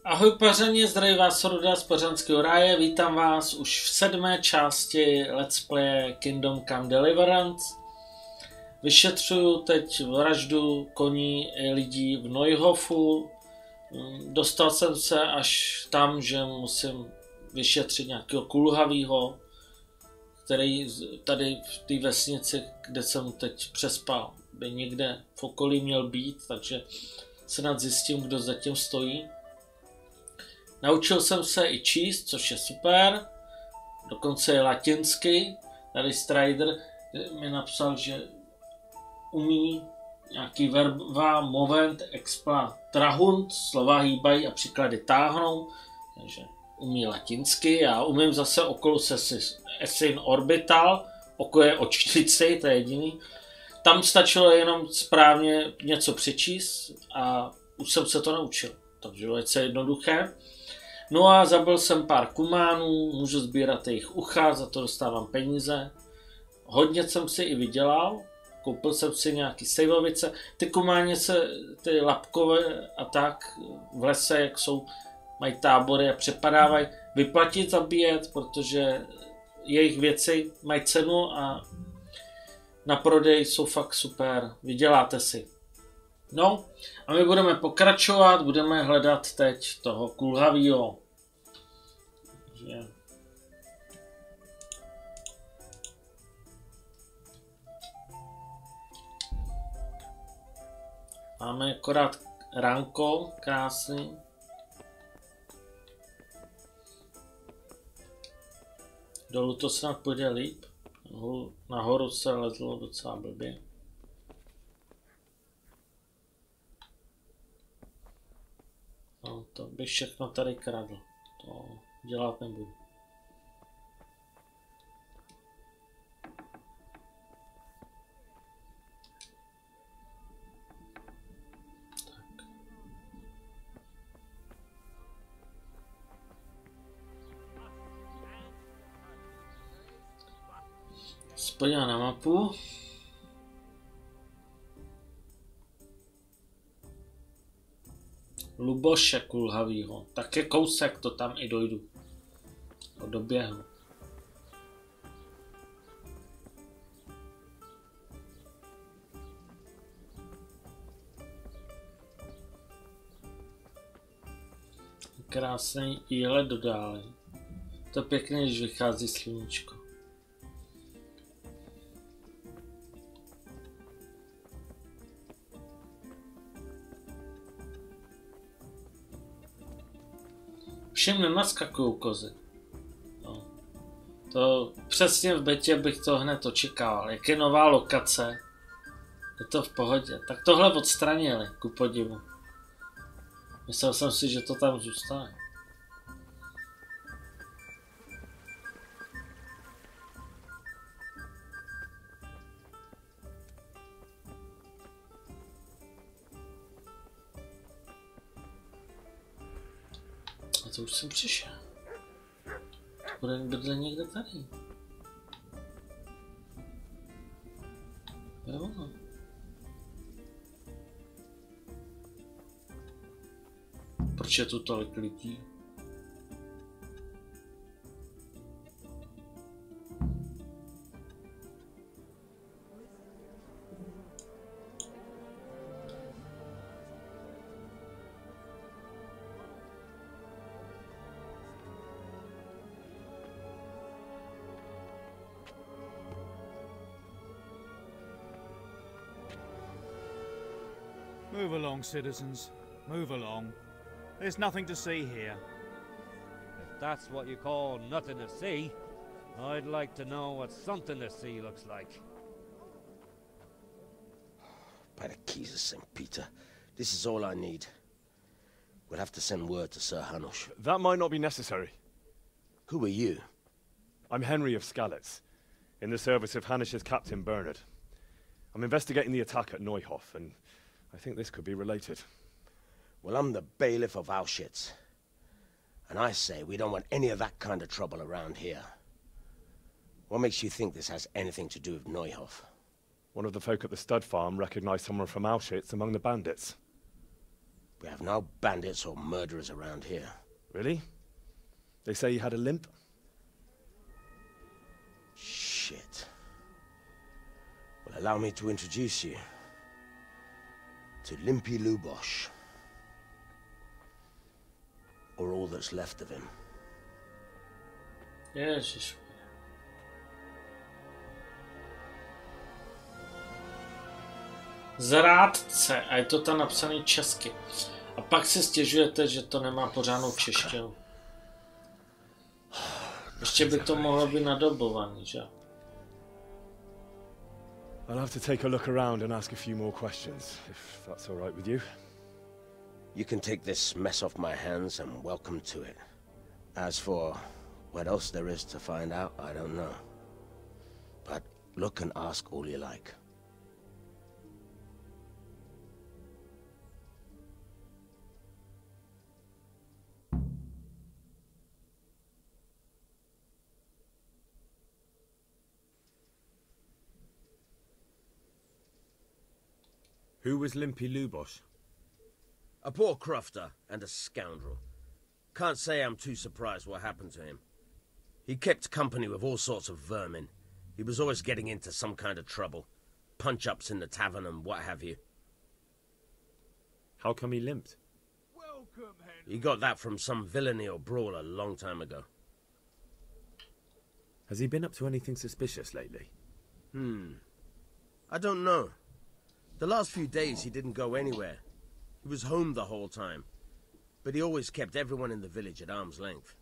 Ahoj pařani, zdraví vás Ruda z Pařanského ráje, vítám vás už v 7. části Let's Play Kingdom Come Deliverance. Vyšetřuju teď vraždu koní lidí v Neuhofu. Dostal jsem se až tam, že musím vyšetřit nějakého kulhavýho, který tady v té vesnici, kde jsem teď přespal, by někde v okolí měl být, takže se nad zjistím, kdo zatím stojí. Naučil jsem se i číst, což je super, dokonce je latinsky. Tady Strider mi napsal, že umí nějaký verba, movent, expla, trahunt, slova hýbají a příklady táhnou, takže umí latinsky. Já umím zase okolo se esin orbital, oko je o čtyřici, to je jediný. Tam stačilo jenom správně něco přečíst a už jsem se to naučil, takže velice jednoduché. No a zabil jsem pár kumánů, můžu sbírat jejich ucha, za to dostávám peníze. Hodně jsem si i vydělal, koupil jsem si nějaký sejvovice. Ty kumánice, ty lapkové a tak v lese, jak jsou, mají tábory a přepadávají, vyplatit zabíjet, protože jejich věci mají cenu a na prodej jsou fakt super, vyděláte si. No a my budeme pokračovat, budeme hledat teď toho kulhavýho. Máme akorát ránko, krásný. Dolů to snad půjde líp. Nahoru se lezlo docela blbě. No, to bych všechno tady kradl. To dělat nebudu. Tak. Spodívám na mapu. Luboše kulhavýho. Tak je kousek, to tam i dojdu. Doběhnu. Krásný výhled do dále. To je pěkné, když vychází sluníčko. Všem nenaskakují kozy. No. To přesně v betě bych to hned očekával. Jak je nová lokace, je to v pohodě. Tak tohle odstranili, ku podivu. Myslel jsem si, že to tam zůstane. To už jsem přišel. Bude bydle někde tady. To je ono. Proč je tu tolik lidí? Move along, citizens. Move along. There's nothing to see here. If that's what you call nothing to see, I'd like to know what something to see looks like. By the keys of St. Peter, this is all I need. We'll have to send word to Sir Hanush. That might not be necessary. Who are you? I'm Henry of Skalitz, in the service of Hanush's Captain Bernard. I'm investigating the attack at Neuhof, and I think this could be related. Well, I'm the bailiff of Auschwitz. And I say we don't want any of that kind of trouble around here. What makes you think this has anything to do with Neuhof? One of the folk at the stud farm recognized someone from Auschwitz among the bandits. We have no bandits or murderers around here. Really? They say he had a limp? Shit. Well, allow me to introduce you to Limpy Lubosh. Or all that's left of him. Ježiš. Zrádce. A je to tam napsaný česky. A pak si stěžujete, že to nemá pořádnou češtinu. Ještě by to mohlo být nadobovaný, že? I'll have to take a look around and ask a few more questions, if that's all right with you. You can take this mess off my hands and welcome to it. As for what else there is to find out, I don't know. But look and ask all you like. Who was Limpy Lubosh? A poor crofter and a scoundrel. Can't say I'm too surprised what happened to him. He kept company with all sorts of vermin. He was always getting into some kind of trouble. Punch-ups in the tavern and what have you. How come he limped? He got that from some villainy or brawl a long time ago. Has he been up to anything suspicious lately? I don't know. The last few days he didn't go anywhere. He was home the whole time. But he always kept everyone in the village at arm's length.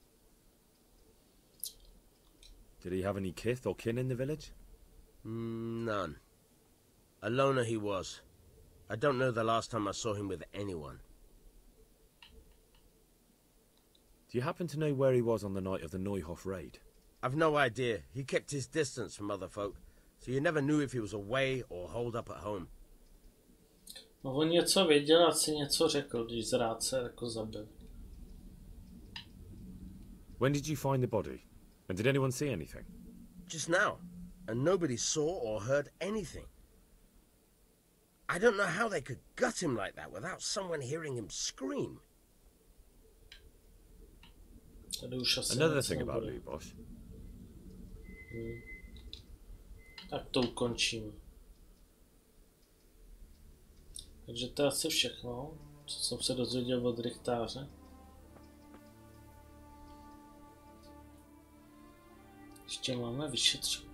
Did he have any kith or kin in the village? None. A loner he was. I don't know the last time I saw him with anyone. Do you happen to know where he was on the night of the Neuhof raid? I've no idea. He kept his distance from other folk, so you never knew if he was away or holed up at home. No on něco věděl, asi něco řekl, když zrádce jako zabil. When did you find the body? And did anyone see anything? Just now. And nobody saw or heard anything. I don't know how they could gut him like that without someone hearing him scream. Another thing about Lubosh. Tak to ukončím. Takže to je asi všechno, co jsem se dozvěděl od rychtáře. Ještě máme vyšetřit.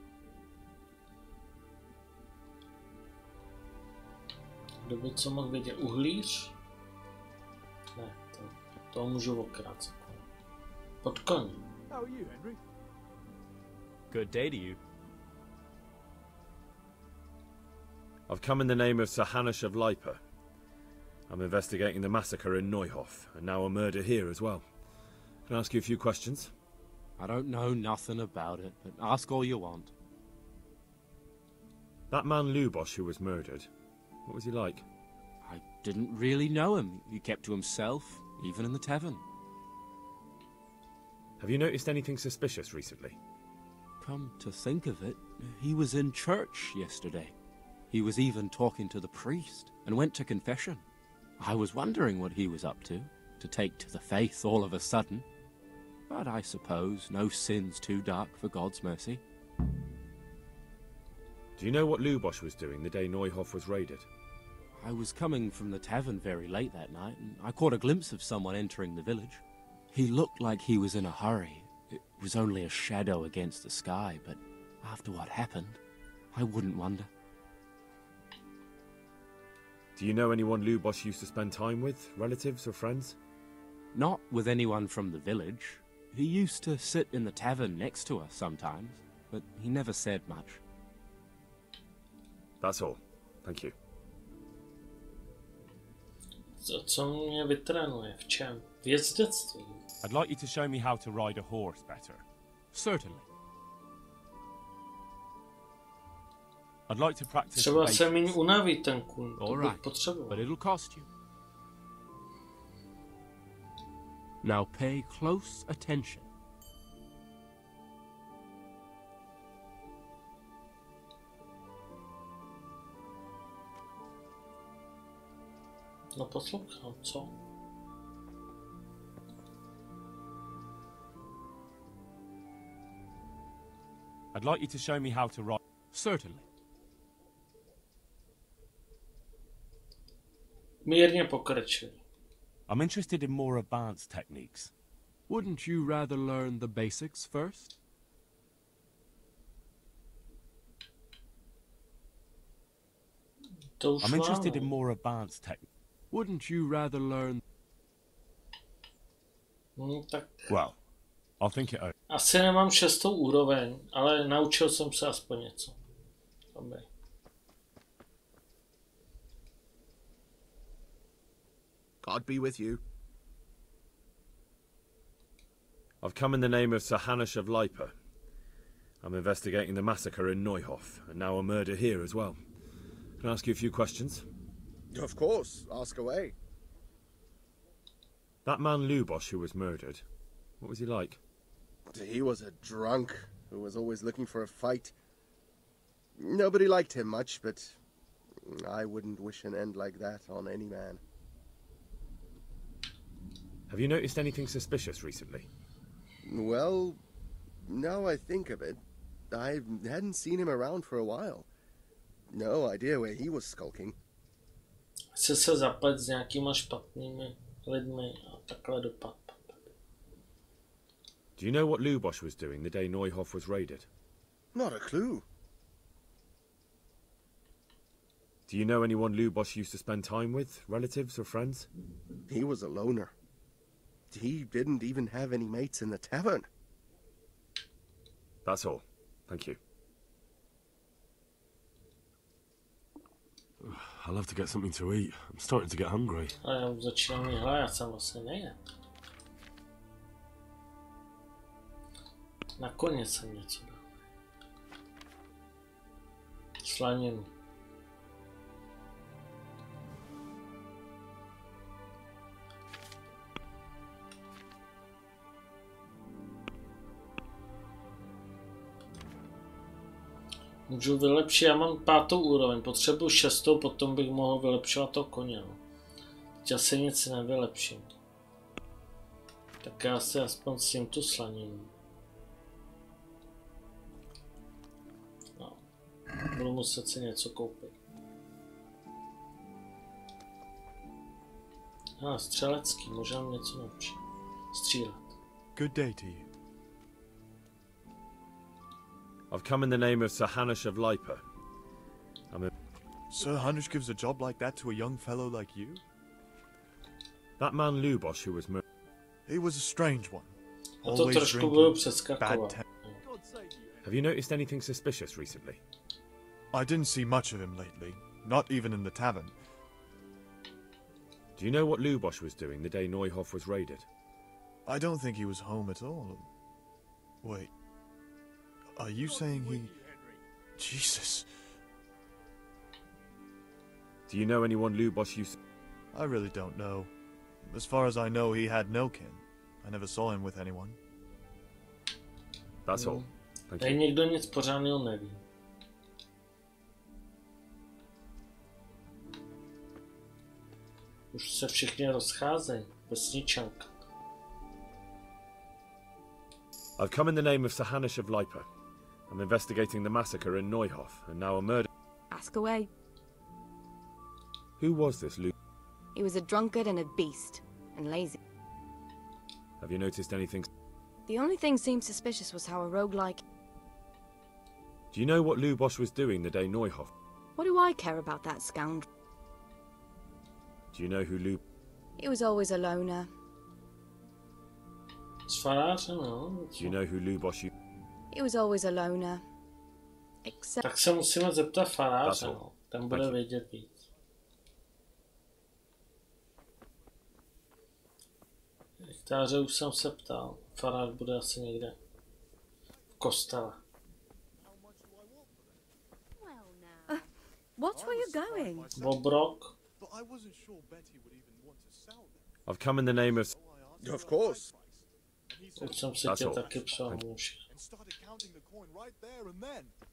Kdo by co mohl vědět? Uhlíř? Ne, to můžu okrát. Pod koní. How are you, Henry? Good day to you. I've come in the name of Sir Hanush of Leipa. I'm investigating the massacre in Neuhof, and now a murder here as well. Can I ask you a few questions? I don't know nothing about it, but ask all you want. That man Lubosh who was murdered, what was he like? I didn't really know him. He kept to himself, even in the tavern. Have you noticed anything suspicious recently? Come to think of it, he was in church yesterday. He was even talking to the priest, and went to confession. I was wondering what he was up to take to the faith all of a sudden. But I suppose no sin's too dark for God's mercy. Do you know what Lubosh was doing the day Neuhof was raided? I was coming from the tavern very late that night, and I caught a glimpse of someone entering the village. He looked like he was in a hurry. It was only a shadow against the sky, but after what happened, I wouldn't wonder. Do you know anyone Lubosh used to spend time with? Relatives or friends? Not with anyone from the village. He used to sit in the tavern next to us sometimes, but he never said much. That's all. Thank you. Co mě vytrénuje? V čem? V jezdectví. I'd like you to show me how to ride a horse better. Certainly. I'd like to practice the Třeba se míň basics. unaví ten kůň. To All bych right, potřeboval. but it'll cost you. Now pay close attention. No poslouchám, co? I'd like you to show me how to ride. Certainly. Mírně pokračuj. I'm interested in more advanced techniques. Wouldn't you rather learn the basics first? To už I'm interested mám. in more advanced techniques. Wouldn't you rather learn... Tak Well, I'll think it over. asi nemám 6. úroveň, ale naučil jsem se aspoň něco. Dobrý. God be with you. I've come in the name of Sir Hanush of Lipa. I'm investigating the massacre in Neuhof, and now a murder here as well. Can I ask you a few questions? Of course, ask away. That man Lubosh who was murdered, what was he like? He was a drunk who was always looking for a fight. Nobody liked him much, but I wouldn't wish an end like that on any man. Have you noticed anything suspicious recently? Well, now I think of it, I hadn't seen him around for a while. No idea where he was skulking. Asi se zaplet s nějakýma špatnými lidmi a takhle dopad. Do you know what Lubosh was doing the day Neuhof was raided? Not a clue. Do you know anyone Lubosh used to spend time with, relatives or friends? He was a loner. He didn't even have any mates in the tavern. That's all. Thank you. I'll have to get something to eat. I'm starting to get hungry. Ale já už začínám mít hlad, já jsem vlastně nejen. Nakonec jsem něco dal. Slaninu. Můžu vylepšit, já mám 5. úroveň, potřebuji 6, potom bych mohl vylepšovat to koně. No. Teď asi nic nevylepším. Tak já si aspoň s tím tu slaninu. No. Budu muset si něco koupit. Střelecký, možná mě něco naučí. Střílet. Good day to you. I've come in the name of Sir Hanush of Lipa. Sir Hanush gives a job like that to a young fellow like you? That man Lubosh who was murdered. He was a strange one. A to trošku budu přeskakovat. Have you noticed anything suspicious recently? I didn't see much of him lately, not even in the tavern. Do you know what Lubosh was doing the day Neuhof was raided? I don't think he was home at all. Wait. Are you saying he... Jesus. Do you know anyone Lubosh used... I really don't know. As far as I know, he had no kin. I never saw him with anyone. That's all. Thank Tady you. někdo nic pořádného neví. Už se všichni rozcházejí. Vesničanka. I've come in the name of Sir Hanush of Lipa. I'm investigating the massacre in Neuhof, and now a murder... Ask away. Who was this Lu... He was a drunkard and a beast, and lazy. Have you noticed anything... The only thing seemed suspicious was how a roguelike... Do you know what Lubosh was doing the day Neuhof... What do I care about that scoundrel? Do you know who Lu... He was always a loner. Z faráře, no. Do you know who Lubosh... He was always a loner. Except... Tak se musíme zeptat faráře, That's all. no. Ten bude Thank you. vědět víc. Liktáře už jsem se ptal. Farář bude asi někde v kostele. Watch where you're going. Bobrok. I've come in the name of... Of course. Už jsem si That's tě all. taky psal muž.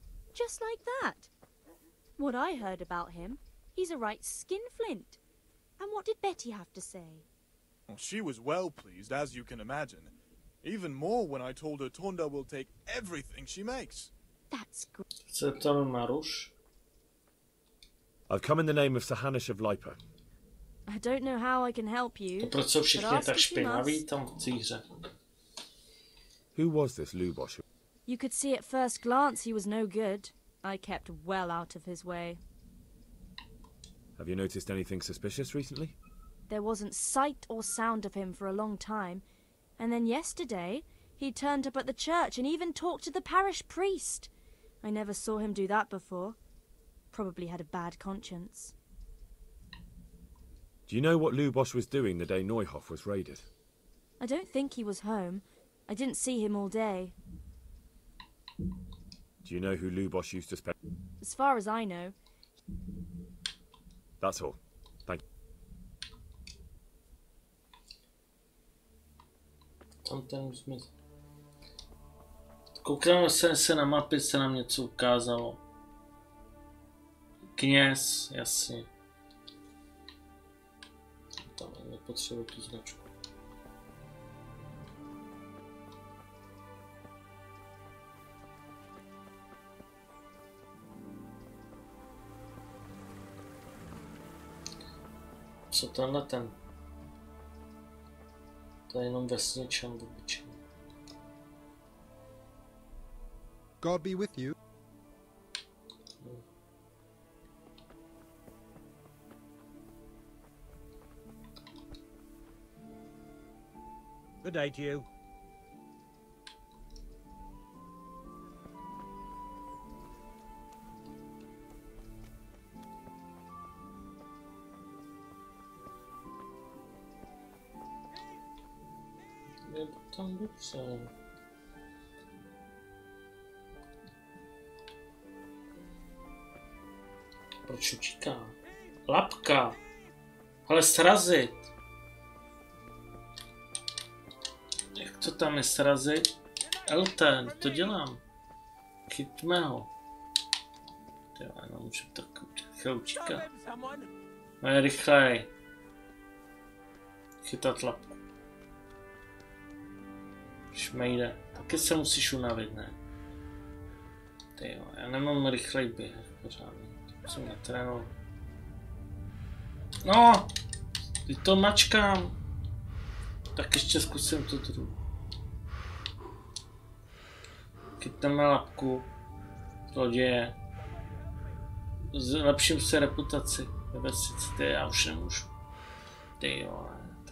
Just like that. What I heard about him, he's a right skinflint. And what did Betty have to say? Well, she was well pleased, as you can imagine. Even more when I told her Tonda will take everything she makes. That's good. Se ptal Maruš. I've come in the name of Sir Hanush of Lipa. I don't know how I can help you. Proč jsou but všichni ask tak if you špinaví must. tam v té hře? Who was this Lubosh? You could see at first glance he was no good. I kept well out of his way. Have you noticed anything suspicious recently? There wasn't sight or sound of him for a long time, and then yesterday he turned up at the church and even talked to the parish priest. I never saw him do that before. Probably had a bad conscience. Do you know what Lubosh was doing the day Neuhof was raided? I don't think he was home. I didn't see him all day. Do you know who Lubosh used to spend? As far as I know. That's all. Thank you. Tam ten zmizel. Koukám se na mapy, se nám něco ukázalo. Kněz, jasně. Tam nepotřebuji tu značku. Co tenhle ten? To je jenom vesničan obyčejný. God be with you. Good day to you. Je to tam dobře. Proč utíká? Lapka! Ale srazit! Jak to tam je srazit? Elten, to dělám. Chytme ho. Já nemůžu tak rychle utíkat. No rychlej. Chytat lapku. Šmejde. Taky se musíš unavit, ne? Tyjo, já nemám rychlej běh pořádně. Jsem netrénoval. No! Ty to mačkám. Tak ještě zkusím to druhé. Chytneme lapku. Zloděje. Zlepším se reputaci ve vesnici. Ty já už nemůžu. Ty jo.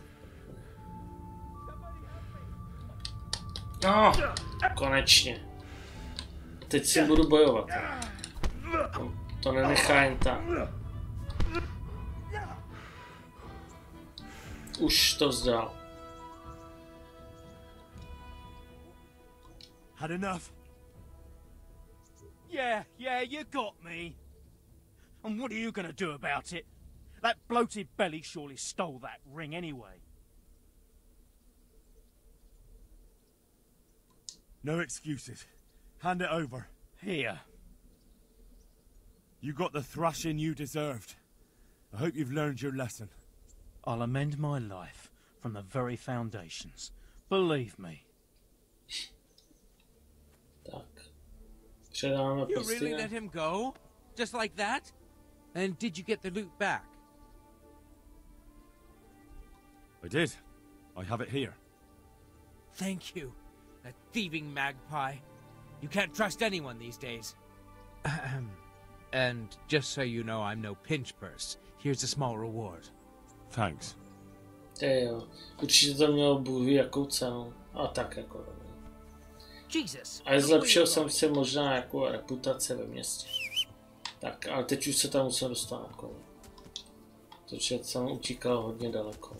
No! Konečně. Teď si budu bojovat. To nenechá jen tak. Už to vzdal. Had enough? Yeah, you got me. And what are you gonna do about it? That bloated belly surely stole that ring anyway. No excuses. Hand it over. Here. You got the thrashing you deserved. I hope you've learned your lesson. I'll amend my life from the very foundations. Believe me. Tak. Předáme You prsty. really let him go? Just like that? And did you get the loot back? I did. I have it here. Thank you. That thieving magpie. You can't trust anyone these days. And just so you know, I'm no pinch purse. Here's a small reward. Thanks. Jo. Určitě to mělo Bůh ví jakou cenu. A tak jako. Jesus. Ale zlepšil jsem si možná jako reputaci ve městě. Tak, ale teď už se tam musím dostat okolo. Protože jsem utíkal hodně daleko.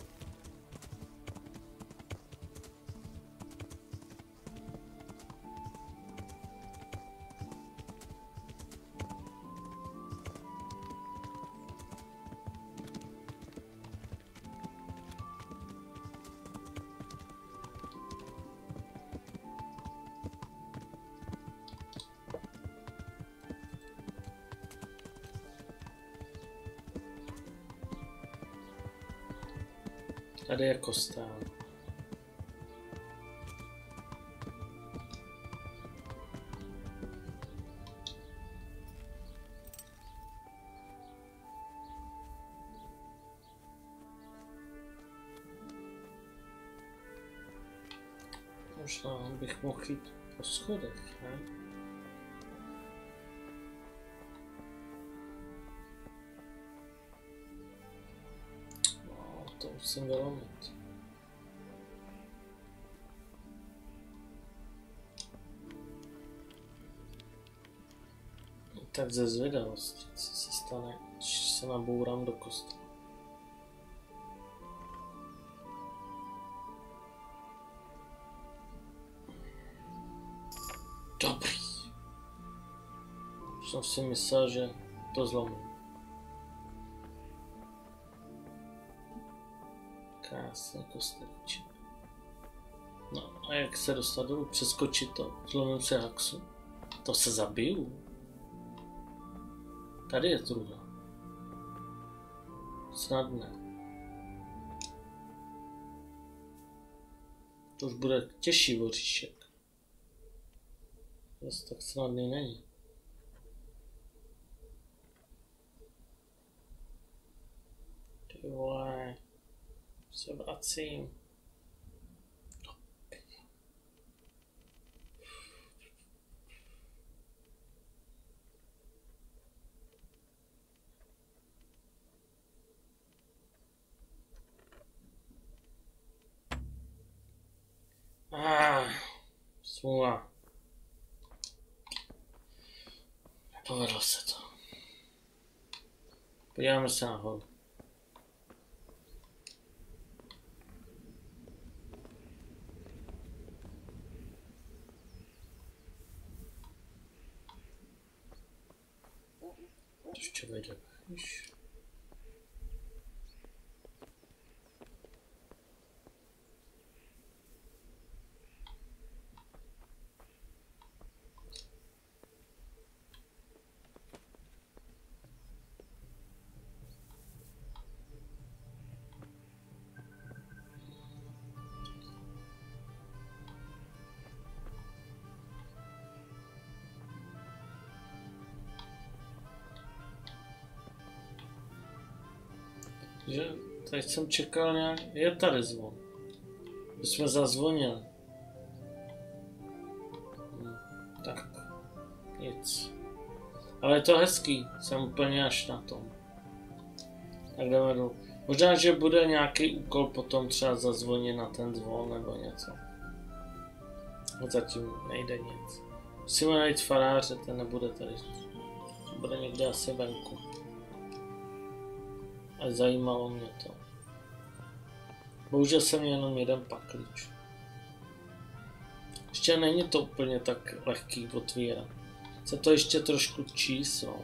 Tady je kostel. Možná bych mohl jít po schodech, ne? No, to musím vylomit. Tak ze zvědavosti, co se stane, když se nabourám do kostela. Dobrý. Už jsem si myslel, že to zlomím. Krásný kostelíček. No a jak se dostat dolů? Přeskočit to? Zlomím si haxu? To se zabiju. Tady je truhla. Snadné. To už bude těžší voříšek. Zase tak snadný není. Ty vole, se vracím. Smůla. Povedlo se to. Podíváme se nahoru. Ještě vejde. Že teď jsem čekal nějak... Je tady zvon. My jsme zazvonili. Tak. Nic. Ale je to hezký. Jsem úplně až na tom. Tak jdeme dolů. Možná, že bude nějaký úkol potom třeba zazvonit na ten zvon nebo něco. A zatím nejde nic. Musíme najít faráře, ten nebude tady. Bude někde asi venku. A zajímalo mě to. Bohužel jsem jenom jeden paklič. Ještě není to úplně tak lehký otvírat. Chce to ještě trošku číslo.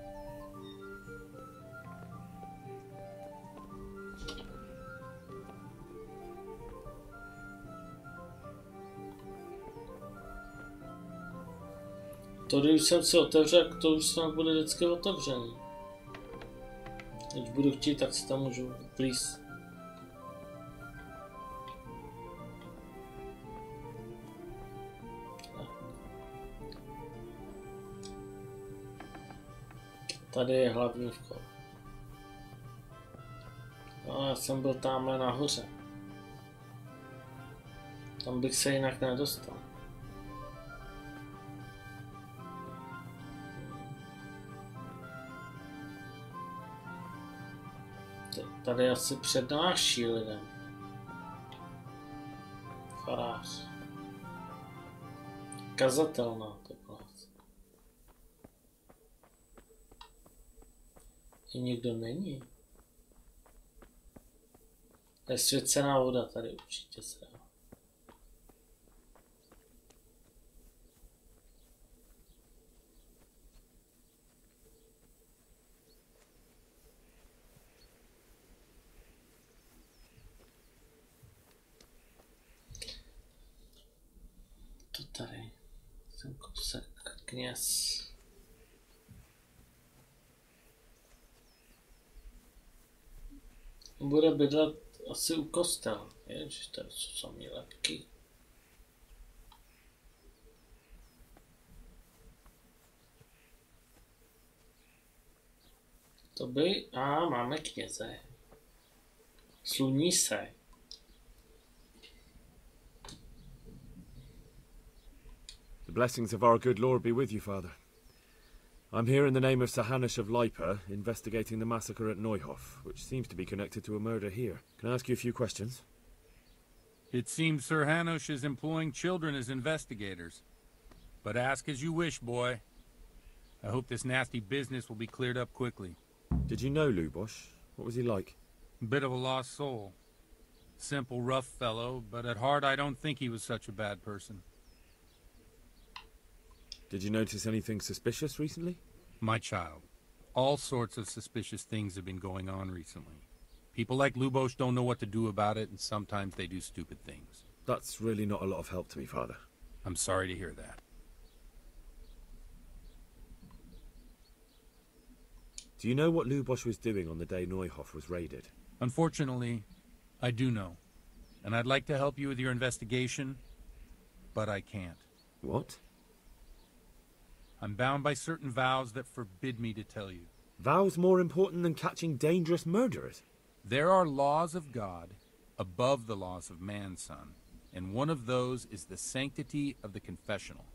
To, když jsem si otevřel, to už snad bude vždycky otevřený. Když budu chtít, tak si tam můžu vlízt. Tady je hlavní vchod. No, já jsem byl tamhle nahoře. Tam bych se jinak nedostal. Tady asi přednáší lidem. Farář. Kazatelná to byla. I nikdo není. Je svěcená voda tady určitě se dá. To tady. Jsem kousek kněz. Bude bydlet asi u kostela. Ježiš, to jsou samý lepky. To by... máme kněze. Sluní se. The blessings of our good Lord be with you, Father. I'm here in the name of Sir Hanush of Leipa, investigating the massacre at Neuhof, which seems to be connected to a murder here. Can I ask you a few questions? It seems Sir Hanush is employing children as investigators. But ask as you wish, boy. I hope this nasty business will be cleared up quickly. Did you know Lubosh? What was he like? Bit of a lost soul. Simple, rough fellow, but at heart I don't think he was such a bad person. Did you notice anything suspicious recently? My child, all sorts of suspicious things have been going on recently. People like Lubosh don't know what to do about it, and sometimes they do stupid things. That's really not a lot of help to me, Father. I'm sorry to hear that. Do you know what Lubosh was doing on the day Neuhof was raided? Unfortunately, I do know. And I'd like to help you with your investigation, but I can't. What? I'm bound by certain vows that forbid me to tell you. Vows more important than catching dangerous murderers? There are laws of God above the laws of man, son. And one of those is the sanctity of the confessional.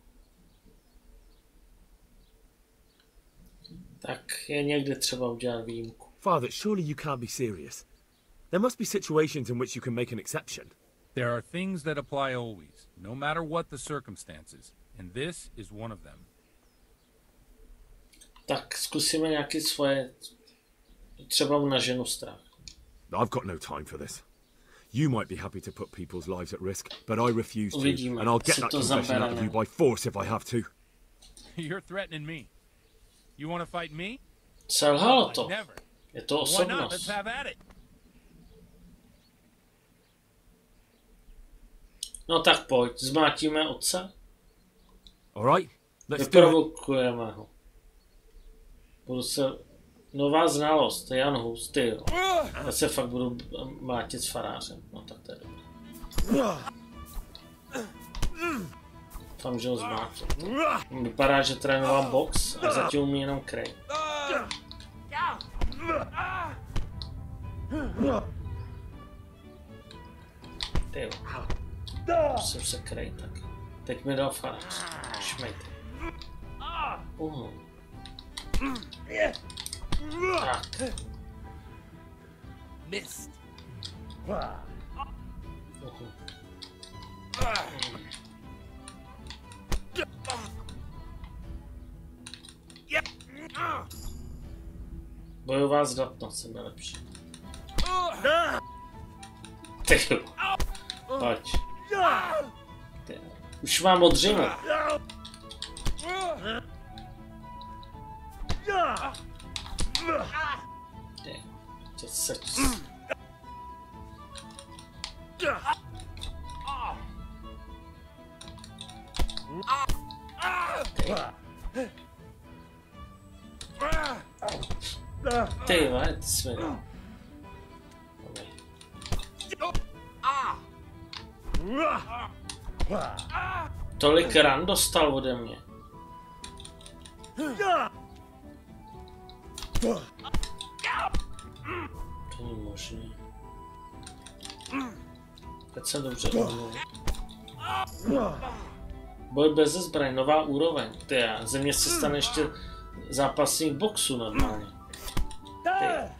Tak je někdy třeba udělat výjimku. Father, surely you can't be serious. There must be situations in which you can make an exception. There are things that apply always, no matter what the circumstances, and this is one of them. Tak zkusíme nějaký svoje, třeba na ženu strach. I've got no time for this. You might be happy to put people's lives at risk, but I refuse to, Uvidíme, and I'll get that confession out of you by force if I have to. You're threatening me. You want to fight me? Selhalo to. Never. Je to Why not? Let's osobnost. have at it. No tak pojď, zmátíme otce. All right, let's do it. Vyprovokujeme ho. Budu se... Nová znalost, Jan Hus, ty jo. Já se fakt budu mlátit s farářem. No tak to je dobré. Tam, že ho zmátil. Vypadá, že trénoval box a zatím umí jenom krej. Ty jo. Musím se krej taky. Teď mi dal farář. Šmejte. Tak. Missed. Bojová zdatnost je lepší. Ty jo. Pojď. Ty jo. Už mám odřinu. Ty jo. Teď se... Ty jo, ty jsi mi dal. Tolik ran dostal ode mě. To není možné. Teď jsem dobře omluvil. Boj bez zbraň, nová úroveň. Ty já, ze mě se stane ještě zápasník boxu normálně. Ty.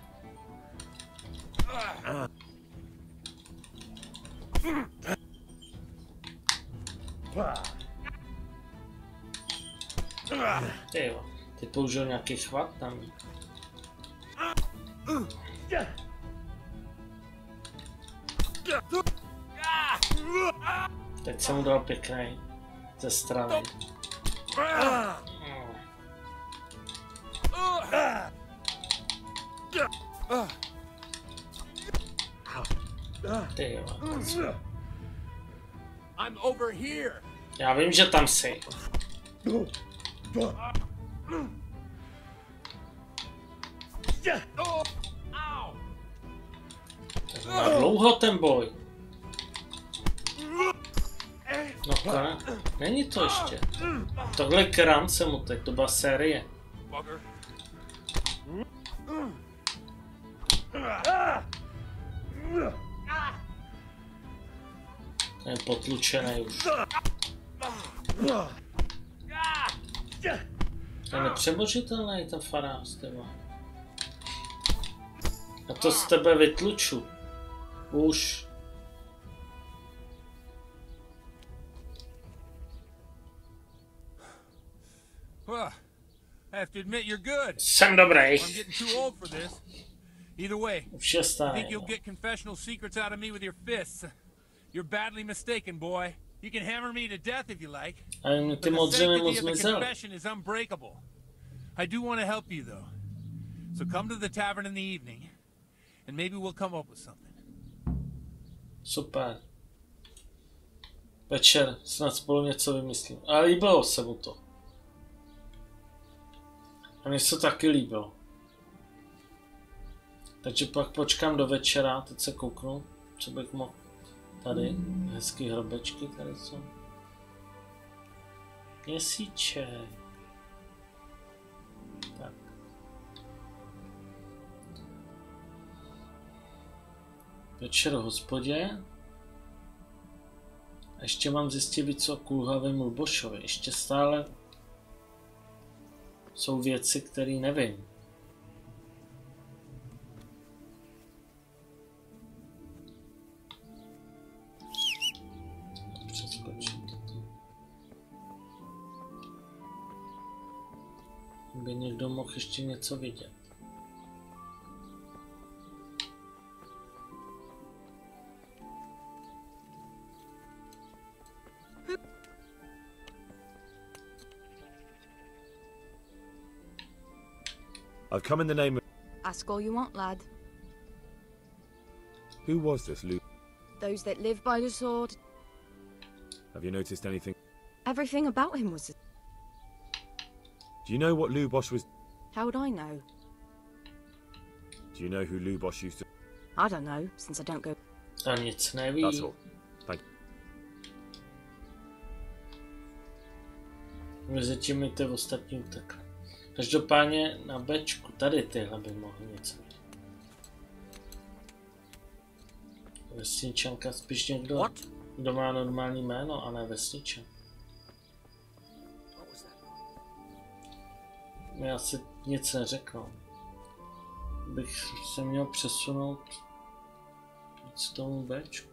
Ty jo, teď použil nějaký chvat tam. Teď jsem mu dal pěkný ze strany. Ty jo. I'm over here. Já vím, že tam jsi. Na dlouho ten boj. No není to ještě. Tohle je krance mu teď, to byla série. Ten je potlučený už. To je nepřemožitelný ten farář, tyba. A to z tebe vytluču. Už. Well, I have to admit you're good. Jsem dobrý. I'm getting too old for this. Either way, Už je I starý. think you'll get confessional secrets out of me with your fists. You're badly mistaken, boy. You can hammer me to death if you like. Ale But ty the modřiny mu sanctity of the zmizely. confession is unbreakable. I do want to help you, though. So come to the tavern in the evening, and maybe we'll come up with something. Super. Večer snad spolu něco vymyslím. Ale líbilo se mu to. A mně se to taky líbilo. Takže pak počkám do večera, teď se kouknu, co bych mohl. Tady, hezký hrobečky tady jsou. Měsíček. Tak. Večer v hospodě. A ještě mám zjistit víc o kulhavém Lubošovi. Ještě stále jsou věci, které nevím. Přeskočím toto. By někdo mohl ještě něco vidět. I've come in the name of... Ask all you want, lad. Who was this, Lu? Those that live by the sword, Have you noticed anything? everything about him was... Do you know what Lubosh was... How would I know? Do you know who Lubosh used to... I don't know, since I don't go... A nic neví. That's all. Thank you. Mezitím mi ty ostatní utekly. Každopádně na Bčku, tady tyhle by mohly něco vidět. Vesničanka spíš někdo, kdo má normální jméno a ne vesničan. Mi asi nic neřekl. Bych se měl přesunout víc k tomu Bčku.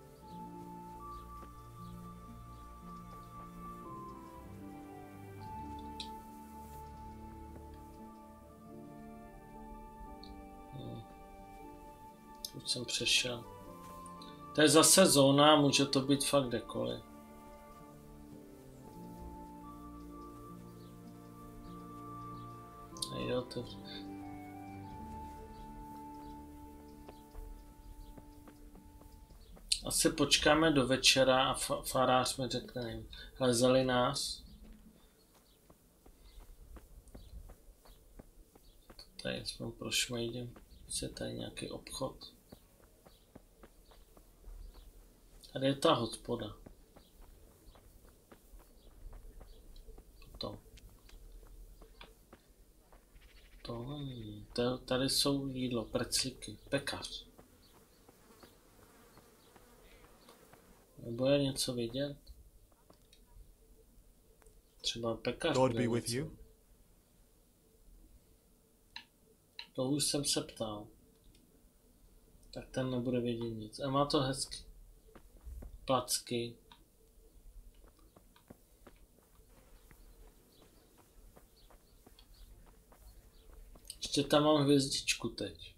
Už jsem přešel. To je zase zóna, může to být fakt kdekoliv. Jo, to... Asi počkáme do večera a farář mi řekne, hlezali nás. Tady jsme prošmejdem, je tady nějaký obchod. Tady je ta hospoda. Potom. Tohle není. Tady jsou jídlo, preclíky, pekař. Nebo je něco vidět? Třeba pekař. God be with you. To už jsem se ptal. Tak ten nebude vědět nic. A má to hezky. Placky. Ještě tam mám hvězdičku teď.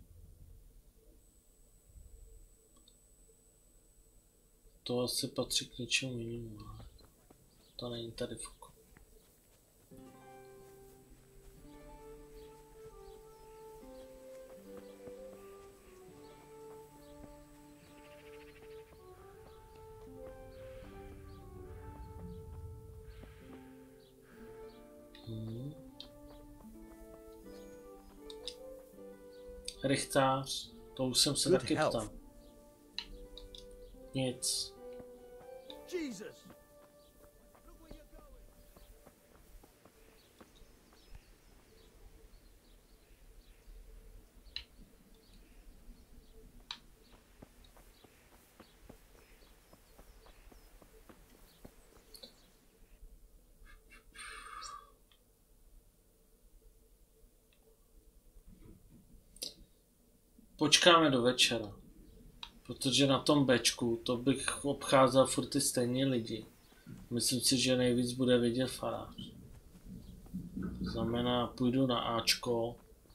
To asi patří k něčemu jinému, ale to není tady v oku. Rychtář, to už jsem se taky ptal. Nic. Jesus! Počkáme do večera. Protože na tom bečku to bych obcházel furt ty stejní lidi. Myslím si, že nejvíc bude vidět farář. To znamená, půjdu na Ačko.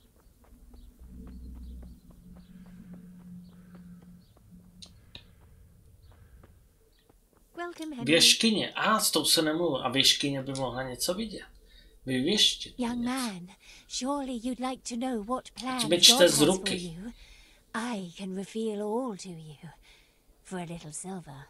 V ješkyně. S tou se nemluví. A v ješkyně by mohla něco vidět. Vyvěštit. Young man, surely you'd like to know what plans God Čte has z for ruky. you. I can reveal all to you for a little silver.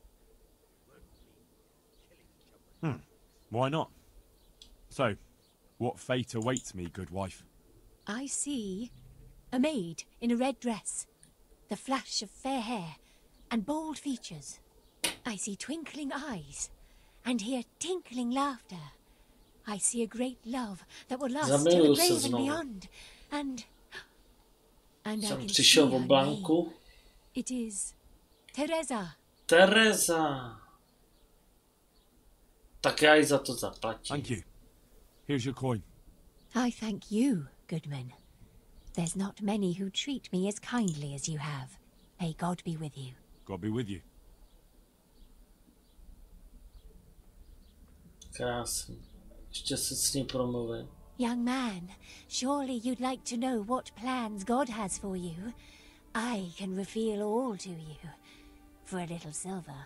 Why not? So, what fate awaits me, good wife? I see a maid in a red dress, the flash of fair hair and bold features. I see twinkling eyes and hear tinkling laughter. I see a great love that will last to the Zamiluju se grave and znovu. beyond. And I Jsem can přišel see o her Blanku. name. It is Teresa. Teresa. Tak já jí za to zaplatím. Thank you. Here's your coin. I thank you, Goodman. There's not many who treat me as kindly as you have. May God be with you. God be with you. Krásný. Ještě se s ním promluvím. Young man, surely you'd like to know what plans God has for you. I can reveal all to you for a little silver.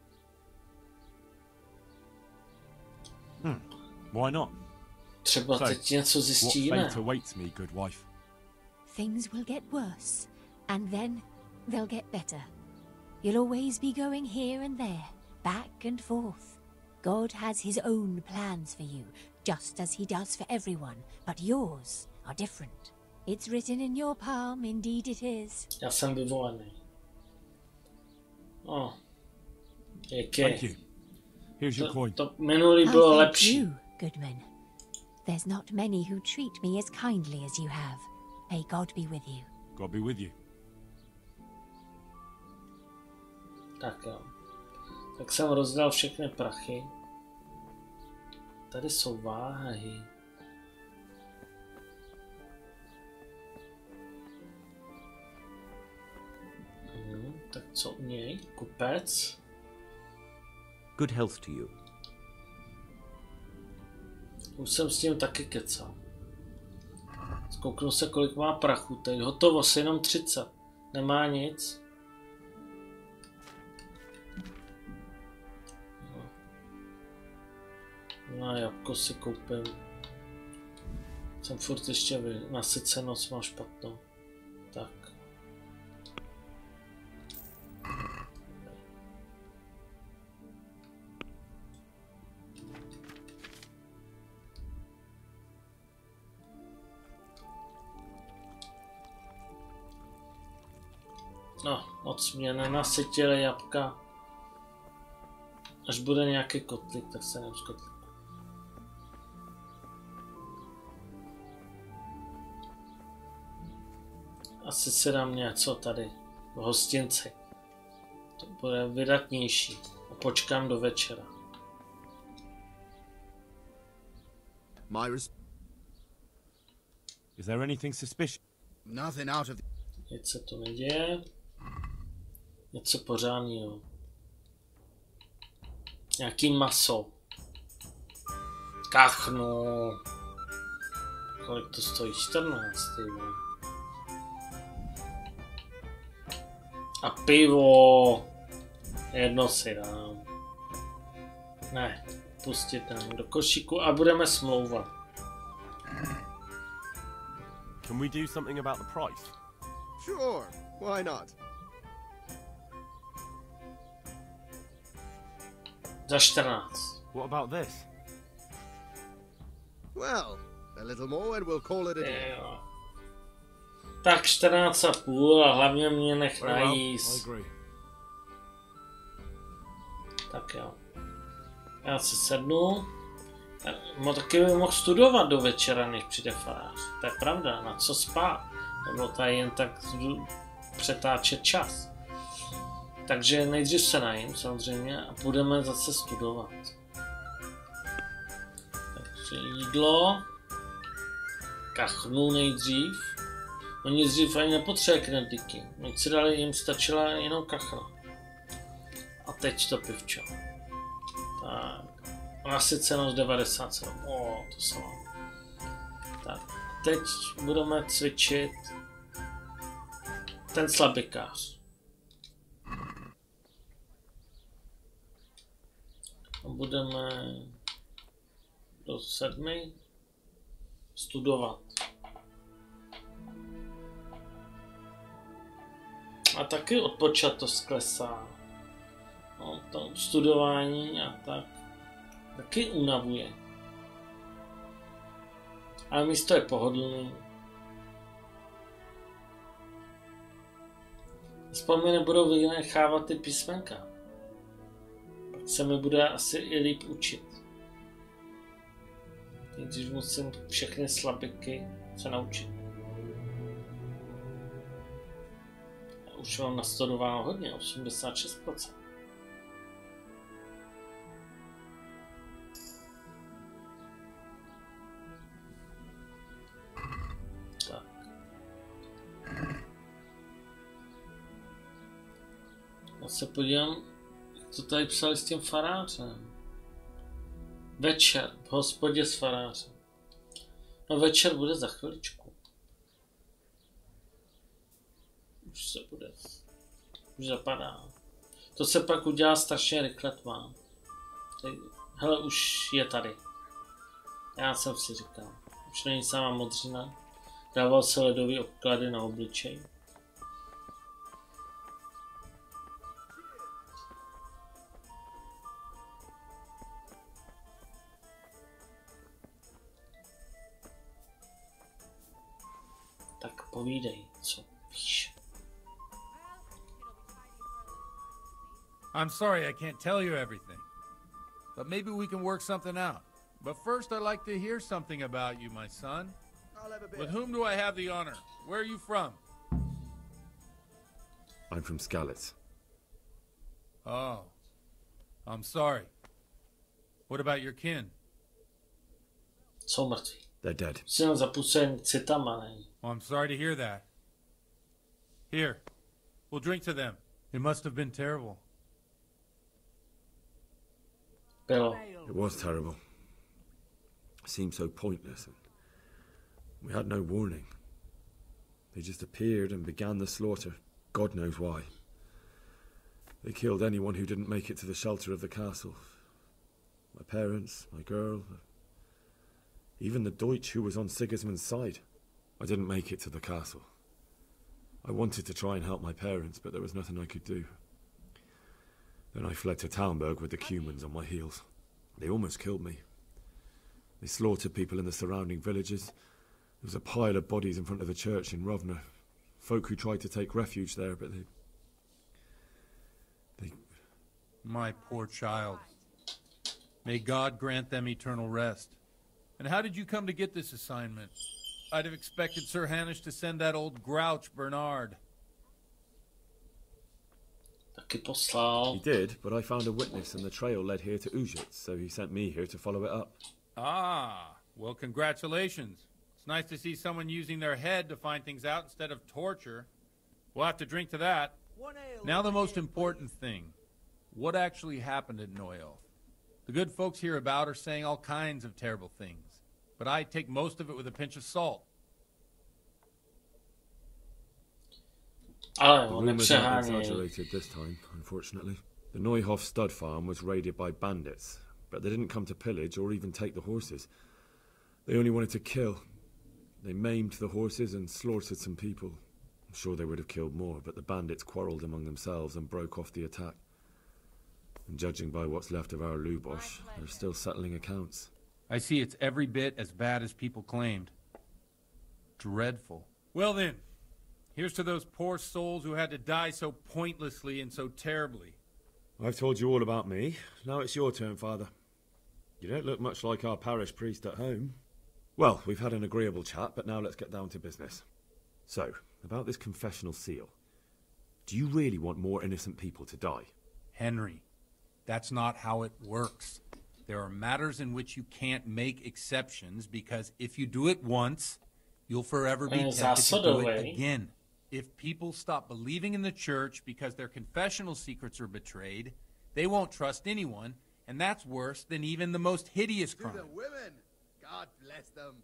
Why not? Třeba teď něco zjistí jiné. What fate awaits me, good wife? Things will get worse, and then they'll get better. You'll always be going here and there, back and forth. God has his own plans for you, just as he does for everyone, but yours are different. It's written in your palm, indeed it is. Já jsem vyvolený. Jaký? Thank you. Here's your coin. To minulý I bylo thank lepší. you, Goodman. There's not many who treat me as kindly as you have. May God be with you. God be with you. Tak jo. Tak jsem rozdal všechny prachy. Tady jsou váhy. Tak co u něj? Kupec? Good health to you. Už jsem s tím taky kecal. Zkouknu se, kolik má prachu. Teď hotovost, jenom 30. Nemá nic. No, jabko si koupím. Jsem furt ještě nasycenost mám špatnou. Tak. No, moc mě nenasytily jabka. Až bude nějaký kotlík, tak se dám z kotlíku. Asi si dám něco tady v hostinci. To bude vydatnější. A počkám do večera. Is there anything suspicious? Nothing out of... Nic se tu neděje. Něco pořádného. Nějaký maso. Kachnu. Kolik to stojí? 14, ty vole. A pivo. Jedno si dám. Ne, pustit tam do košíku a budeme smlouvat. Can we do something about the price? Sure, why not? Za 14. What about this? Well, a little more and we'll call it a day. Tak 14,5 a hlavně mě nech najíst. Tak jo. Já si sednu. Taky by mohl studovat do večera, než přijde farář. To je pravda, na co spát. Nebo tady jen tak přetáčet čas. Takže nejdřív se najím samozřejmě a budeme zase studovat. Takže jídlo. Kachnu nejdřív. Oni dřív ani nepotřebuje knedlíky. Oni si dali, jim stačila jenom kachna. A teď to pivčo. Tak. Nasycenost 97. To se mám. Tak. Teď budeme cvičit ten slabikář. A budeme do 7 studovat. A taky odpočatost klesá. No, to studování a tak taky unavuje. Ale místo je pohodlný. Aspoň mi nebudou vynechávat ty písmenka. Pak se mi bude asi i líp učit. Když musím všechny slabiky se naučit. Já už mám nastudováno hodně, 86%. Tak. Já se podívám, jak to tady psali s tím farářem. Večer v hospodě s farářem. No večer bude za chviličku. Už se bude. Už zapadá. To se pak udělá strašně rychle tmá. Hele, už je tady. Já jsem si říkal. Už není sama modřina. Dával se ledový obklady na obličej. Tak povídej, co víš. I'm sorry I can't tell you everything. But maybe we can work something out. But first I'd like to hear something about you, my son. With whom do I have the honor? Where are you from? I'm from Skalitz. Oh. I'm sorry. What about your kin? Jsou mrtví. They're dead. Jsem zapucen citama, ne? Oh, I'm sorry to hear that. Here, we'll drink to them. It must have been terrible. Bylo. It was terrible. It seemed so pointless. And we had no warning. They just appeared and began the slaughter. God knows why. They killed anyone who didn't make it to the shelter of the castle. My parents, my girl, even the Deutsch who was on Sigismund's side. I didn't make it to the castle. I wanted to try and help my parents, but there was nothing I could do. Then I fled to Talmberg with the Cumans on my heels. They almost killed me. They slaughtered people in the surrounding villages. There was a pile of bodies in front of the church in Rovna. Folk who tried to take refuge there, but they... My poor child. May God grant them eternal rest. And how did you come to get this assignment? I'd have expected Sir Hanush to send that old grouch, Bernard. He did, but I found a witness and the trail led here to Ujitz, so he sent me here to follow it up. Ah, well, congratulations. It's nice to see someone using their head to find things out instead of torture. We'll have to drink to that. Now the most important thing. What actually happened at Neuhof? The good folks hereabout are saying all kinds of terrible things, but I take most of it with a pinch of salt. The rumours aren't exaggerated this time, unfortunately. The Neuhof stud farm was raided by bandits, but they didn't come to pillage or even take the horses. They only wanted to kill. They maimed the horses and slaughtered some people. I'm sure they would have killed more, but the bandits quarrelled among themselves and broke off the attack. And judging by what's left of our Lubosh, they're still settling accounts. I see it's every bit as bad as people claimed. Dreadful. Well then, here's to those poor souls who had to die so pointlessly and so terribly. I've told you all about me. Now it's your turn, Father. You don't look much like our parish priest at home. Well, we've had an agreeable chat, but now let's get down to business. So, about this confessional seal. Do you really want more innocent people to die? Henry, that's not how it works. There are matters in which you can't make exceptions because if you do it once, you'll forever be tempted to do it again. If people stop believing in the church because their confessional secrets are betrayed, they won't trust anyone, and that's worse than even the most hideous crime. To the women, God bless them.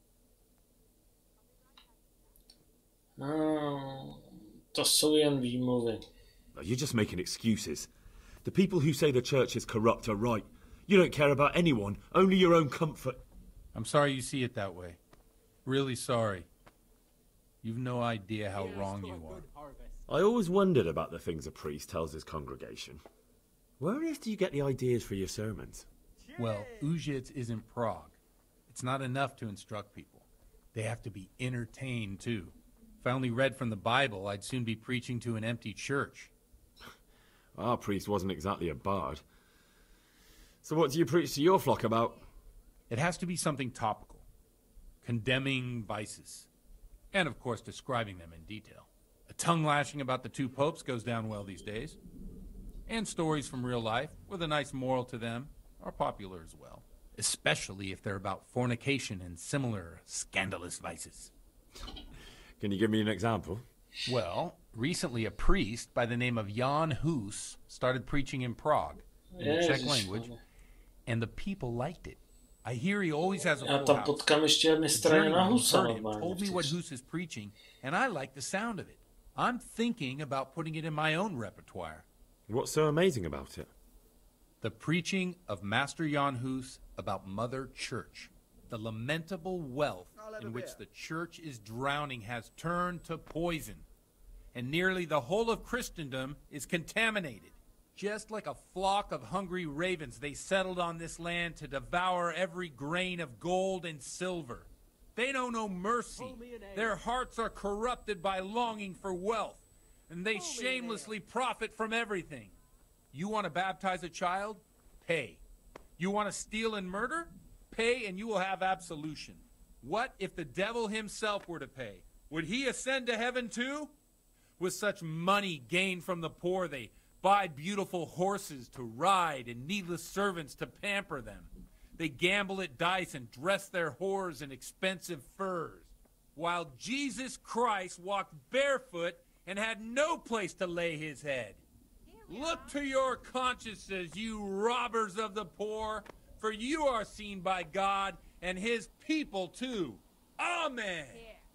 To jsou jen výmluvy. You're just making excuses. The people who say the church is corrupt are right. You don't care about anyone, only your own comfort. I'm sorry you see it that way. Really sorry. You've no idea how wrong you are. I always wondered about the things a priest tells his congregation. Where on earth do you get the ideas for your sermons? Well, Ujits isn't Prague. It's not enough to instruct people. They have to be entertained, too. If I only read from the Bible, I'd soon be preaching to an empty church. Our priest wasn't exactly a bard. So what do you preach to your flock about? It has to be something topical. Condemning vices. And, of course, describing them in detail. A tongue-lashing about the two popes goes down well these days. And stories from real life, with a nice moral to them, are popular as well. Especially if they're about fornication and similar scandalous vices. Can you give me an example? Well, recently a priest by the name of Jan Hus started preaching in Prague, in the Czech language, and the people liked it. I hear he always has a full house. The journeyman heard him, told me what Hus is preaching, and I like the sound of it. I'm thinking about putting it in my own repertoire. What's so amazing about it? The preaching of Master Jan Hus about Mother Church. The lamentable wealth in which the church is drowning has turned to poison, and nearly the whole of Christendom is contaminated. Just like a flock of hungry ravens, they settled on this land to devour every grain of gold and silver. They know no mercy. Their hearts are corrupted by longing for wealth, and they shamelessly profit from everything. You want to baptize a child? Pay. You want to steal and murder? Pay and you will have absolution. What if the devil himself were to pay? Would he ascend to heaven too? With such money gained from the poor, they buy beautiful horses to ride and needless servants to pamper them. They gamble at dice and dress their whores in expensive furs, while Jesus Christ walked barefoot and had no place to lay his head. Look to your consciences, you robbers of the poor, for you are seen by God and his people too. Amen.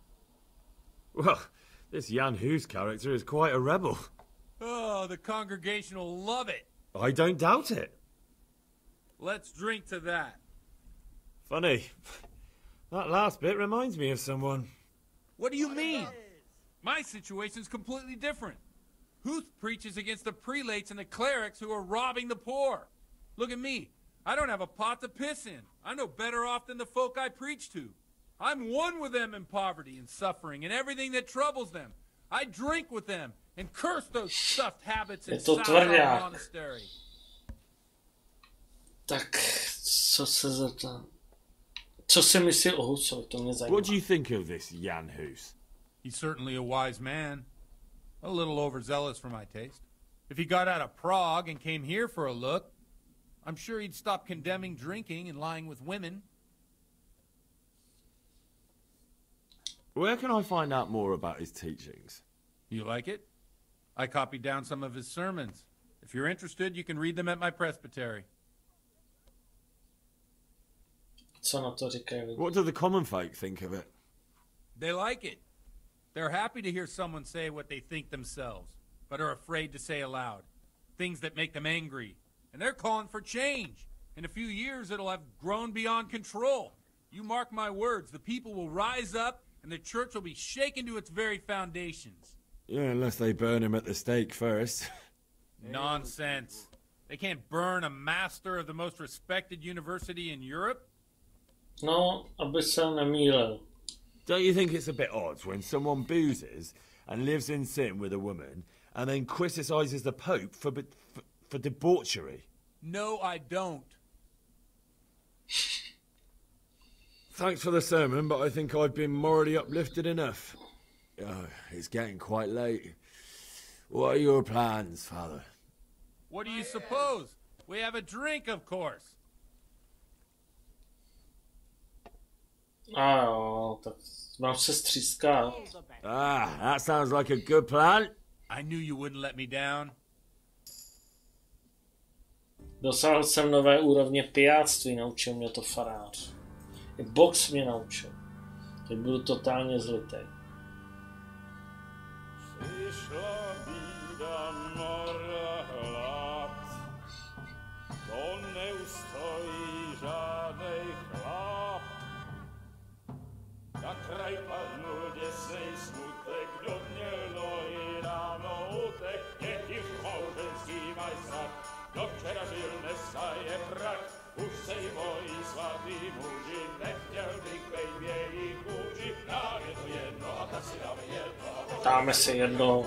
Well, this Jan Hus character is quite a rebel. Oh, the congregation will love it. I don't doubt it. Let's drink to that. Funny. That last bit reminds me of someone. What do you mean? My situation's completely different. Huth preaches against the prelates and the clerics who are robbing the poor. Look at me. I don't have a pot to piss in. I'm no better off than the folk I preach to. I'm one with them in poverty and suffering and everything that troubles them. I drink with them and curse those stuffed habits inside our monastery. Tak, co se zeptám? Co si myslí o Husovi? To mě zajímá. What do you think of this Jan Hus? He's certainly a wise man. A little overzealous for my taste. If he got out of Prague and came here for a look, I'm sure he'd stop condemning drinking and lying with women. Where can I find out more about his teachings? You like it? I copied down some of his sermons. If you're interested, you can read them at my presbytery. Co na to říkají? What do the common folk think of it? They like it. They're happy to hear someone say what they think themselves, but are afraid to say aloud. Things that make them angry. And they're calling for change. In a few years, it'll have grown beyond control. You mark my words, the people will rise up and the church will be shaken to its very foundations. Yeah, unless they burn him at the stake first. Nonsense. They can't burn a master of the most respected university in Europe? No, aby se nemýlil. Don't you think it's a bit odd when someone boozes and lives in sin with a woman and then criticizes the Pope for debauchery. No, I don't. Thanks for the sermon, but I think I've been morally uplifted enough. It's getting quite late. What are your plans, Father? What do you suppose? We have a drink, of course. Tak mám se střískat. That sounds like a good plan. I knew you wouldn't let me down. Dosáhl jsem nové úrovně pijáctví, naučil mě to farář. I box mě naučil. Teď budu totálně zlitej. Přišla bída mora hlad, to neustojí žádnej chlap. Na kraj padnul děsnej smutek, kdo měl nohy ráno utek, děti v mouženství maj strach, kdo včera žil, dneska je prach. Už sej moji svatý muži, nechtěl bych bejt v jejich kůži, nám je to jedno a tak si dáme jedno. Dáme si jedno.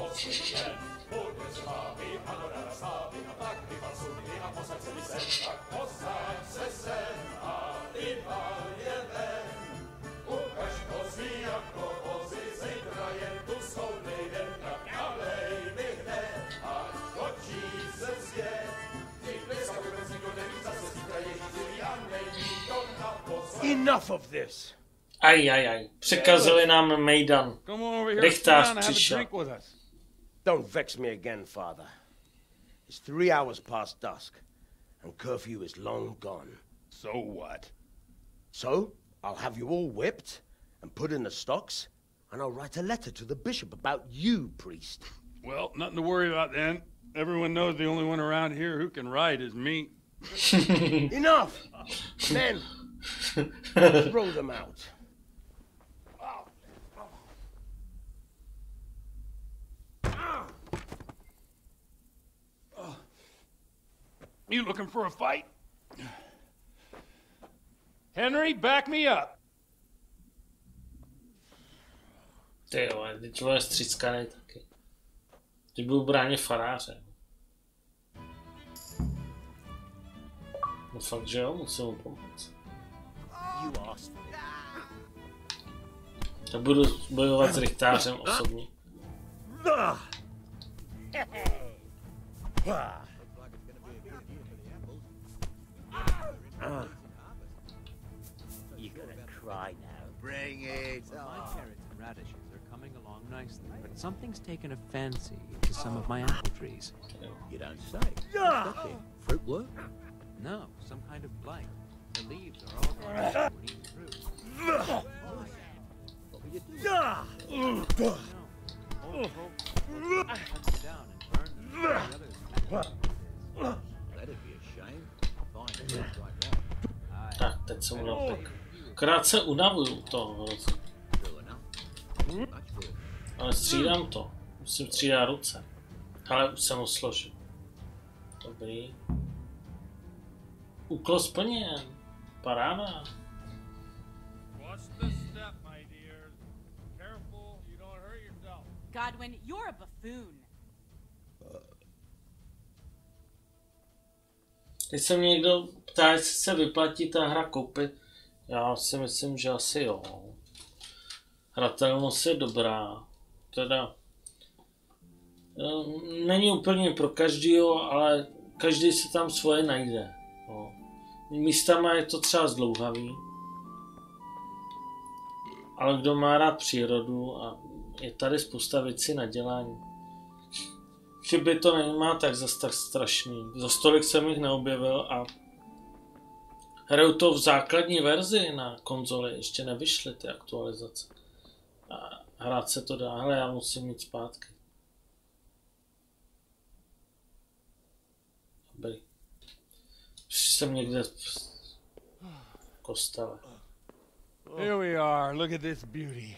Enough of this. Aj. Překazili nám Mejdan. Rychtář přišel. Don't vex me again, Father. It's 3 hours past dusk, and curfew is long gone. So what? So, I'll have you all whipped and put in the stocks, and I'll write a letter to the bishop about you, priest. Well, nothing to worry about then. Everyone knows the only one around here who can write is me. Enough! Men, throw them out. You looking for a fight? Henry, back me up. Ty jo, teď vole stříckanej taky. Teď budu bránit faráře. No fakt, že jo, musím mu pomoct. Tak budu bojovat s rychtářem osobně. You're gonna cry now. Bring it. My carrots and radishes are coming along nicely, but something's taken a fancy to some of my apple trees. You don't say. What's that then? Fruit work? No, some kind of blight. The leaves are all gone when eaten through. What will you do? That'd be a shame. Fine, it's right round. Tak, teď jsem unavil. Krátce unavuju toho. Ale střídám to. Musím střídat ruce. Ale už jsem ho složil. Dobrý. Úkol splněn. Paráda. Godwin, you're a buffoon. Teď se mě někdo ptá, jestli se vyplatí ta hra koupit. Já si myslím, že asi jo. Hratelnost je dobrá. Teda není úplně pro každýho, ale každý si tam svoje najde. No. Místama je to třeba zdlouhavý. Ale kdo má rád přírodu a je tady spousta věcí na dělání. Chyby to nemá tak zase tak strašný. Za stolik jsem jich neobjevil a hraju to v základní verzi na konzoli, ještě nevyšly ty aktualizace. A hrát se to dá, ale já musím mít zpátky. Dobrý. Jsem někde v kostele. Here we are, look at this beauty.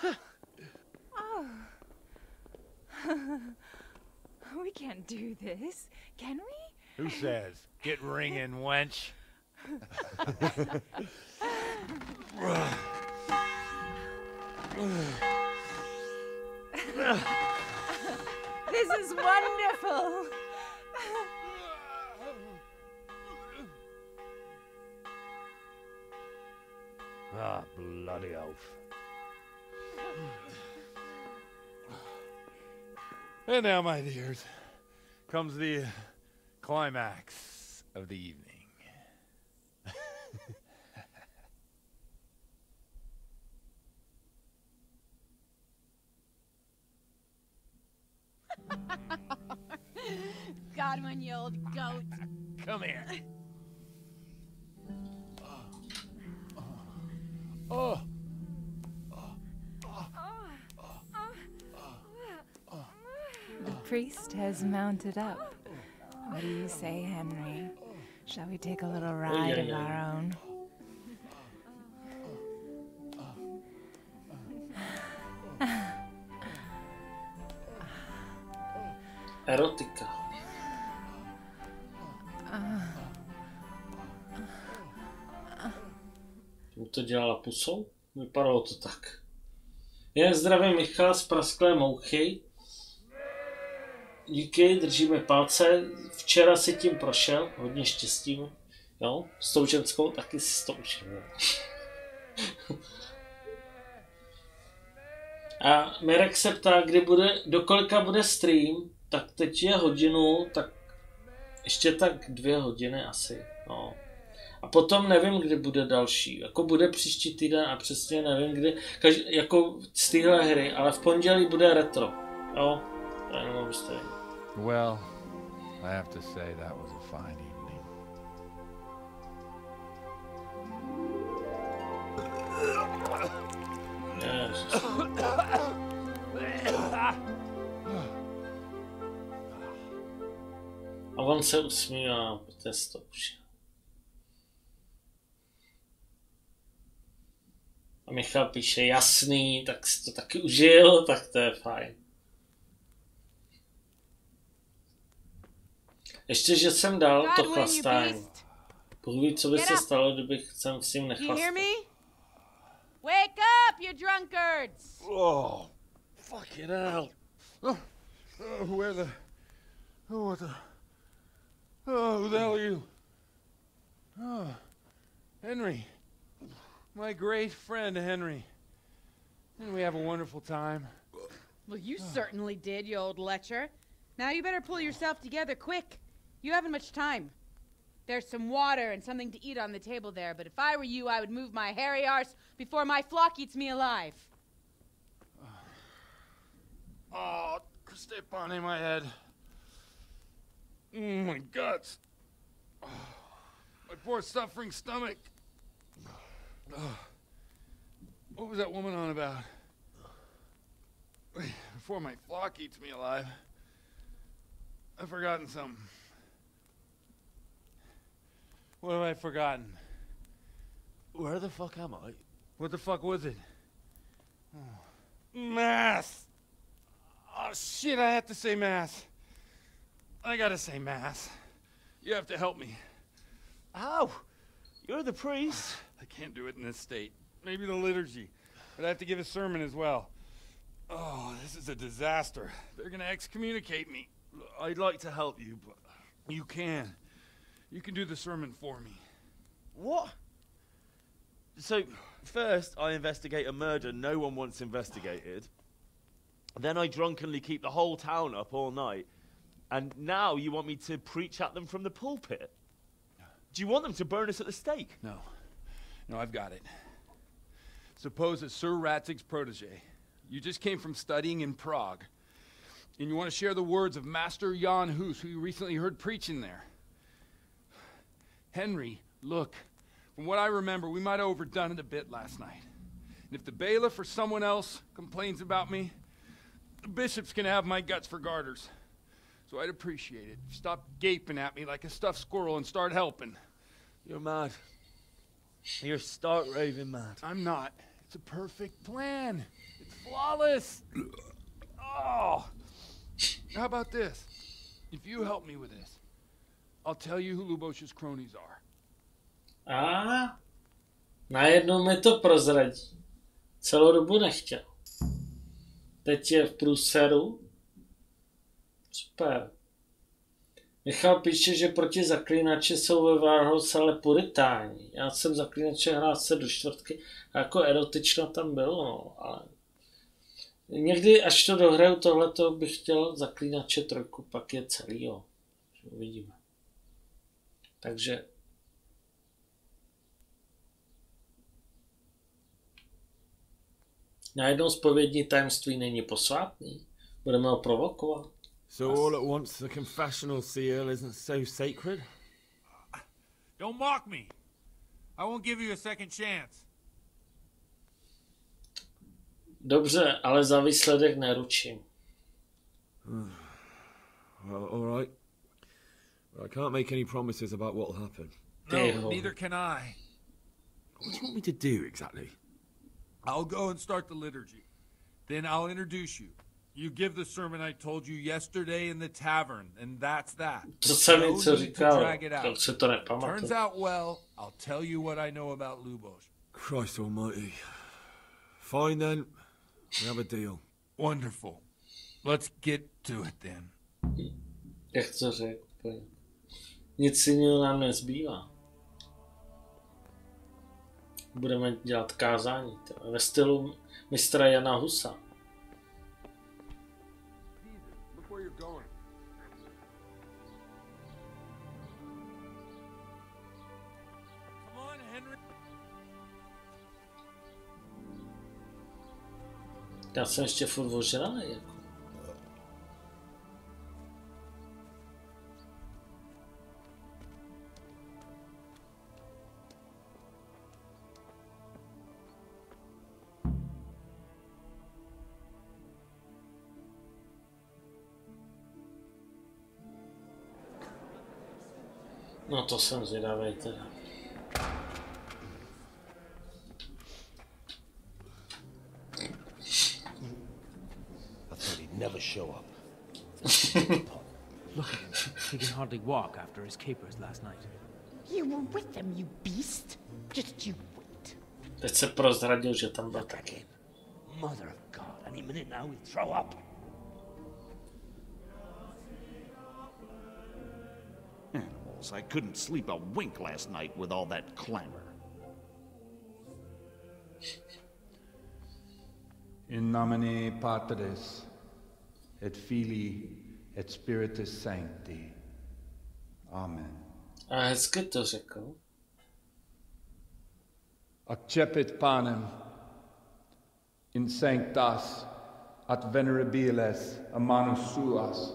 We can't do this, can we? Who says? Get ringing, wench. This is wonderful. Ah, bloody oath. And now, my dears, comes the climax of the evening. God, one, you old goat. Come here. Oh. The priest has mounted up. What do you say, Henry? Shall we take a little ride of our own? Erotika. Mu to dělala pusou? Vypadalo to tak. Jen zdravím Michal z prasklé mouchy. Díky, držíme palce. Včera si tím prošel, hodně štěstí. Jo, s tou ženskou taky si to užil. A Mirek se ptá, do kolika bude stream, tak teď je hodinu, tak ještě tak 2 hodiny asi, no. A potom nevím, kdy bude další, jako bude příští týden a přesně nevím kdy, jako z téhle hry, ale v pondělí bude retro, jo, to jenom abyste věděli. Well, I have to say that was a fine evening. Ježiš. A on se usmívá, protože to už. A Michal píše jasný, tak si to taky užil, tak to je fajn. Ještě, že jsem dal to chlastání. Bůh ví, co by se stalo, kdybych jsem s ním nechlastal. Wake up, you drunkards! Oh, fucking hell. Where the... Oh, what the... Oh, who the hell are you? Oh, Henry. My great friend, Henry. Didn't we have a wonderful time? Well, you certainly did, you old lecher. Now you better pull yourself together quick. You haven't much time. There's some water and something to eat on the table there, but if I were you, I would move my hairy arse before my flock eats me alive. Oh, step on in my head. My guts. Oh, my poor suffering stomach. Oh, what was that woman on about? Before my flock eats me alive. I've forgotten something. What have I forgotten? Where the fuck am I? What the fuck was it? Oh. Mass! Oh shit, I have to say mass. I gotta say mass. You have to help me. How? You're the priest. I can't do it in this state. Maybe the liturgy. But I have to give a sermon as well. Oh, this is a disaster. They're gonna excommunicate me. I'd like to help you, but... You can. You can do the sermon for me. What? So, first I investigate a murder no one wants investigated. Then I drunkenly keep the whole town up all night. And now you want me to preach at them from the pulpit? Do you want them to burn us at the stake? No. No, I've got it. Suppose that Sir Ratzig's protege. You just came from studying in Prague. And you want to share the words of Master Jan Hus, who you recently heard preaching there. Henry, look, from what I remember, we might have overdone it a bit last night. And if the bailiff or someone else complains about me, the bishop's gonna have my guts for garters. So I'd appreciate it. Stop gaping at me like a stuffed squirrel and start helping. You're mad. You're stark raving mad. I'm not. It's a perfect plan. It's flawless. Oh. How about this? If you help me with this, I'll tell you who Luboš's cronies are. A najednou mi to prozradí. Celou dobu nechtěl. Teď je v průseru. Super. Michal píše, že proti zaklínači jsou ve Warhouse ale puritáni. Já jsem zaklínače hrál se do čtvrtky a jako erotično tam bylo, no, ale někdy, až to dohraju tohleto, bych chtěl zaklínače 3, pak je celý, jo. Uvidíme. Takže najednou zpovědní tajemství není posvátný. Budeme ho provokovat. So all at once the confessional seal isn't so sacred? Don't mock me. I won't give you a second chance. Dobře, ale za výsledek neručím. Well, all right. But I can't make any promises about what will happen. No, neither can I. What do you want me to do exactly? I'll go and start the liturgy. Then I'll introduce you. You give the sermon I told you yesterday in the tavern, and that's that. To jsem něco říkal, tak se to nepamatuju. Turns out well, I'll tell you what I know about Lubos. Christ almighty. Fine then. We have a deal. Wonderful. Let's get to it then. Jak to řekl? Nic jiného nám nezbývá. Budeme dělat kázání ve stylu mistra Jana Husa. Já jsem ještě furt ožralý, jako. No to jsem zvědavej teda. Never show up. Look at him. He can hardly walk after his capers last night. You were with them, you beast. Just you wait. Teď se prozradil, že tam byl taky. Mother of God, any minute now he'll throw up. Animals, I couldn't sleep a wink last night with all that clamor. In nomine Patris et Filii et Spiritus Sancti. Amen. A hezky to řekl. Accepit panem in sanctas ad venerabiles a manus suas.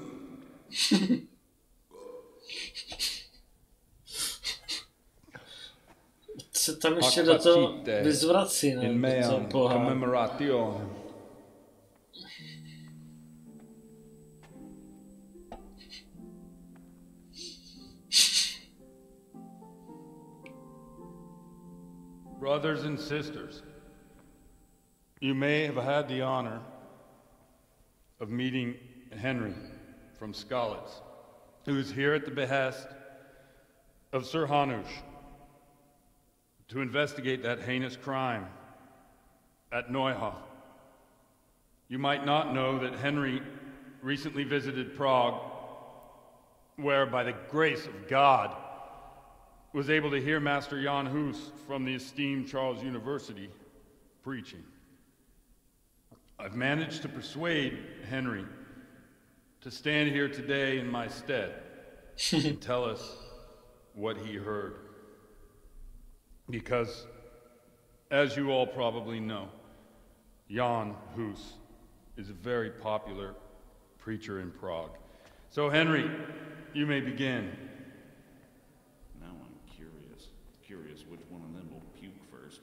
Se tam ještě do toho vyzvrací, ne? In meam commemoration. Brothers and sisters, you may have had the honor of meeting Henry from Skalitz, who is here at the behest of Sir Hanush to investigate that heinous crime at Neuhof. You might not know that Henry recently visited Prague, where, by the grace of God, was able to hear Master Jan Hus from the esteemed Charles University preaching. I've managed to persuade Henry to stand here today in my stead and tell us what he heard. Because, as you all probably know, Jan Hus is a very popular preacher in Prague. So, Henry, you may begin. Now I'm curious which one of them will puke first.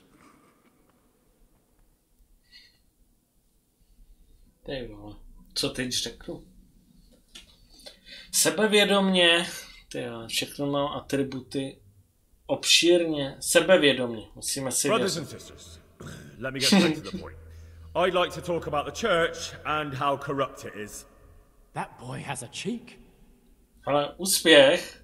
Ty vole, co teď řeknu? Sebevědomně, všechno mám atributy obšírně, sebevědomně, musíme si Brothers and sisters, let me get straight to the point. I'd like to talk about the church and how corrupt it is. That boy has a cheek. Ale úspěch.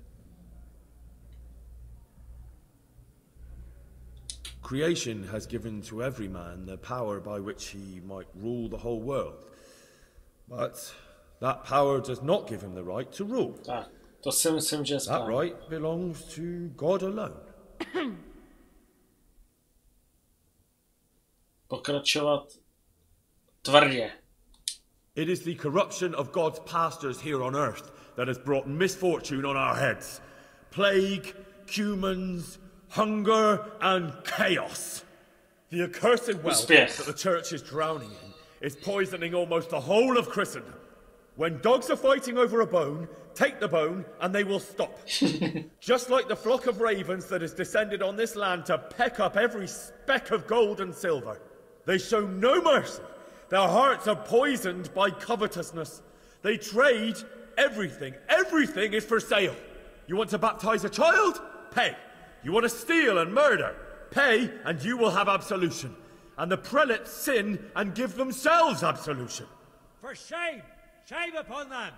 Creation has given to every man the power by which he might rule the whole world. But that power does not give him the right to rule. Tak, To si myslím, že je That správně. right belongs to God alone. Pokračovat tvrdě. It is the corruption of God's pastors here on earth that has brought misfortune on our heads. Plague, cumens, hunger, and chaos. The accursed wealth that the church is drowning in is poisoning almost the whole of Christendom. When dogs are fighting over a bone, take the bone and they will stop. Just like the flock of ravens that has descended on this land to peck up every speck of gold and silver. They show no mercy. Their hearts are poisoned by covetousness. They trade everything. Everything is for sale. You want to baptize a child? Pay. You want to steal and murder? Pay, and you will have absolution. And the prelates sin and give themselves absolution. For shame! Shame upon them!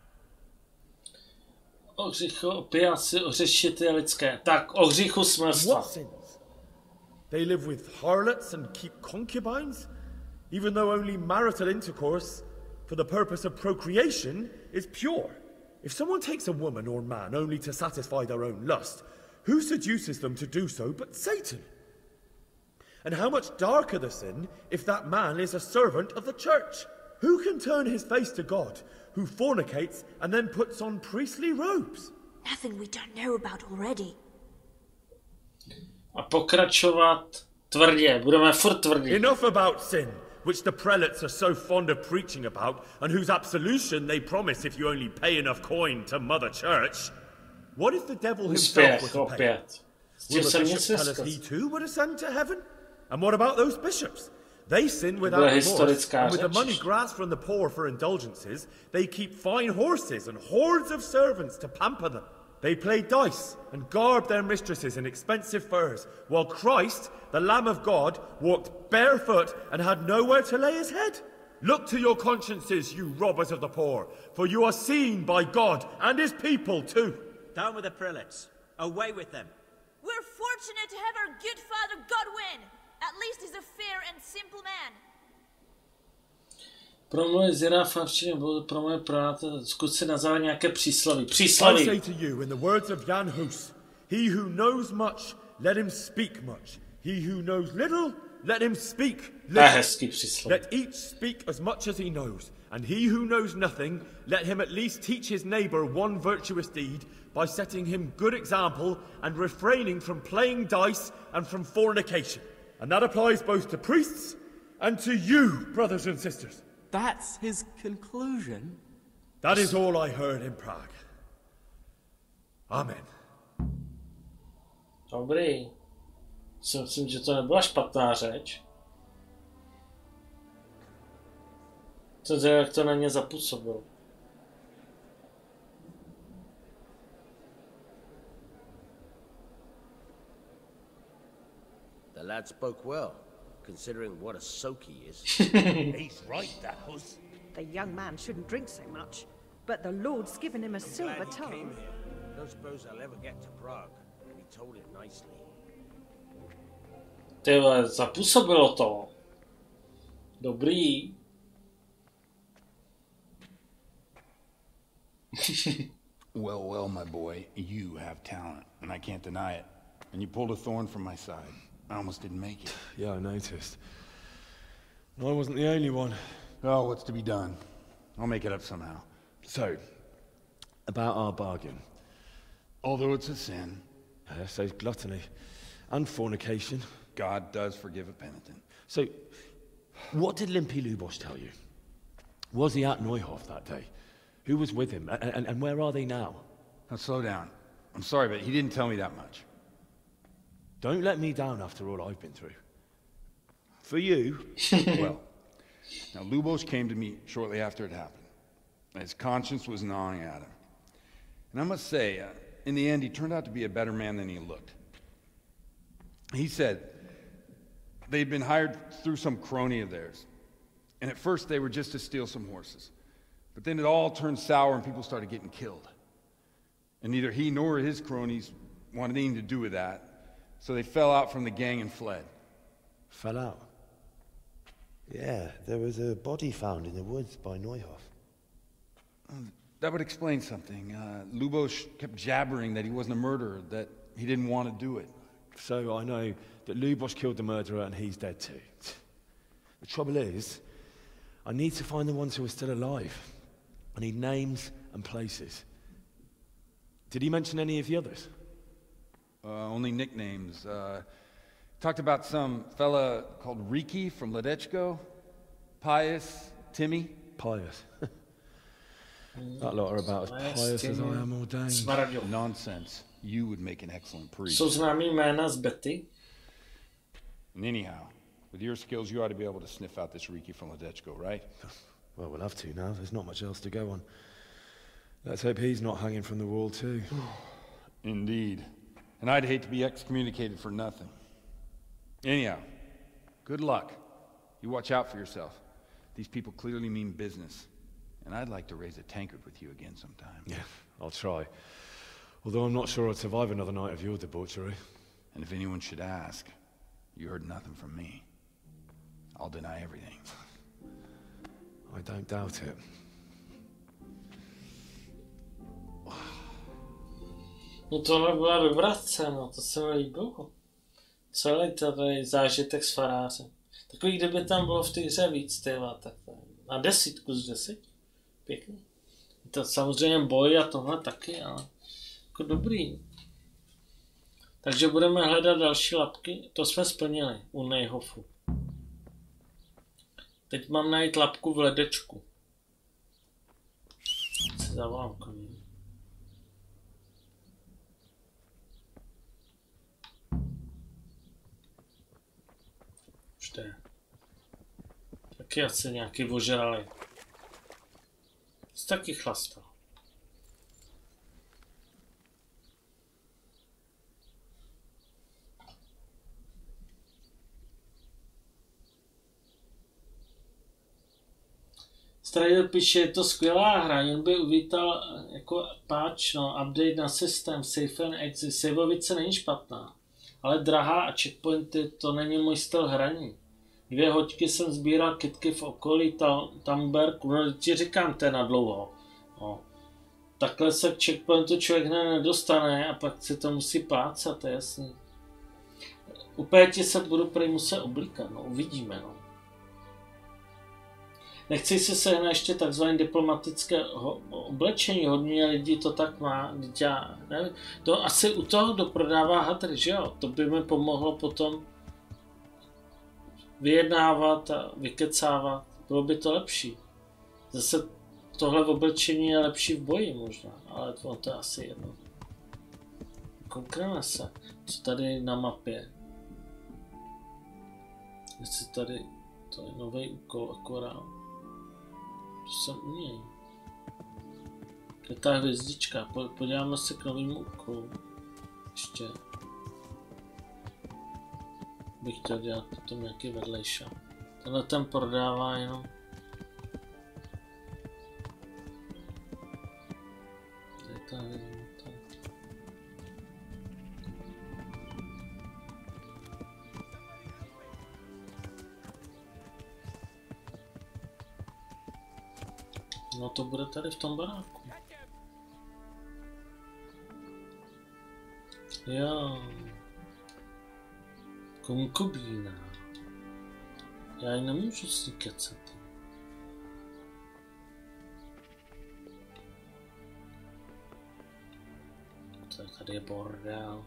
O hříchu, opiaci, ořešit je lidské. Tak, o hříchu smrstva. What sins? They live with harlots and keep concubines? Even though only marital intercourse for the purpose of procreation is pure. If someone takes a woman or man only to satisfy their own lust, who seduces them to do so but Satan? And how much darker the sin if that man is a servant of the church? Who can turn his face to God, who fornicates and then puts on priestly robes? Nothing we don't know about already. A pokračovat tvrdě. Budeme furt tvrdí. Enough about sin, which the prelates are so fond of preaching about, and whose absolution they promise if you only pay enough coin to Mother Church. What if the devil himself was to pay? Will the bishop tell us he too would ascend to heaven? And what about those bishops? They sin without remorse, and with the money grasped from the poor for indulgences, they keep fine horses and hordes of servants to pamper them. They play dice and garb their mistresses in expensive furs, while Christ, the Lamb of God, walked barefoot and had nowhere to lay his head. Look to your consciences, you robbers of the poor, for you are seen by God and his people too. Down with the prelates. Away with them. We're fortunate to have our good father Godwin. At least he's a fair and simple man. Pro moje zirafavči nebo pro moje práce, zkus si nazvat nějaké přísloví. Přísloví. I say to you in the words of Jan Hus, he who knows much, let him speak much. He who knows little, let him speak little. Let each speak as much as he knows. And he who knows nothing, let him at least teach his neighbour one virtuous deed by setting him good example and refraining from playing dice and from fornication. And that applies both to priests and to you, brothers and sisters. That's his conclusion? That is all I heard in Prague. Amen. Dobrý. Myslím, že to nebyla špatná řeč. Co jak to na ně zapůsobilo. The lad spoke well, considering what a soak he is. He's right, that Hus. The young man shouldn't drink so much, but the Lord's given him a silver tongue. Don't suppose I'll ever get to Prague, and he told it nicely. Tyhle, zapůsobilo to. Dobrý. Well, well, my boy, you have talent, and I can't deny it. And you pulled a thorn from my side. I almost didn't make it. Yeah, I noticed. I wasn't the only one. Oh, what's to be done? I'll make it up somehow. So, about our bargain. Although it's a sin. So's gluttony. And fornication. God does forgive a penitent. So, what did Limpy Lubos tell you? Was he at Neuhof that day? Who was with him? And where are they now? Now slow down. I'm sorry, but he didn't tell me that much. Don't let me down after all I've been through. For you. Well, now Lubos came to me shortly after it happened. His conscience was gnawing at him. And I must say, in the end, he turned out to be a better man than he looked. He said they'd been hired through some crony of theirs. And at first they were just to steal some horses. But then it all turned sour and people started getting killed. And neither he nor his cronies wanted anything to do with that. So they fell out from the gang and fled. Fell out? Yeah, there was a body found in the woods by Neuhof. That would explain something. Lubos kept jabbering that he wasn't a murderer, that he didn't want to do it. So I know that Lubos killed the murderer and he's dead too. The trouble is, I need to find the ones who are still alive. I need names and places. Did he mention any of the others? Only nicknames. Talked about some fella called Riki from Ledechko. Pius, Timmy. Pius. That lot are about as pious as I am ordained. Nonsense. You would make an excellent priest. Jsou známý jména z Betty. And anyhow, with your skills, you ought to be able to sniff out this Riki from Ledechko, right? Well, we'll have to now. There's not much else to go on. Let's hope he's not hanging from the wall too. Indeed. And I'd hate to be excommunicated for nothing. Anyhow, good luck. You watch out for yourself. These people clearly mean business. And I'd like to raise a tankard with you again sometime. Yeah, I'll try. Although I'm not sure I'd survive another night of your debauchery. And if anyone should ask, you heard nothing from me. I'll deny everything. I don't doubt it. No tohle byla dobrá scéna, to se mi líbilo. Celý tady zážitek s farářem. Takový, kdyby tam bylo v té hře víc, tyva, tak na 10 z 10. Pěkný. To samozřejmě boj a tohle taky, ale jako dobrý. Takže budeme hledat další lapky. To jsme splnili u Nejhofu. Teď mám najít lapku v ledečku. Se zavolám koní. Už to je. Taky asi nějaký ožralý. Jsi taky chlastal. Strider píše, je to skvělá hra, jen by uvítal jako patch, no, update na systém, save and exit. Saveovice není špatná, ale drahá a checkpointy, to není můj styl hraní. 2 hoďky jsem sbíral kytky v okolí Tamberku, no ti říkám, to je na dlouho. No. Takhle se k checkpointu člověk nedostane a pak si to musí plácat, to je jasný. U Péti se budu prý muset oblíkat, no uvidíme, no. Nechci si sehnat ještě takzvané diplomatické oblečení, hodně lidí to tak má, já nevím. To asi u toho, kdo prodává hadry, že jo, to by mi pomohlo potom vyjednávat a vykecávat, bylo by to lepší. Zase tohle oblečení je lepší v boji možná, ale to je asi jedno. Koukneme se, co tady na mapě. Jestli tady, to je nový úkol akorát. To jsem u něj. To je ta hvězdička, podíváme se k novému úkolu. Ještě. Bych chtěl dělat potom nějaký vedlejša. Tenhle ten prodává jenom. Tady ta hvězdička. No to bude tady v tom baráku. Jo. Konkubína. Já ji nemůžu s ní kecat. Tady je bordel.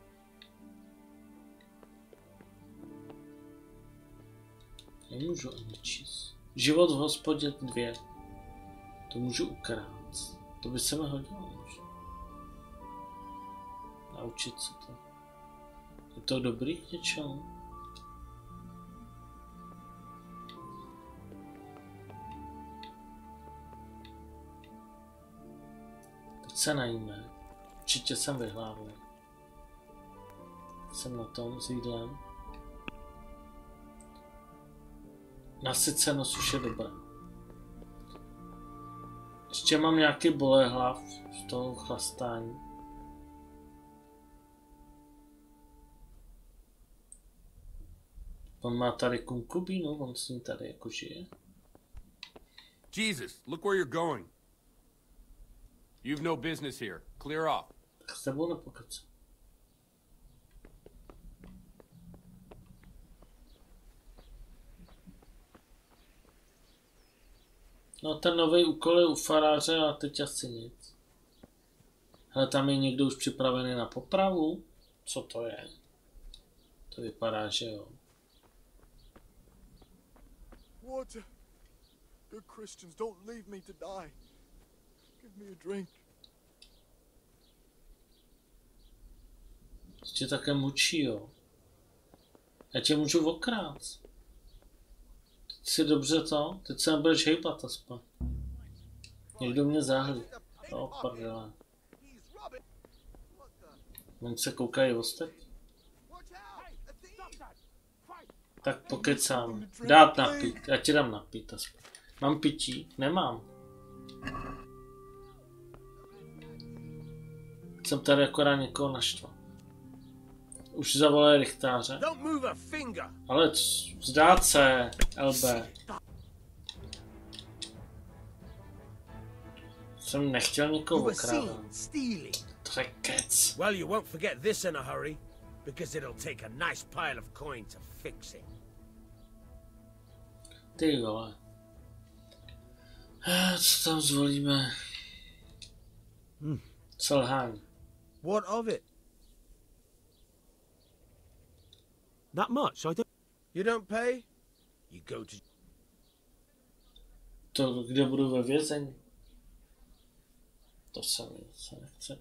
Nemůžu ani číst. Život v hospodě 2. To můžu ukrát. To by se mi hodilo možná. Naučit se to. Je to dobrý k něčemu? Teď se najíme. Určitě jsem vyhlávil. Jsem na tom s jídlem. Nasycenost už je dobrá. Ještě mám nějaký bolehlav z toho chlastání. On má tady konkubínu, on s ní tady jako žije. Jesus, look where you're going. You've no business here. Clear off. Tak s tebou nepokecám. No ten nový úkol je u faráře a teď asi nic. Hele, tam je někdo už připravený na popravu? Co to je? To vypadá, že jo. Water. Good Christians, don't leave me to die. Give me a drink. Tě také mučí, jo. Já tě můžu okrát. Teď si dobře to? Teď se nebudeš hejbat aspoň. Někdo mě zahlí. No, pardele. Oni se koukají ostatní. Tak pokecám. Dát napít. Já ti dám napít aspoň. Mám pití? Nemám. Jsem tady akorát někoho naštval. Už zavolali rychtáře. Ale vzdát se, LB. Jsem nechtěl nikoho okrádat. To je kec. Well, you won't forget this in a hurry, because it'll take a nice pile of coin to fix it. Ty vole. Co tam zvolíme? Selhání. What of it? That much? I don't... You don't pay? You go to... To, kde budu ve vězení? To se nechce.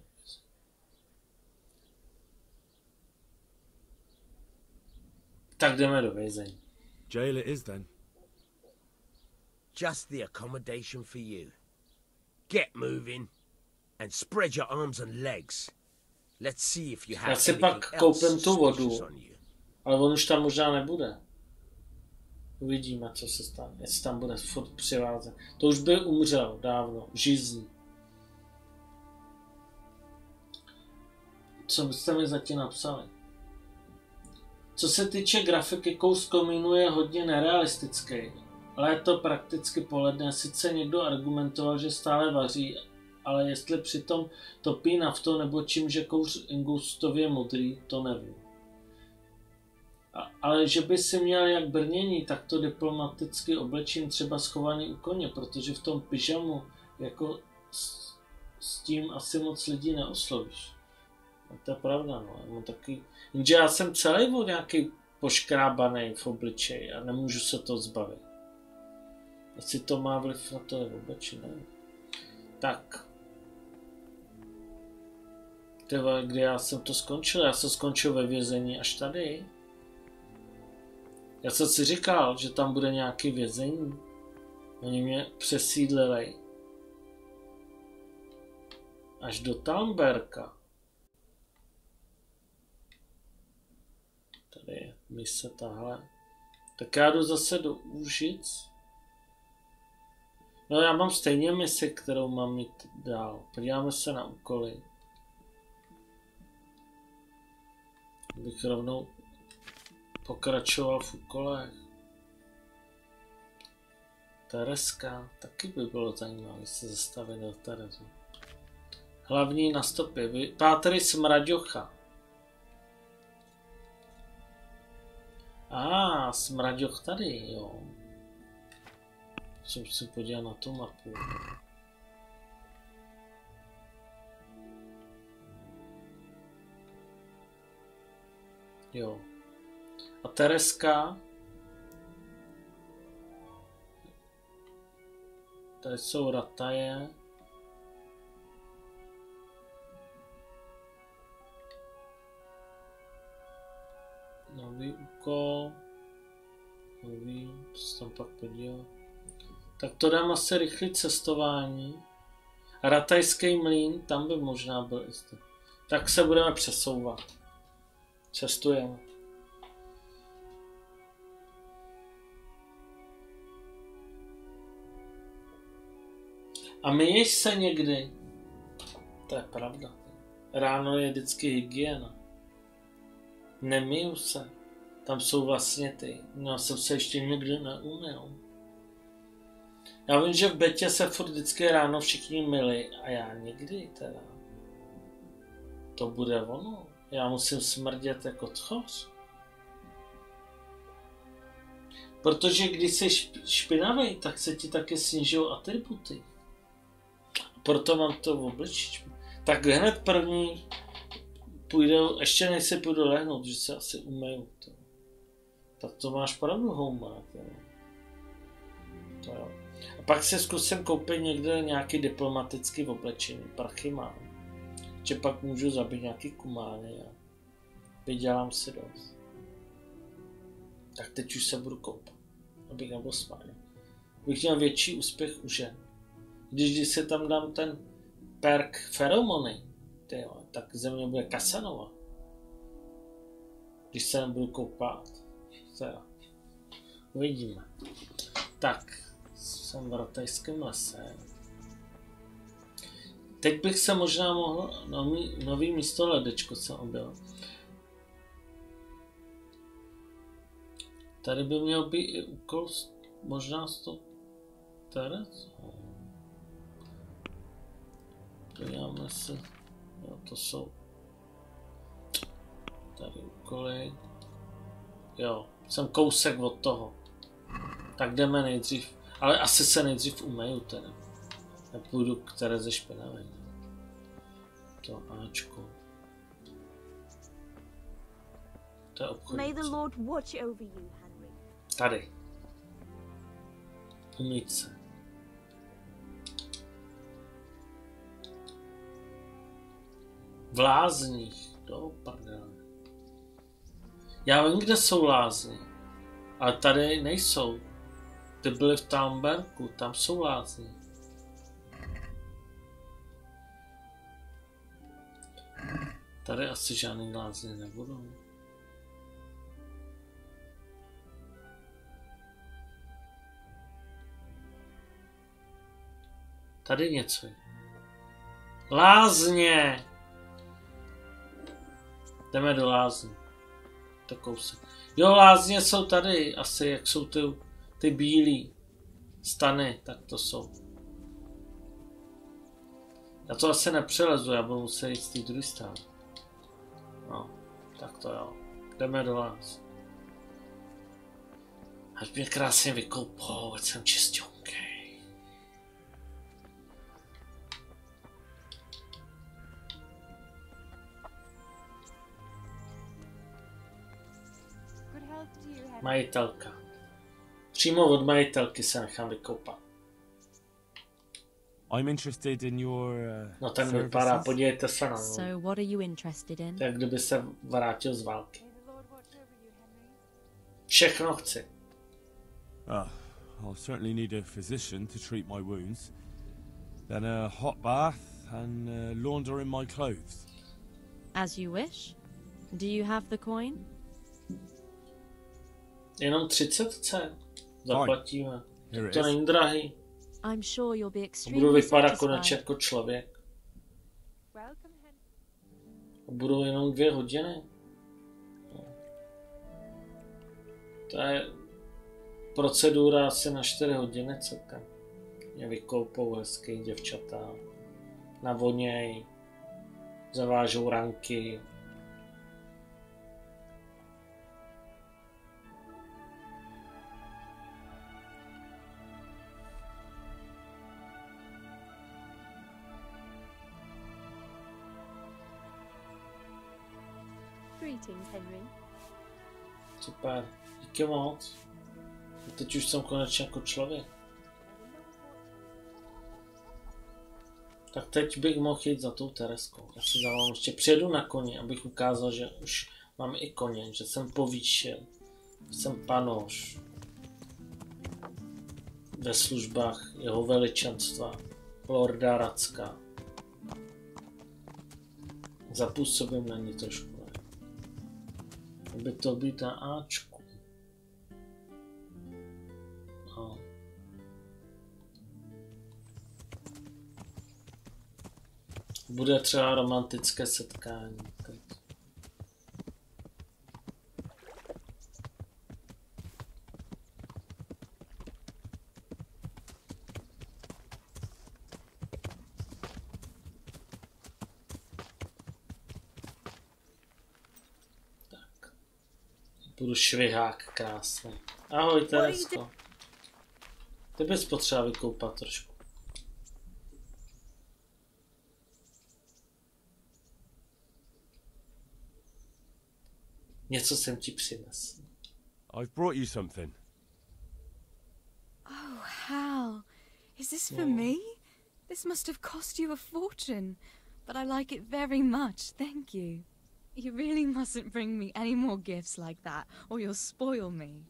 Tak jdeme do vězení. Jail it is then. Just the accommodation for you. Get moving and spread your arms and legs. Let's see if you have. Já si pak koupím tu vodu, ale on už tam možná nebude. Uvidíme, co se stane. Jestli tam bude furt přivázet. To už by umřel dávno. Žízní. Co byste mi zatím napsali? Co se týče grafiky, kous komínu je hodně nerealistický. Ale je to prakticky poledne. Sice někdo argumentoval, že stále vaří, ale jestli přitom topí naftou nebo čím, že kouř ingustově modrý, to nevím. Ale že by si měl jak brnění, tak to diplomaticky oblečím třeba schovaný u koně, protože v tom pyžamu jako s tím asi moc lidí neoslovíš. A to je pravda, no. Já mám taky... Jenže já jsem celý byl nějaký poškrábaný v obličeji a nemůžu se to zbavit. Jestli to má vliv na to je vůbec, či ne. Tak. Tyhle, kdy já jsem to skončil? Já jsem skončil ve vězení až tady. Já jsem si říkal, že tam bude nějaký vězení. Oni mě přesídlili. Až do Talmberka. Tady je mise tahle. Tak já jdu zase do Úžic. No já mám stejně misi, kterou mám mít dál. Podíváme se na úkoly. Bych rovnou pokračoval v úkolech. Tereska, taky by bylo zajímavé se zastavit do Terezu. Hlavní na stopě. Pátry Smraďocha. Smraďoch tady, jo. Jsem si podíval na tu mapu. Jo. A Tereska. Tady jsou rataje. Nový úkol. Nový, co tam pak podíval. Tak to dám asi rychlé cestování. Ratajský mlýn, tam by možná byl jistý. Tak se budeme přesouvat. Cestujeme. A myješ se někdy? To je pravda. Ráno je vždycky hygiena. Nemiju se. Tam jsou vlastně ty. No, jsem se ještě nikdy neumyl. Já vím, že v betě se furt vždycky ráno všichni myli a já někdy teda. To bude ono. Já musím smrdět jako tchoř. Protože když jsi špinavý, tak se ti taky snižují atributy. Proto mám to v obličeji. Tak hned první půjdu, ještě než se půjdu lehnout, že se asi umeju. Tak to máš pravdu, Homer. To jo. A pak se zkusím koupit někde nějaký diplomatický oblečení. Prachy mám. Že pak můžu zabít nějaký kumány a vydělám si dost. Tak teď už se budu koupat. Abych nebyl smárný. Bych měl větší úspěch u žen. Když se tam dám ten perk feromony, tak ze mě bude Casanova. Když se nebudu koupat. Teda. Uvidíme. Tak, jsem v Rotejském lese. Teď bych se možná mohl nový místo ledečko jsem objel. Tady by měl být i úkol možná 100 terec. Podíváme se. Jo, to jsou tady úkoly. Jo, jsem kousek od toho. Tak jdeme nejdřív. Ale asi se nejdřív umeju teda. Nepůjdu k Tereze špinavé. To Ačko. To je obchodnice. May the Lord watch over you, Henry. Tady. Umýt se. V lázních. Do prdele. Já vím, kde jsou lázně. Ale tady nejsou. Ty byly v Talmberku, tam jsou lázně. Tady asi žádný lázně nebudou. Tady něco je. Lázně! Jdeme do lázní. To kousek. Jo, lázně jsou tady. Asi jak jsou ty bílý stany, tak to jsou. Já to asi nepřelezu, já budu muset jít z té druhé strany. No, tak to jo. Jdeme do lázní. Ať mě krásně vykoupou, ať jsem čistěnký. Majitelka. Přímo od majitelky se nechám vykoupat. I'm interested in your no ten vypadá, podívejte se na něj. So what are you interested in? Tak kdyby se vrátil z války. Všechno chci. I'll certainly need a physician to treat my wounds. Then a hot bath and laundering my clothes. As you wish. Do you have the coin? Jenom 30 cent. Zaplatíme. To není drahý. I'm sure you'll be extremely budu vypadat konečně jako člověk. Welcome, Henry. Budou jenom 2 hodiny. To je procedura asi na 4 hodiny celkem. Mě vykoupou hezký děvčata. Navoněj. Zavážou ranky. Greetings, Henry. Super, díky moc. Teď už jsem konečně jako člověk. Tak teď bych mohl jít za tou Tereskou. Já si zavolám, ještě přijedu na koni, abych ukázal, že už mám i koně, že jsem povýšil. Jsem panoš. Ve službách jeho veličenstva, Lorda Racka. Zapůsobím na ní trošku. By to být na Ačku. No. Bude třeba romantické setkání. Teď. Budu švihák krásný. Ahoj, Teresko. Ty bys potřeba vykoupat trošku. Něco jsem ti přinesl. I've brought you something. Oh, Hal. Is this for me? This must have cost you a fortune. But I like it very much, thank you. You really mustn't bring me any more gifts like that, or you'll spoil me.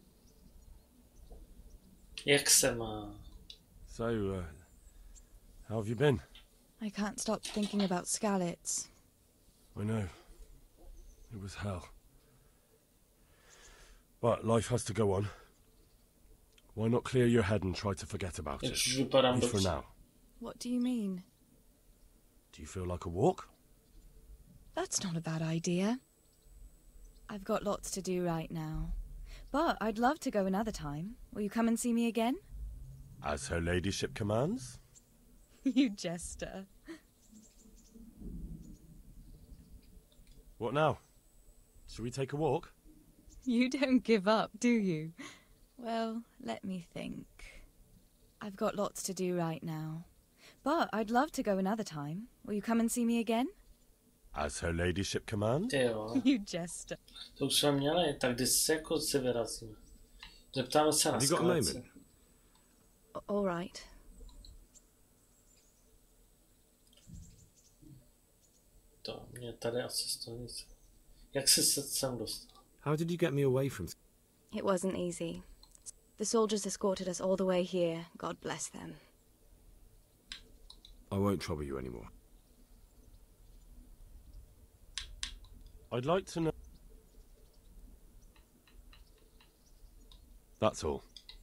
Jak se má? So, how have you been? I can't stop thinking about Skalitz. I know. It was hell. But life has to go on. Why not clear your head and try to forget about it? At least for now. What do you mean? Do you feel like a walk? That's not a bad idea. I've got lots to do right now. But I'd love to go another time. Will you come and see me again? As her ladyship commands? You jester. What now? Shall we take a walk? You don't give up, do you? Well, let me think. I've got lots to do right now. But I'd love to go another time. Will you come and see me again? As her ladyship commands? You jester. To už jsme měli, tak když se jako si vyrazíme. Zeptáme se na Skalici. All right. To mě tady asi stojí nic. Jak jsi se sem dostal? How did you get me away from... It wasn't easy. The soldiers escorted us all the way here. God bless them. I won't trouble you anymore. I'd like to know... That's all.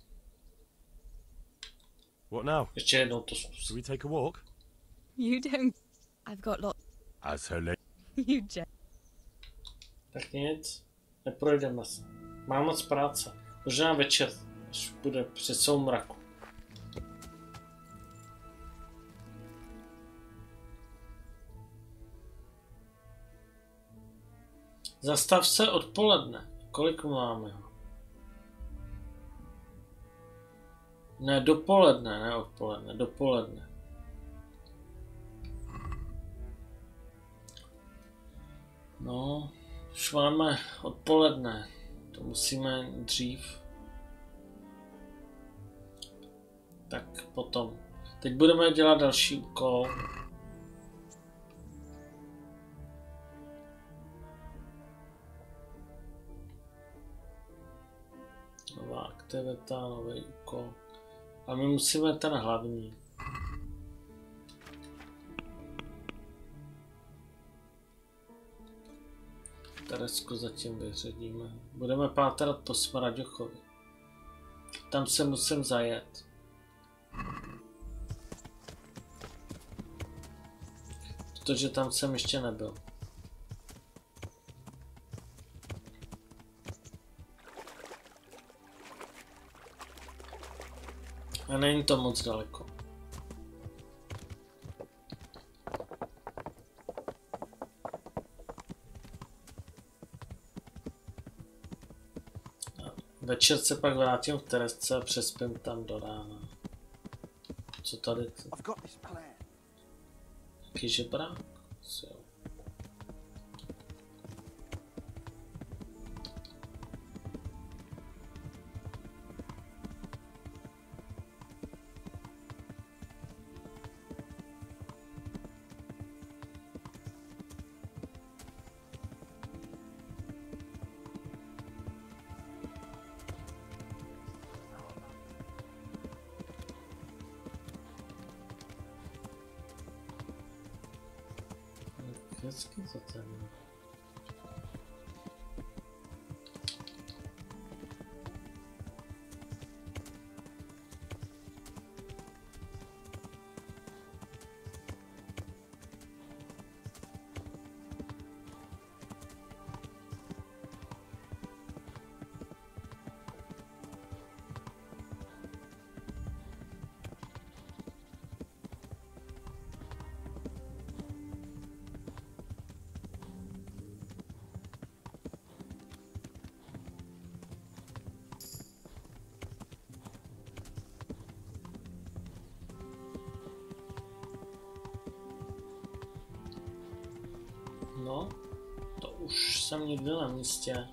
What now? Ještě jednou to zkus. Shall we take a walk? You don't... I've got lots... As her lady... You just... Tak nic. Neprojdeme se. Mám moc práce. Možná večer, až bude při soumraku. Zastav se odpoledne. Kolik máme? Ne, dopoledne, ne odpoledne, dopoledne. No, už máme odpoledne. To musíme dřív. Tak potom. Teď budeme dělat další úkol. Nová aktivita, nový úkol. A my musíme ten hlavní. Teresku zatím vyřadíme. Budeme pátrat po Smraďochovi. Tam se musím zajet. Protože tam jsem ještě nebyl. A není to moc daleko. Večer se pak vrátím v Teresce a přespím tam do rána. Co tady? Jaký žebrák? Hezky to tam. No, to už jsem někde na místě.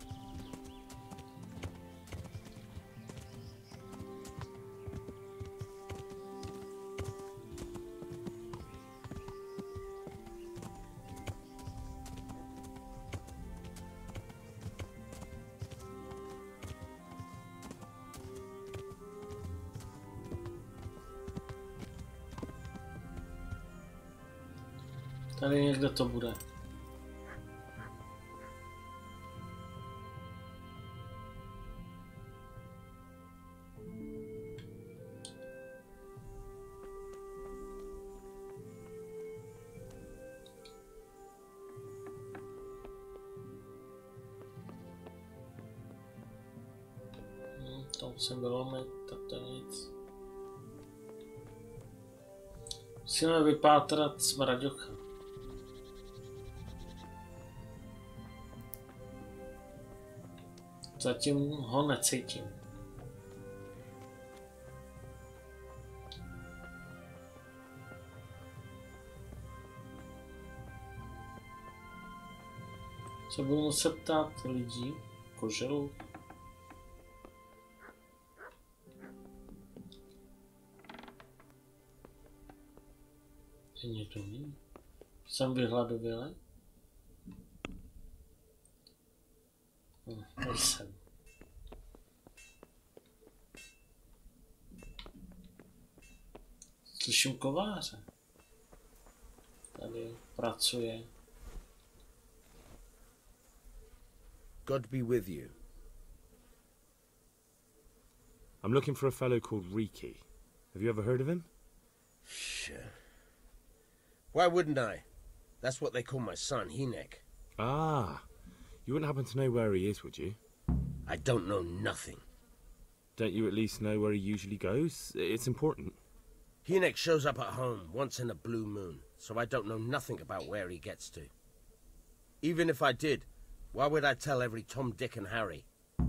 Tady někde to bude. To musím vylomit, tak to nic. Musíme vypátrat smraďocha. Zatím ho necítím. Co budu muset ptát lidí? Koželu? Je někdo jiný? Jsem vyhladovělý? Nejsem. Slyším kováře. Tady pracuje. God be with you. I'm looking for a fellow called Riki. Have you ever heard of him? Sure. Why wouldn't I? That's what they call my son, Hinek. Ah. You wouldn't happen to know where he is, would you? I don't know nothing. Don't you at least know where he usually goes? It's important. Hinek shows up at home once in a blue moon, so I don't know nothing about where he gets to. Even if I did, why would I tell every Tom, Dick and Harry?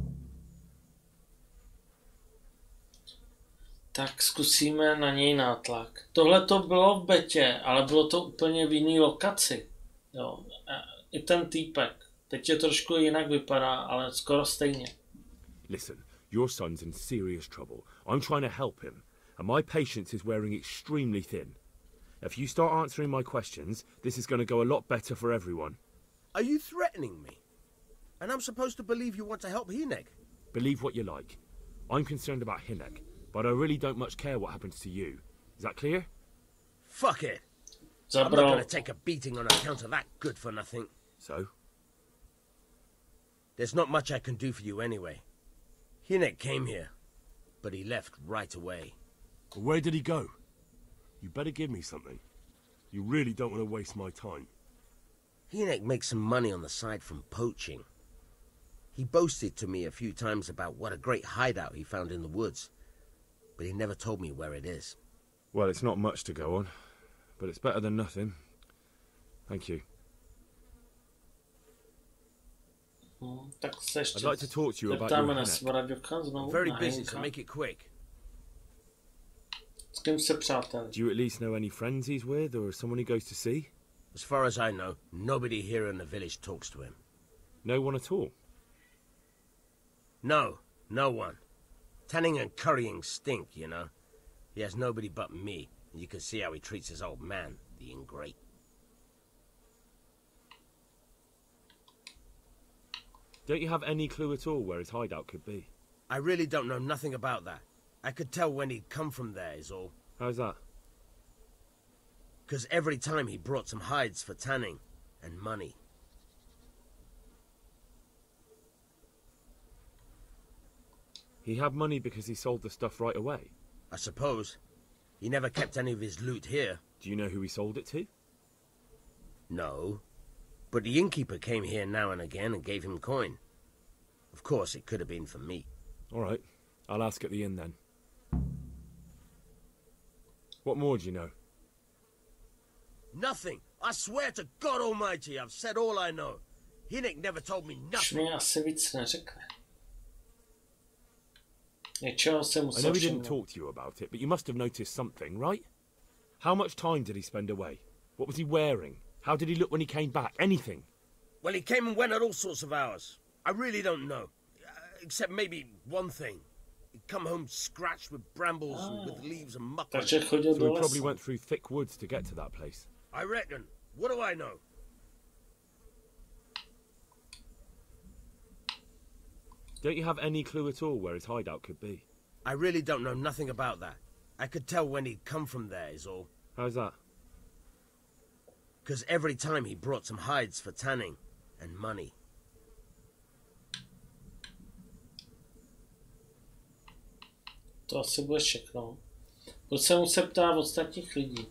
Tak zkusíme na něj nátlak. Tohle to bylo v betě, ale bylo to úplně v jiný lokaci. Jo. I ten týpek. Teď je trošku jinak vypadá, ale skoro stejně. Listen, your son's in serious trouble. I'm trying to help him, and my patience is wearing extremely thin. If you start answering my questions, this is going to go a lot better for everyone. Are you threatening me? And I'm supposed to believe you want to help Hinek? Believe what you like. I'm concerned about Hinek, but I really don't much care what happens to you. Is that clear? Fuck it. I'm not going to take a beating on account of that good for nothing. So? There's not much I can do for you anyway. Hinek came here, but he left right away. Well, where did he go? You better give me something. You really don't want to waste my time. Hinek makes some money on the side from poaching. He boasted to me a few times about what a great hideout he found in the woods, but he never told me where it is. Well, it's not much to go on, but it's better than nothing. Thank you. I'd like to talk to you about your Hinek. Very busy, so make it quick. Do you at least know any friends he's with, or someone he goes to see? As far as I know, nobody here in the village talks to him. No one at all? No, no one. Tanning and currying stink, you know. He has nobody but me, and you can see how he treats his old man, the ingrate. Don't you have any clue at all where his hideout could be? I really don't know nothing about that. I could tell when he'd come from there, is all. How's that? Because every time he brought some hides for tanning, and money. He had money because he sold the stuff right away? I suppose. He never kept any of his loot here. Do you know who he sold it to? No. But the innkeeper came here now and again and gave him coin. Of course, it could have been for me. All right. I'll ask at the inn then. What more do you know? Nothing. I swear to God Almighty, I've said all I know. Hinek never told me nothing. I know he didn't talk to you about it, but you must have noticed something, right? How much time did he spend away? What was he wearing? How did he look when he came back? Anything? Well, he came and went at all sorts of hours. I really don't know. Except maybe one thing. He'd come home scratched with brambles and with leaves and muck. So he probably went through thick woods to get to that place. I reckon. What do I know? Don't you have any clue at all where his hideout could be? I really don't know nothing about that. I could tell when he'd come from there, is all. How's that? Because every time he brought some hides for tanning and money. To asi bude všechno. Pojď se mu se ptát ostatních lidí.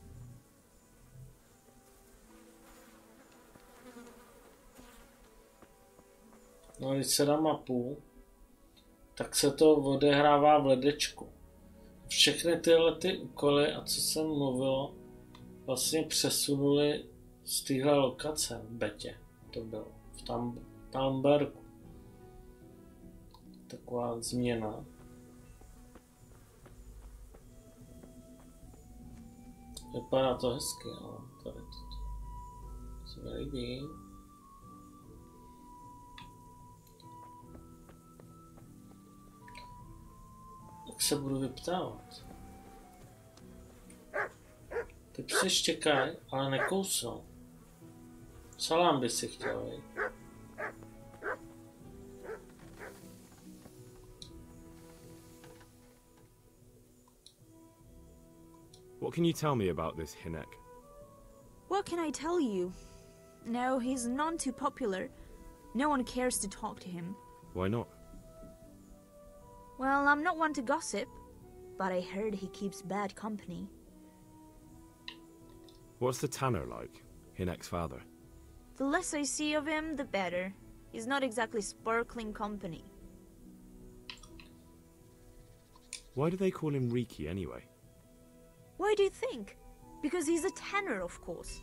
No, když se dá mapu, tak se to odehrává v ledečku. Všechny tyhle ty úkoly, a co jsem mluvil, vlastně přesunuli z téhle lokace v betě. To bylo v Talmbergu. Taková změna. Vypadá to hezky, ale tady to se mi líbí. Tak se budu vyptávat. Ty psy štěkají, ale nekousnou. Salám by si chtěl, vej. What can you tell me about this Hinek? What can I tell you? No, he's none too popular. No one cares to talk to him. Why not? Well, I'm not one to gossip, but I heard he keeps bad company. What's the tanner like, Hinek's father? The less I see of him, the better. He's not exactly sparkling company. Why do they call him Riki anyway? Why do you think? Because he's a tanner, of course.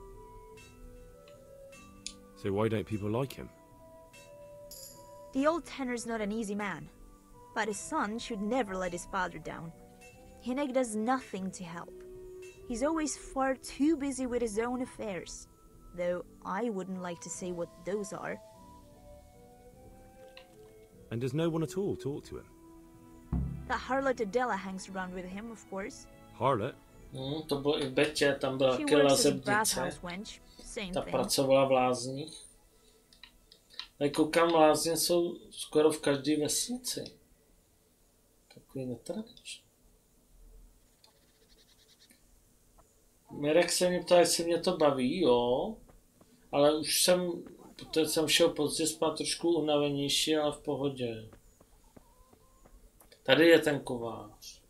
So why don't people like him? The old tanner's not an easy man, but his son should never let his father down. Hinek does nothing to help. He's always far too busy with his own affairs, though I wouldn't like to say what those are. And does no one at all talk to him? That harlot Adela hangs around with him, of course. Harlot? To bylo i v Betě, tam byla taky lazebnice. Ta pracovala v lázních. Ale koukám, lázně jsou skoro v každé vesnici. Takový netradiční. Mirek se mě ptá, jestli mě to baví, jo. Ale už jsem šel pozdě spát trošku unavenější, ale v pohodě. Tady je ten kovář.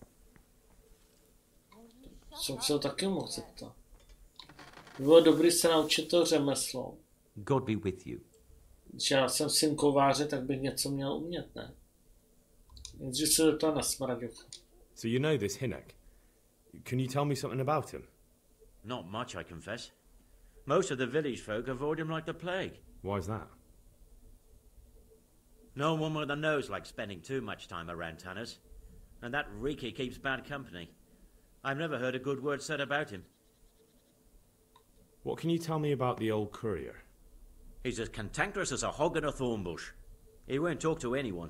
Jsem se ho taky mohl zeptat. Bylo dobrý se naučit to řemeslo. God be with you. Když já jsem syn kováře, tak bych něco měl umět, ne? Nejdřív se zeptal na Smraďocha. So you know this Hinek. Can you tell me something about him? Not much, I confess. Most of the village folk avoid him like the plague. Why's that? No one with a nose likes spending too much time around tanners. And that Riki keeps bad company. I've never heard a good word said about him. What can you tell me about the old courier? He's as cantankerous as a hog in a thorn bush. He won't talk to anyone.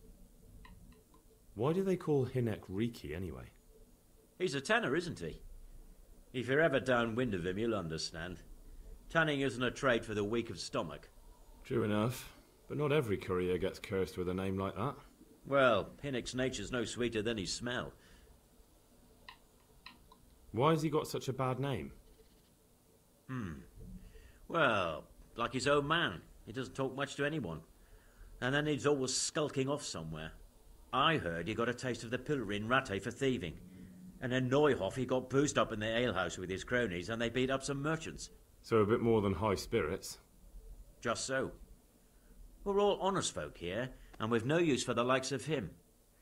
Why do they call Hinek Riki anyway? He's a tanner, isn't he? If you're ever downwind of him, you'll understand. Tanning isn't a trade for the weak of stomach. True enough, but not every courier gets cursed with a name like that. Well, Hinek's nature's no sweeter than his smell. Why has he got such a bad name? Well, like his own man. He doesn't talk much to anyone. And then he's always skulking off somewhere. I heard he got a taste of the pillory in Rattay for thieving. And in Neuhof he got boozed up in the alehouse with his cronies and they beat up some merchants. So a bit more than high spirits. Just so. We're all honest folk here, and we've no use for the likes of him.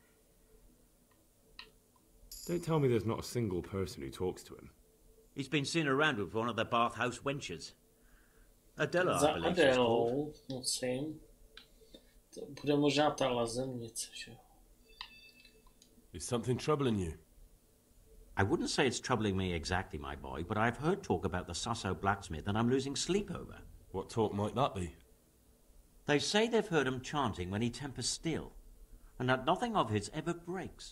Don't tell me there's not a single person who talks to him. He's been seen around with one of the Bath House wenches. Adela, I believe she's called. Musím. To bude možná ta lazemnice, že? Is something troubling you? I wouldn't say it's troubling me exactly, my boy, but I've heard talk about the Sasso blacksmith and I'm losing sleep over. What talk might that be? They say they've heard him chanting when he tempers steel, and that nothing of his ever breaks.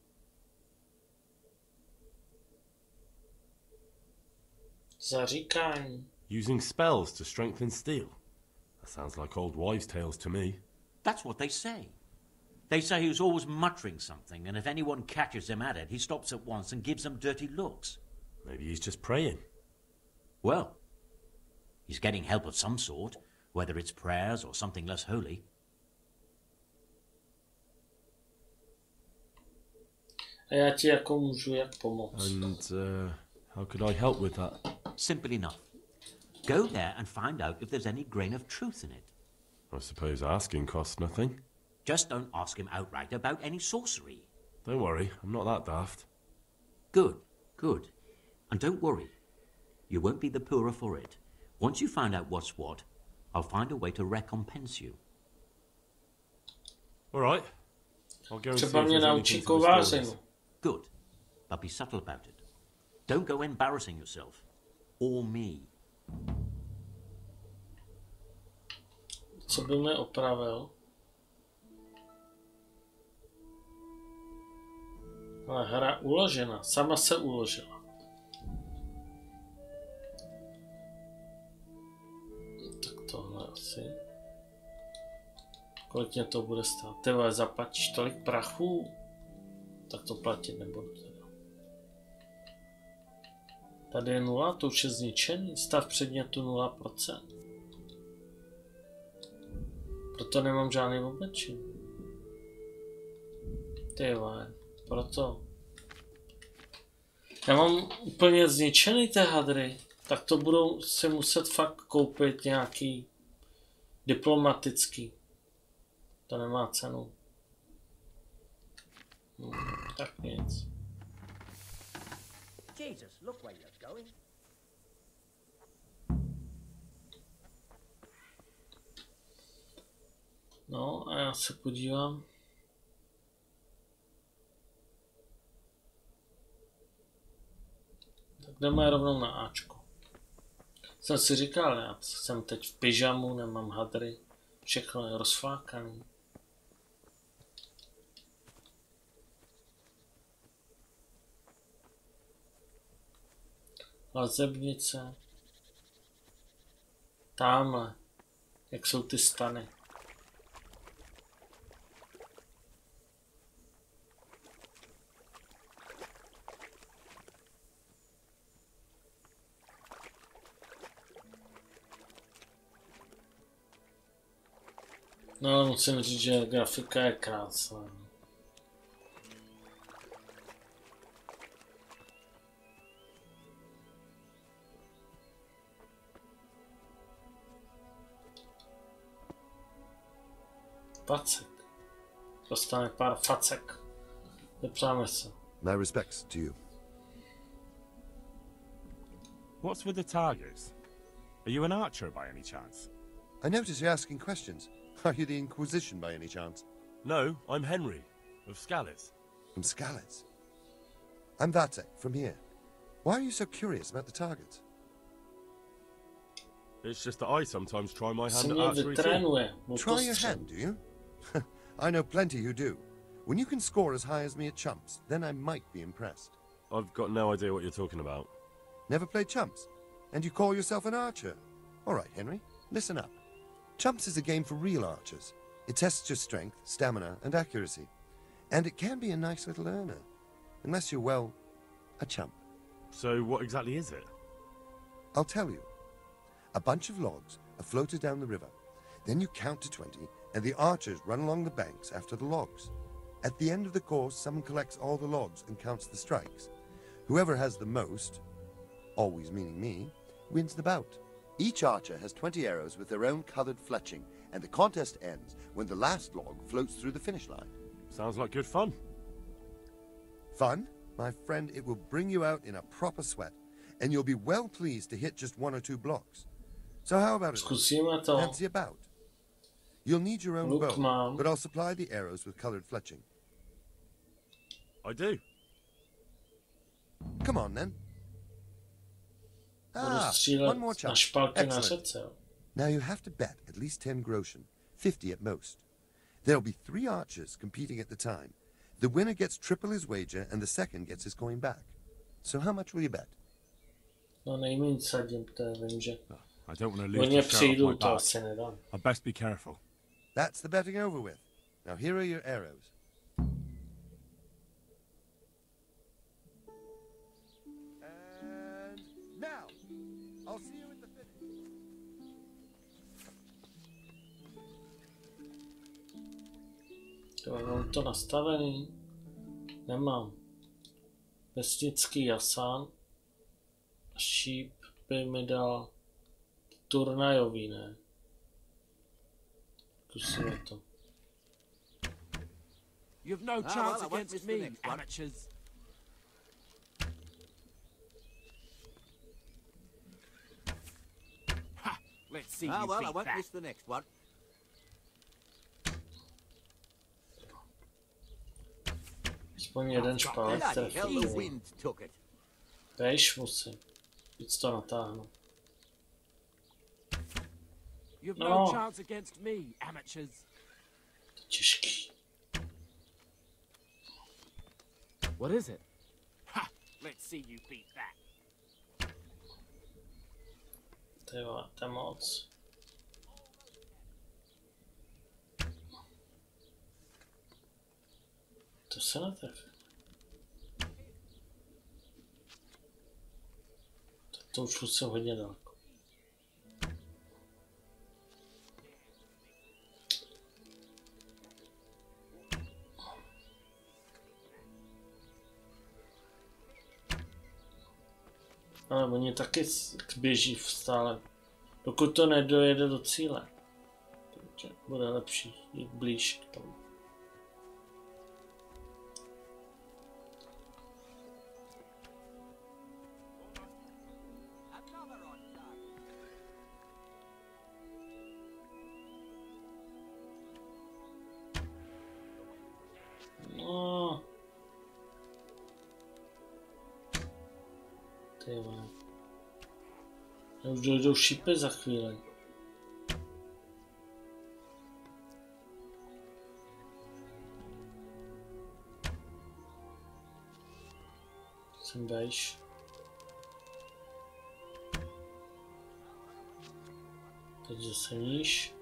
Zaříkání. Using spells to strengthen steel? That sounds like old wives' tales to me. That's what they say. They say he was always muttering something, and if anyone catches him at it, he stops at once and gives them dirty looks. Maybe he's just praying. Well, he's getting help of some sort, whether it's prayers or something less holy. A já ti jako můžu jak pomoct. And how could I help with that? Simple enough. Go there and find out if there's any grain of truth in it. I suppose asking costs nothing. Just don't ask him outright about any sorcery. Don't worry, I'm not that daft. Good, good. And don't worry. You won't be the poorer for it. Once you find out what's what, I'll find a way to recompense you. All right. I'll go and see if Třeba mě there's naučí anything to the kovářinu. stories. Good. But be subtle about it. Don't go embarrassing yourself. Or me. Co by mi opravil? Ale hra uložena, sama se uložila. Tak tohle asi. Kolik mě to bude stát? Ty vole, zaplatíš tolik prachu? Tak to platit nebudu teda. Tady je 0, to už je zničený. Stav předmětu 0%. Proto nemám žádný oblečení. Ty vole, proto. Já mám úplně zničený ty hadry. Tak to budou si muset fakt koupit nějaký diplomatický. To nemá cenu. Tak nic. Jesus, look where you're going. No a já se podívám. Tak jdeme rovnou na Ačko. Jsem si říkal, já jsem teď v pyžamu, nemám hadry. Všechno je rozflákaný. Lazebnice. Támhle. Jak jsou ty stany. No ale musím říct, že grafika je krásná. Facek. Dostane pár facek. Vypřáme se. My respects to you. What's with the targets? Are you an archer by any chance? I notice you're asking questions. Are you the Inquisition by any chance? No, I'm Henry, of Skalitz. From Skalitz? I'm Vatek, from here. Why are you so curious about the targets? It's just that I sometimes try my hand at archery too. Try your hand, do you? I know plenty who do. When you can score as high as me at chumps, then I might be impressed. I've got no idea what you're talking about. Never played chumps? And you call yourself an archer? All right, Henry, listen up. Chumps is a game for real archers. It tests your strength, stamina, and accuracy. And it can be a nice little earner. Unless you're, well, a chump. So what exactly is it? I'll tell you. A bunch of logs are floated down the river. Then you count to 20, and the archers run along the banks after the logs. At the end of the course, someone collects all the logs and counts the strikes. Whoever has the most, always meaning me, wins the bout. Each archer has 20 arrows with their own colored fletching, and the contest ends when the last log floats through the finish line. Sounds like good fun. Fun? My friend, it will bring you out in a proper sweat, and you'll be well pleased to hit just 1 or 2 blocks. So how about it? Fancy a bout? You'll need your own bow, but I'll supply the arrows with colored fletching. I do. Come on, then. Budu střílet one more na chance. špalky na Excellent. řece. Now you have to bet at least 10 groschen, 50 at most. There'll be 3 archers competing at the time. The winner gets triple his wager and the second gets his coin back. So how much will you bet? No, nejméně sadím, to vím, že... I don't want to lose the shirt off my back. Asi nedám. I'd best be careful. That's the betting over with. Now here are your arrows. And now, I'll see you at the finish. Mám to nastavený. Nemám. Vesnický jasán. Šíp by mi dal turnajový, ne? Zkusíme to. You've no chance against me, amateurs. Ha! Let's see you beat that. I won't miss the next one. Aspoň jeden špalek trefí. Tež musím. Víc to natáhnu. You've no chance against me, amateurs. Těžký. What is it? Ha! Let's see you beat that. To je moc. To se netrefí. To už musím hodně daleko. Ale oni taky běží stále, dokud to nedojede do cíle. Takže bude lepší jít blíž k tomu. No. Ty vole. Už dojdou šípy za chvíli. Jsem bejš. Teď zase níž.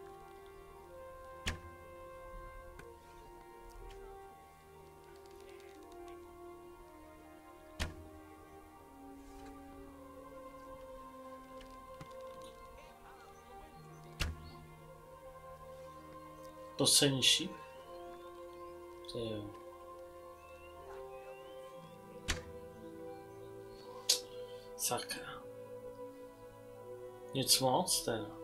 Poslední šíp. To jo. Sakra. Nic moc teda.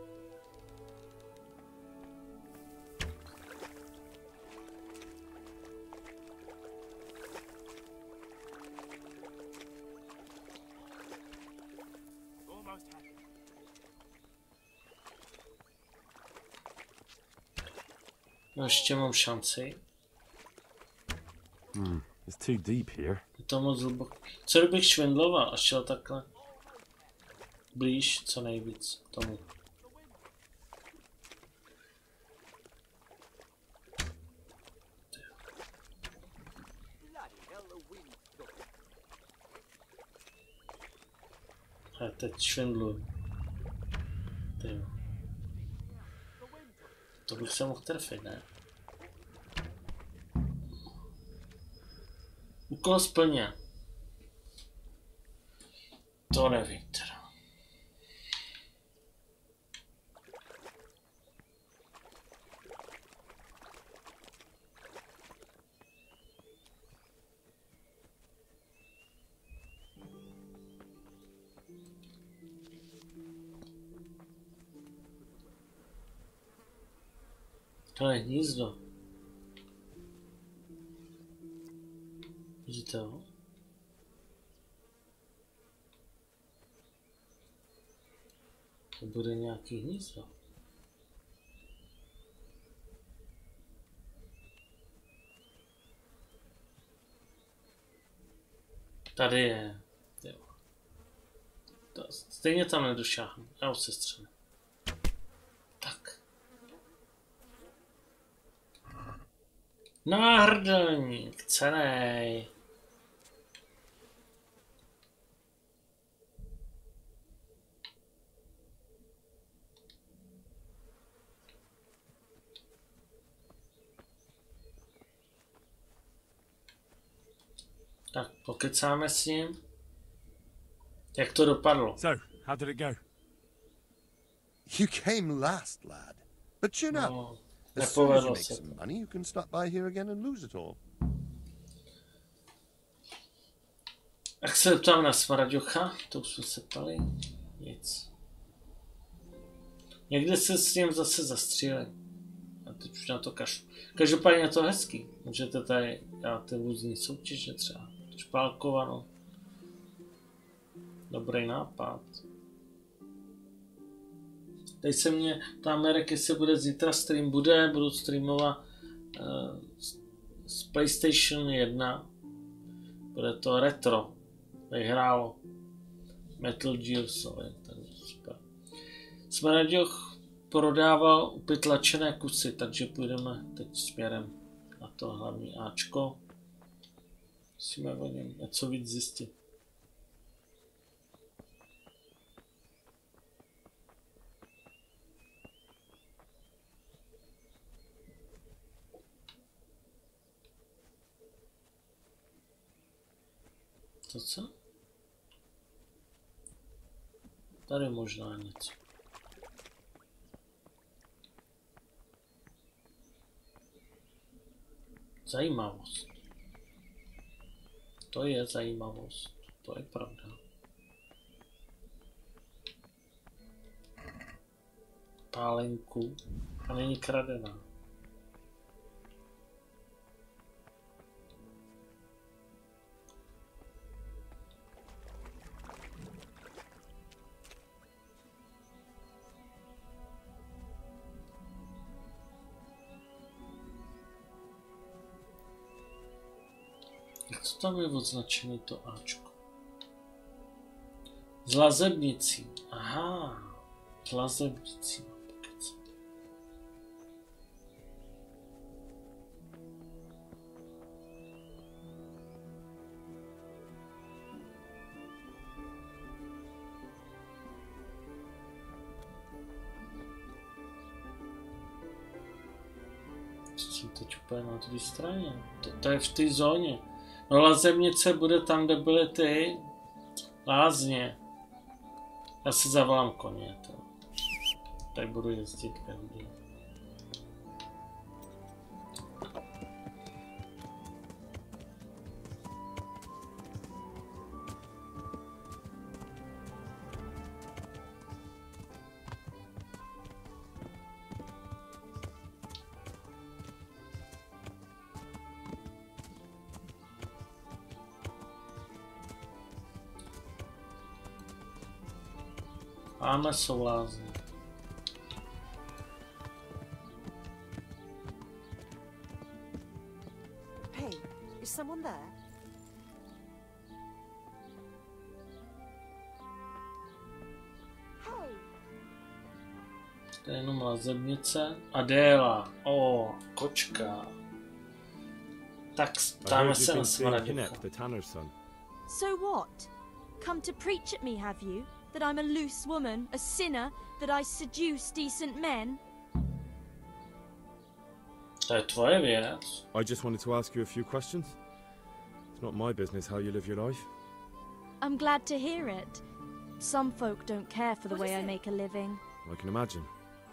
No ještě mám šanci. It's too deep here. Je to moc hluboko. Co kdybych švindloval a šel takhle blíž co nejvíc k tomu. A teď švindluju. Tyjo. To bych se mohl trefit, ne? Úkol splně. To nevím teda. To je hnízdo. Vidíte ho? To bude nějaký hnízdo. Tady je. Jo. Stejně tam nedošáhnu. Já ho sestřelím. Náhrdelník, cenej. Tak, pokecáme s ním. Jak to dopadlo? So, how did it go? You came last, lad. But chin up. No, As soon as you nepovedlo make se. some money, you can stop by here again and lose it all. Jak se ptám na Smraďocha, to už jsme se ptali. Nic. Někde se s ním zase zastříleli. A teď už na to kašlu. Každopádně je to hezký. Můžete tady dělat ty různý soutěže třeba. Špálkovano. Dobrý nápad. Teď se mě ptá Merek, jestli bude zítra stream. Budu streamovat z PlayStation 1. Bude to retro. Vyhrálo Metal Gearsovi, takže super. Smraďoch prodával upytlačené kusy, takže půjdeme teď směrem na to hlavní Ačko. Musíme o něm něco víc zjistit. To co? Tady možná něco. Zajímavost. To je zajímavost. To je pravda. Pálenku. A není kradená. Co tam je označený to Ačko? S lazebnicí. Aha. S lazebnicí. Co jsem teď úplně na druhé straně? To je v té zóně. No lazebnice bude tam, kde byly ty lázně. Já si zavolám koně. Tady budu jezdit každý. Máme jsou lázně. Hey, is someone there? Hey. To je jenom lazebnice. Adéla. Kočka. Tak ptáme se na Smraďocha. So what? Come to preach at me, have you? That I'm a loose woman, a sinner, that I seduce decent men? To je tvoje věc. I just wanted to ask you a few questions. It's not my business how you live your life. I'm glad to hear it. Some folk don't care for the way I make a living. I can imagine.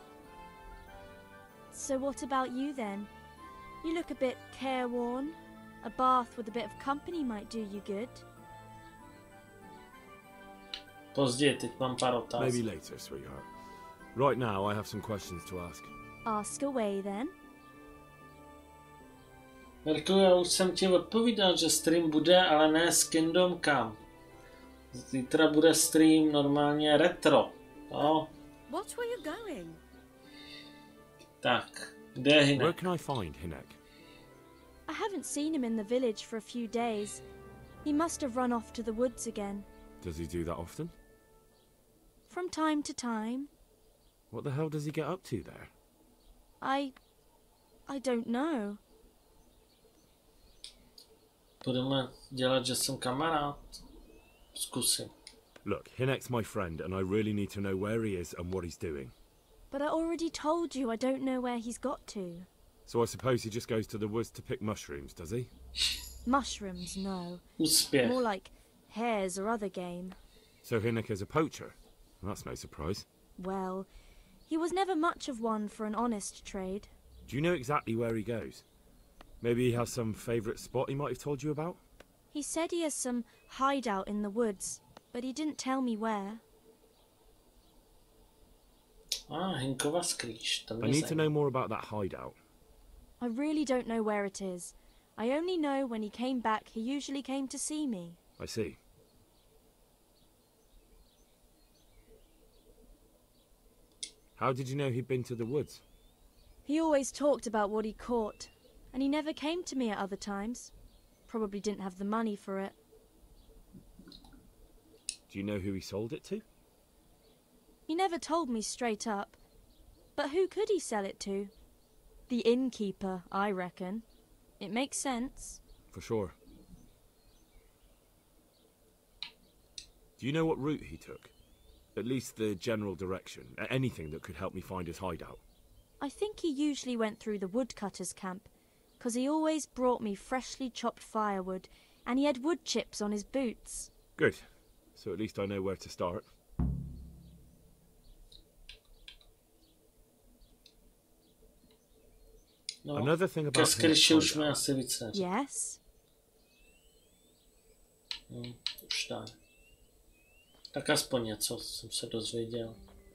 So what about you then? You look a bit careworn. A bath with a bit of company might do you good. Později, teď mám pár otázek. Maybe later, sweetheart. Right now, I have some questions to ask. Ask away then. Mirku, já už jsem ti odpovídal, že stream bude, ale ne s Kingdom Come. Zítra bude stream normálně retro. No. What were you going? Tak, kde je Hynek? Where can I find Hynek? I haven't seen him in the village for a few days. He must have run off to the woods again. Does he do that often? From time to time. What the hell does he get up to there? I don't know. Budeme dělat, že jsem kamarád. Zkusím. Look, Hinek's my friend and I really need to know where he is and what he's doing. But I already told you I don't know where he's got to. So I suppose he just goes to the woods to pick mushrooms, does he? Mushrooms, no. Úspěch. More like hares or other game. So Hinek is a poacher? That's no surprise. Well, he was never much of one for an honest trade. Do you know exactly where he goes? Maybe he has some favourite spot he might have told you about? He said he has some hideout in the woods, but he didn't tell me where. Hinkova skrýš. I need to know more about that hideout. I really don't know where it is. I only know when he came back, he usually came to see me. I see. How did you know he'd been to the woods? He always talked about what he caught, and he never came to me at other times. Probably didn't have the money for it. Do you know who he sold it to? He never told me straight up. But who could he sell it to? The innkeeper, I reckon. It makes sense. For sure. Do you know what route he took? At least the general direction. Anything that could help me find his hideout. I think he usually went through the woodcutter's camp, 'cause he always brought me freshly chopped firewood, and he had wood chips on his boots. Good. So at least I know where to start. No, another thing about už mi asi víc neřekl. Yes. Už tak. Tak aspoň něco jsem se dozvěděl.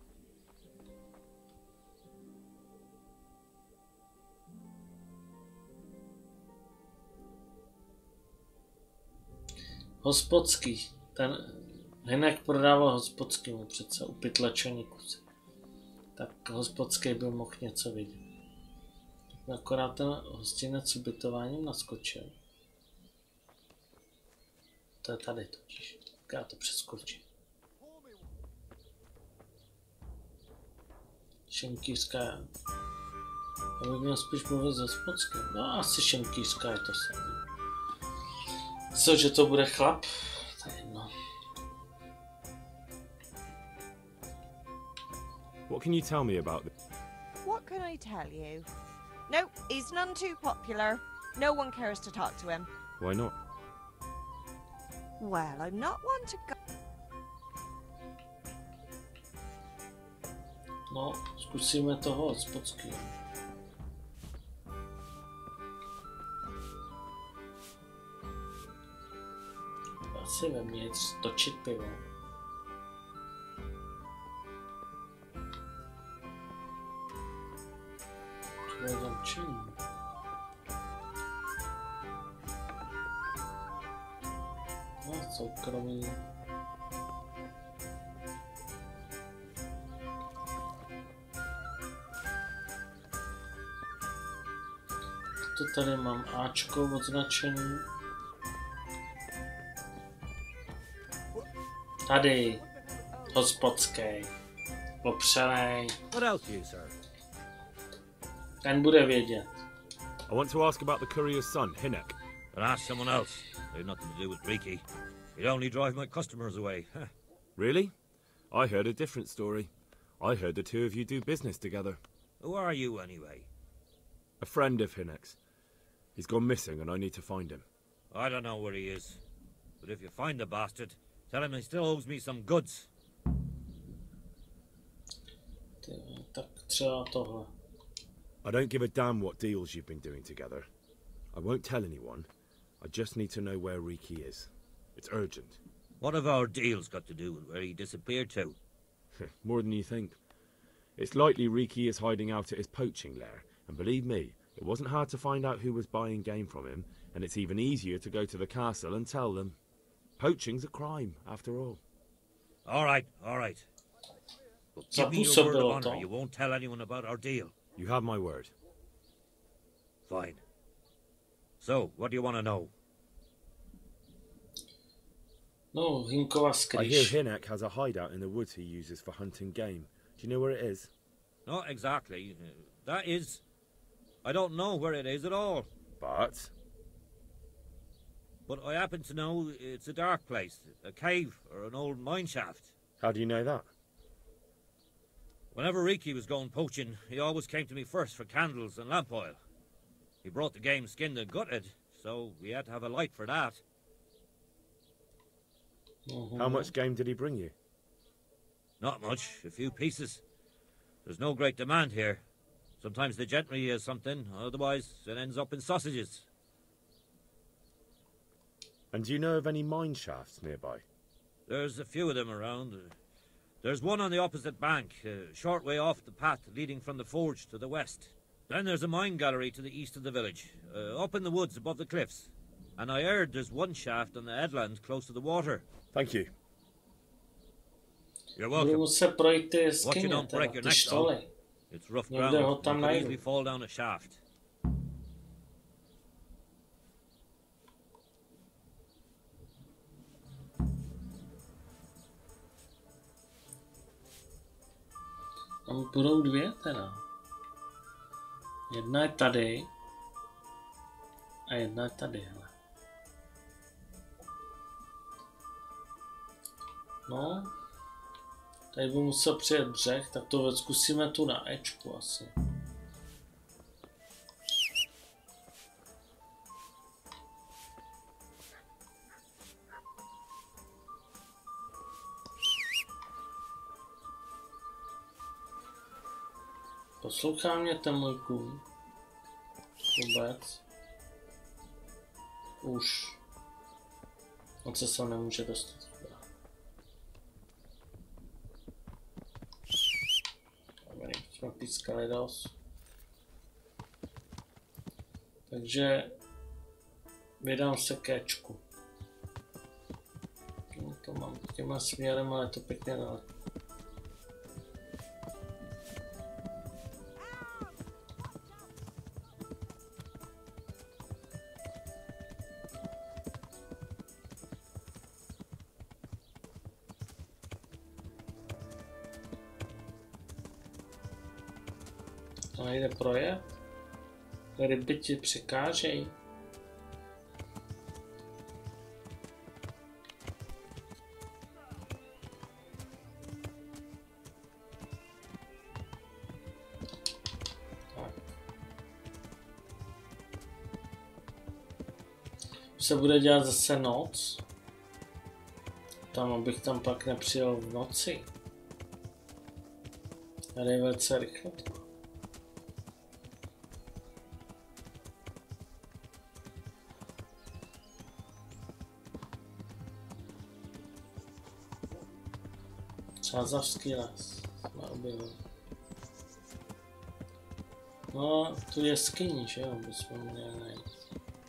Hospodský. Ten Hinek prodával hospodskýmu přece u pytlačení kusy. Tak hospodský byl mohl něco vidět. Akorát ten hostinec s ubytováním naskočil. To je tady totiž. Tak já to přeskočím. Šenkýřská. Já bych měl spíš mluvit s hospodským. No asi šenkýřská je to samé. Co, že to bude chlap? To je jedno. What can you tell me about this? What can I tell you? No, he's none too popular. No one cares to talk to him. Why not? Well, I'm not one to go... No, zkusíme toho hospodského. Asi vevnitř točit pivo. Co je zamčení? No, soukromí. To tady mám Ačko označený. Tady, hospodský, opřenej. What else you, sir? Ten bude vědět. I want to ask about the courier's son, Hinek. But ask someone else. They've nothing to do with Riki. He'd only drive my customers away. Really? I heard a different story. I heard the two of you do business together. Who are you, anyway? A friend of Hinek's. He's gone missing and I need to find him. I don't know where he is. But if you find the bastard, tell him he still owes me some goods. Tak třeba tohle. I don't give a damn what deals you've been doing together. I won't tell anyone. I just need to know where Riki is. It's urgent. What have our deals got to do with where he disappeared to? More than you think. It's likely Riki is hiding out at his poaching lair, and believe me, it wasn't hard to find out who was buying game from him, and it's even easier to go to the castle and tell them. Poaching's a crime, after all. All right, all right. But give me your word of honor, you won't tell anyone about our deal. You have my word. Fine. So, what do you want to know? No, Hinkova skrýš. I hear Hinek has a hideout in the woods he uses for hunting game. Do you know where it is? Not exactly. That is... I don't know where it is at all. But... But I happen to know it's a dark place, a cave or an old mine shaft. How do you know that? Whenever Riki was going poaching, he always came to me first for candles and lamp oil. He brought the game skinned and gutted, so we had to have a light for that. How much game did he bring you? Not much, a few pieces. There's no great demand here. Sometimes the gentry has something, otherwise it ends up in sausages. And do you know of any mine shafts nearby? There's a few of them around. There's one on the opposite bank, a short way off the path leading from the forge to the west. Then there's a mine gallery to the east of the village, up in the woods above the cliffs. And I heard there's one shaft on the headland close to the water. Thank you. You're welcome. Watch you don't break your neck, though. It's rough ground. You could easily fall down a shaft. Tam budou dvě teda. Jedna je tady a jedna je tady, hele. No, tady budu muset přijet břeh, tak to zkusíme tu na Ečku asi. Poslouchá mě ten můj kůň? Vůbec? Už. On se sem nemůže dostat. Dobrý, jsme pískali dost. Takže vydám se kéčku. No, to mám těma směrem, ale je to pěkně daleko. To nejde projet? Ryby ti překážejí. Tak. Se bude dělat zase noc. Tam, abych tam pak nepřijel v noci. Tady je velice rychle to. Čázavský les jsme objevili. No, tu jeskyni, že jo, bychom měli najít.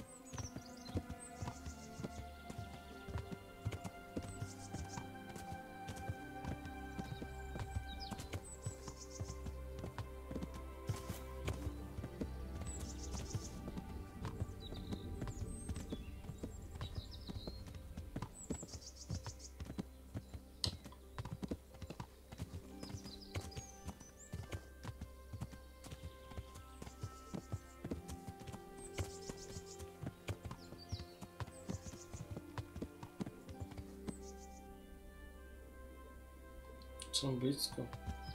Jsem blízko.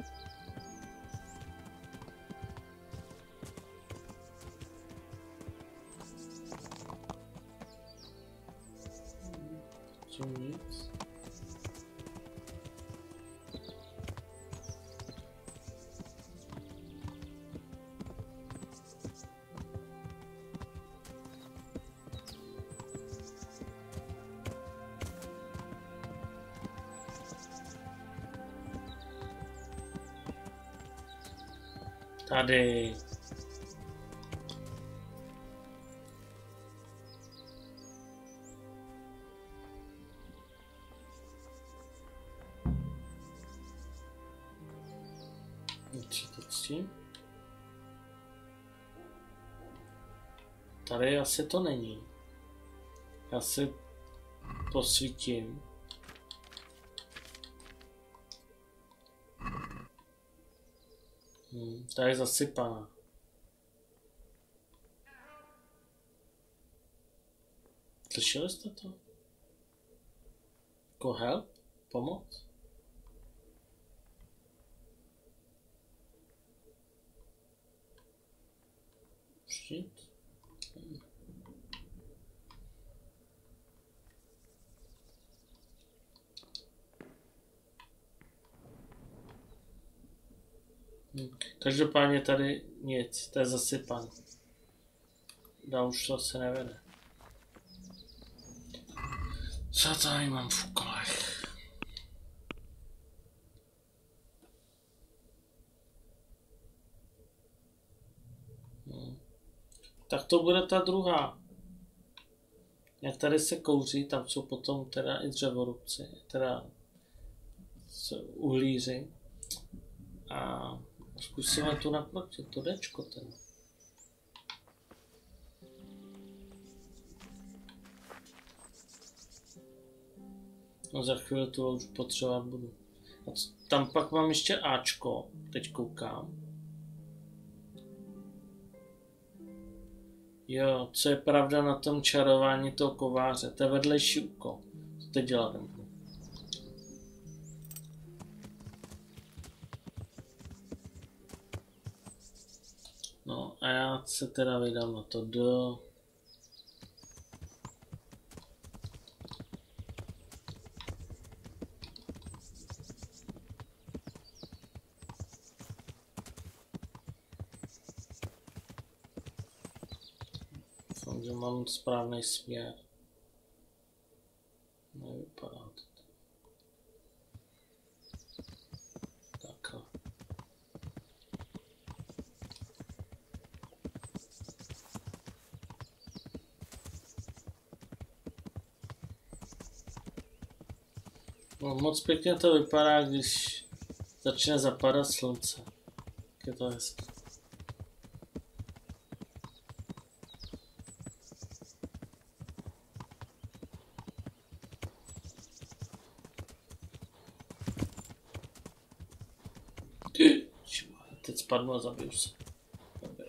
Co nic? Tady. Tady asi to není. Já si posvítím. Ta je zasypaná. Slyšeli jste to? Jako help? Pomoc? Shit. Každopádně tady nic, to je zasypan. Dál už to asi nevede. Co tady mám v úkolech? Tak to bude ta druhá. Jak tady se kouří, tam jsou potom teda i dřevorubci, teda uhlíři. A zkusíme tu naproti, to dečko ten. No za chvíli to už potřebovat budu. A tam pak mám ještě Ačko, teď koukám. Jo, co je pravda na tom čarování toho kováře, to je vedlejší úkol. Co teď dělat nebudu. No a já se teda vydám na to do... Doufám, že mám správný směr. Nevypadá to. Takhle. No, moc pěkně to vypadá, když začne zapadat slunce. Tak je to hezké. Teď spadnu a zabiju se. Dobrý.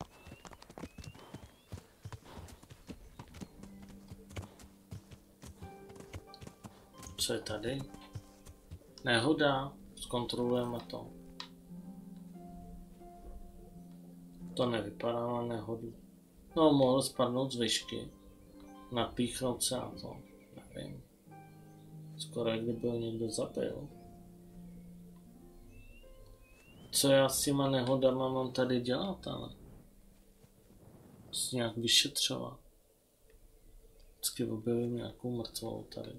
Co je tady? Nehoda. Zkontrolujeme to. To nevypadá na nehodu. No, mohl spadnout z výšky. Napíchnout se na to. Nevím. Skoro jak kdyby ho někdo zabil. Co já s těma nehodama mám tady dělat, ale? Nějak vyšetřovat. Vždycky objevím nějakou mrtvou tady.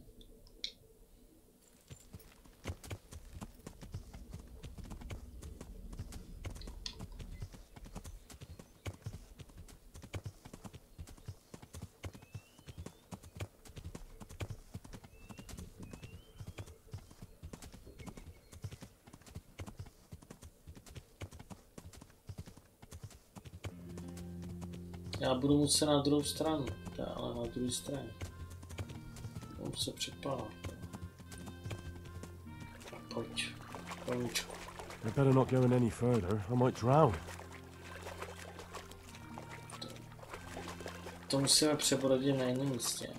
Já budu muset na druhou stranu, ale na druhé straně. Budu se přepávat. Pojď, koníčku. I better not go any further. I might drown. To musíme přebrodit na jiném místě.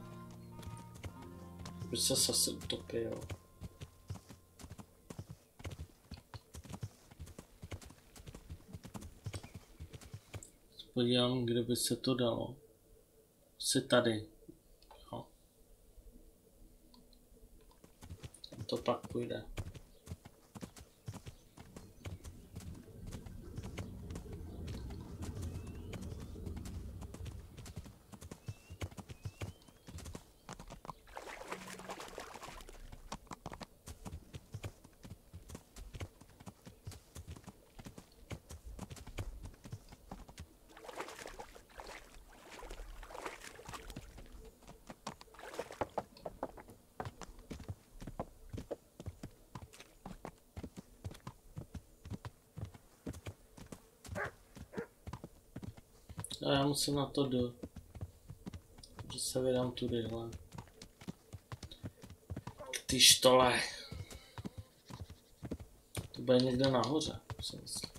By se zase utopil. Podívám, kde by se to dalo. Asi tady. Jo. To pak půjde. A já musím na to do. Že se vydám tudyhle. K té štole. To bude někde nahoře, si myslím.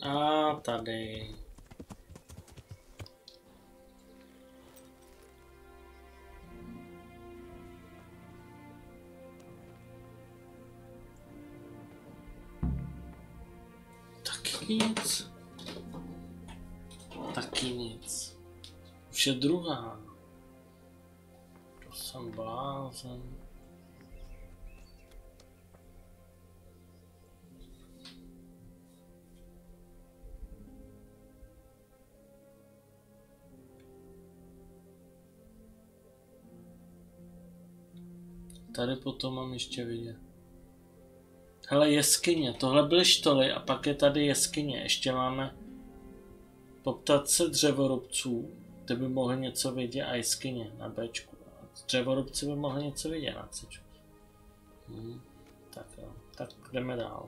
A tady. Taky nic. Taky nic. Už je druhá. To jsem blázen. Tady potom mám ještě vidět. Hele, jeskyně, tohle byly štoly a pak je tady jeskyně. Ještě máme poptat se dřevorubců, ty by mohli něco vidět, a jeskyně na Bčku. Dřevorubci by mohli něco vidět na Cčku. Tak jo, tak jdeme dál.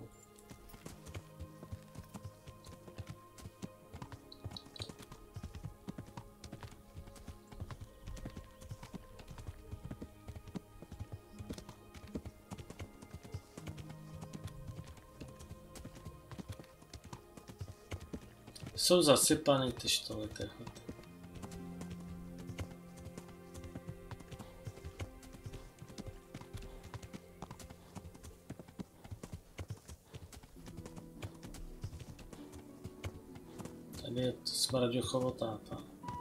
Jsou zasypaný ty štoly tyhle. Tady je to Smraďochovo táta.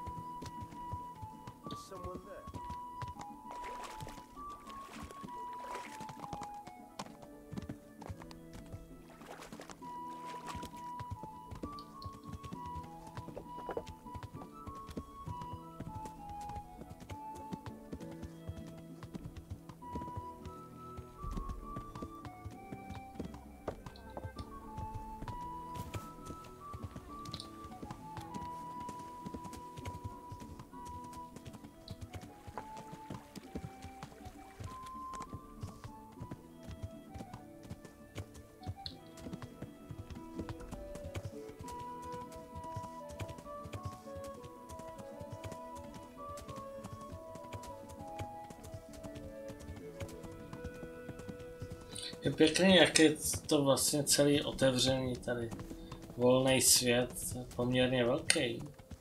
Je pěkný, jak je to vlastně celý otevřený tady. Volný svět, poměrně velký.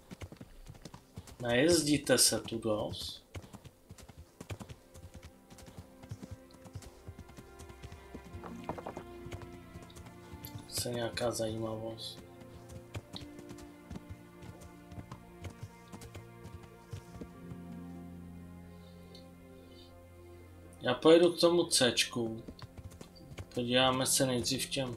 Najezdíte se tu dost. To je nějaká zajímavost. Já pojedu k tomu Cčku. Podíváme se nejdřív těm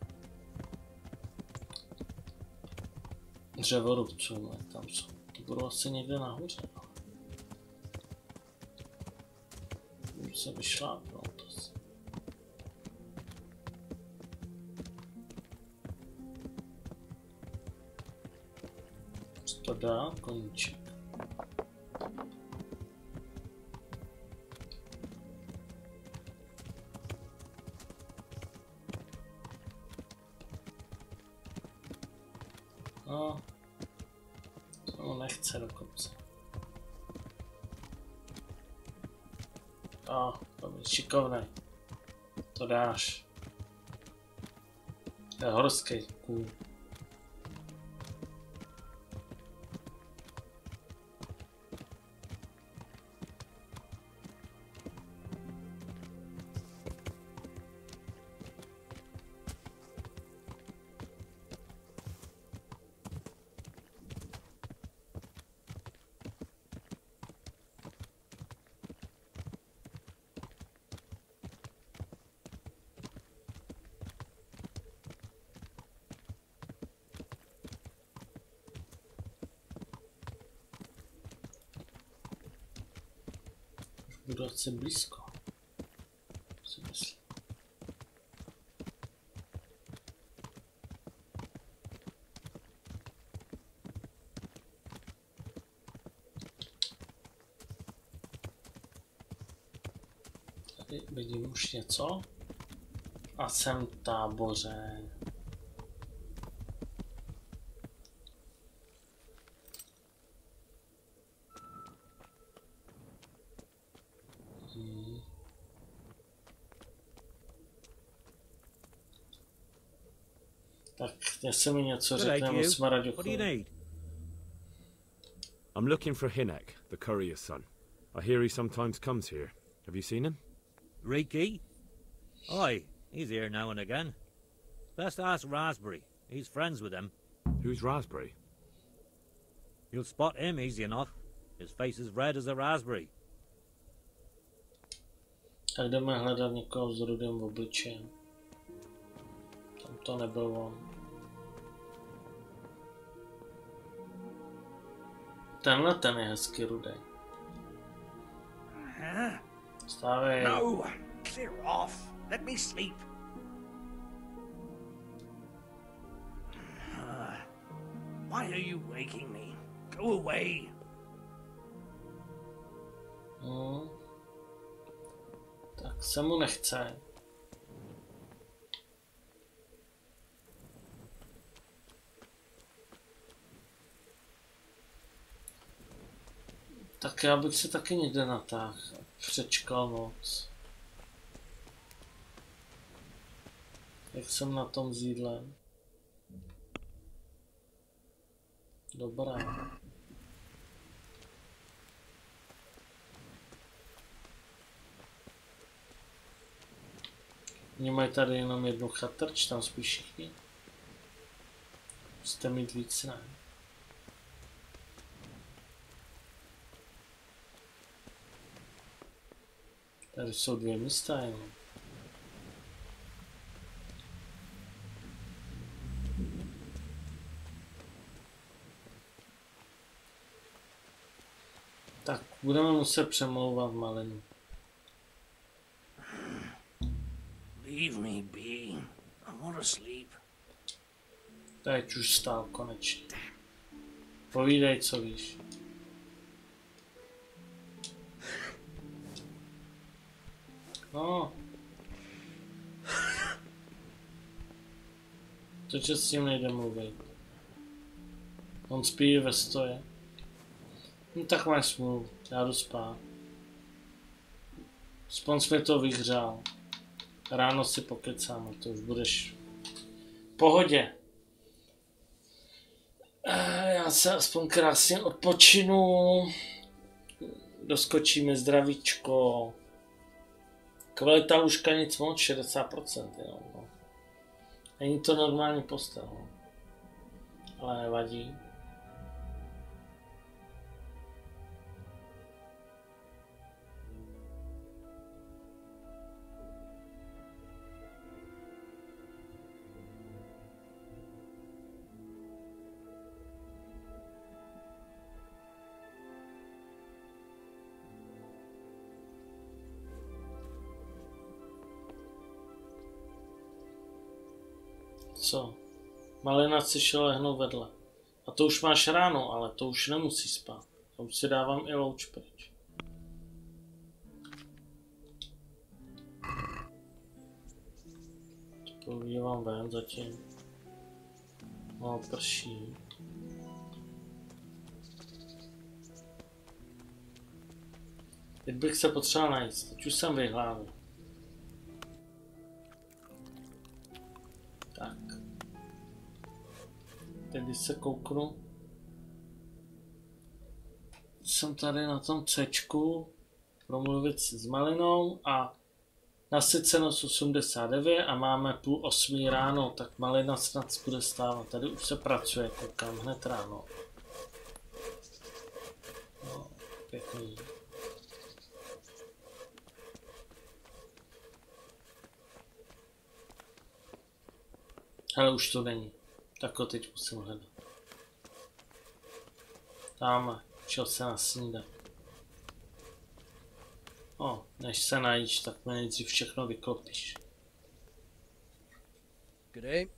dřevorubcům, jak tam jsou. To budou asi někde nahoře. Můžu se vyšlápnout asi. Co to dá? Koníček. No, to nechce do kopce. To je šikovnej. To dáš. To je horský kůl. Budu asi blízko. Si myslím. Tady vidím už něco. A jsem v táboře. Tak, jestli mi něco řekne o Smaraďochovi. I'm looking for Hinek, the courier's son. I hear he sometimes comes here. Have you seen him? Riki? Aye, he's here now and again. Best ask Raspberry. He's friends with him. Who's Raspberry? You'll spot him easy enough. His face is red as a raspberry. Tak jdeme hledat někoho s rudým obličejem. Tam to nebyl on. Tenhle ten je hezky rudý. Stávej. No, clear off. Let me sleep. Why are you waking me? Go away. Tak se mu nechce. Tak já bych si taky někde natáhl. Přečkal noc. Jak jsem na tom s jídlem? Dobrá. Oni mají tady jenom jednu chatrč, tam spíš všichni. Musíte mít víc, ne? Tady jsou dvě místa jenom. Tak, budeme muset přemlouvat malinu. Leave me be. I want to sleep. Teď už stál konečně. Povídej, co víš. No. To, že s tím nejde mluvit. On spí ve stoje. No tak máš smůlu, já jdu spát. Aspoň jsi mi to vyhřál. Ráno si pokecám a to už budeš v pohodě. Já se aspoň krásně odpočinu. Doskočíme zdravíčko. Kvalita lůžka nic moc, 60%, jo. No. Není to normální postel, no. Ale nevadí. Co? Malina si šel lehnout vedle. A to už máš ráno, ale to už nemusí spát. To už si dávám i louč pryč. Podívám ven zatím. No, prší. Teď bych se potřeboval najíst. Teď už jsem vyhládl. Tak. Teď když se kouknu, jsem tady na tom Cčku, promluvit si s Malinou a nasycenost 89 a máme 7:30 ráno, tak Malina snad bude stávat. Tady už se pracuje, koukám hned ráno. No, pěkný. Ale už to není. Tak ho teď musím hledat. Tam šel se na snídek. Než se najíš, tak mi nejdřív všechno vyklopíš. Good day.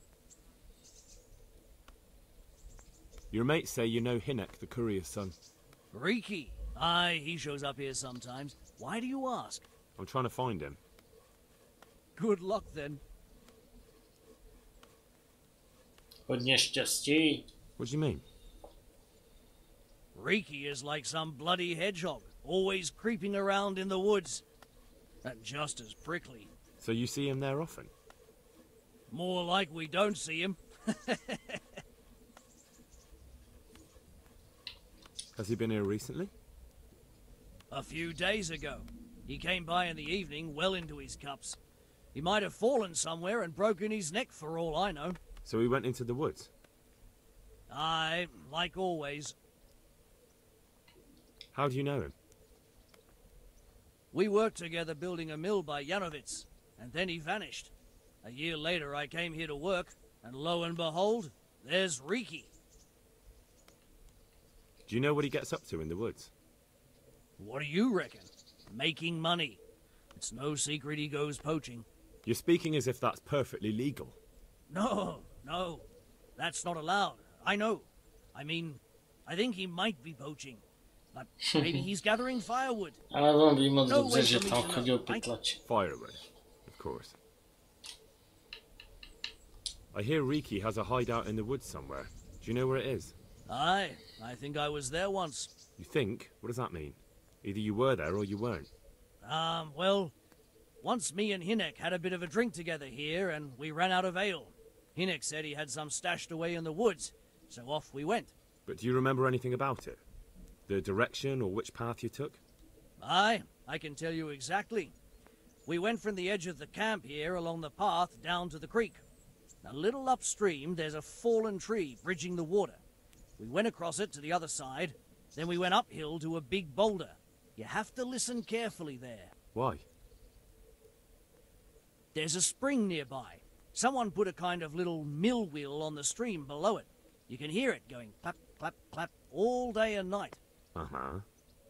Your mates say you know Hinek, the courier's son. Riki. Aye, he shows up here sometimes. Why do you ask? I'm trying to find him. Good luck then. Hodně štěstí. What do you mean? Riki is like some bloody hedgehog, always creeping around in the woods. And just as prickly. So you see him there often? More like we don't see him. Has he been here recently? A few days ago. He came by in the evening, well into his cups. He might have fallen somewhere and broken his neck for all I know. So he went into the woods? Aye, like always. How do you know him? We worked together building a mill by Yanovitz, and then he vanished. A year later I came here to work, and lo and behold, there's Riki. Do you know what he gets up to in the woods? What do you reckon? Making money. It's no secret he goes poaching. You're speaking as if that's perfectly legal. No, that's not allowed. I know. I mean, I think he might be poaching. But maybe he's gathering firewood. Firewood, of course. I hear Riki has a hideout in the woods somewhere. Do you know where it is? Aye, I think I was there once. You think? What does that mean? Either you were there or you weren't. Well, once me and Hinek had a bit of a drink together here, and we ran out of ale. Hinek said he had some stashed away in the woods, so off we went. But do you remember anything about it? The direction or which path you took? Aye, I can tell you exactly. We went from the edge of the camp here along the path down to the creek. A little upstream, there's a fallen tree bridging the water. We went across it to the other side, then we went uphill to a big boulder. You have to listen carefully there. Why? There's a spring nearby. Someone put a kind of little mill wheel on the stream below it. You can hear it going clap, clap, clap all day and night. Uh-huh.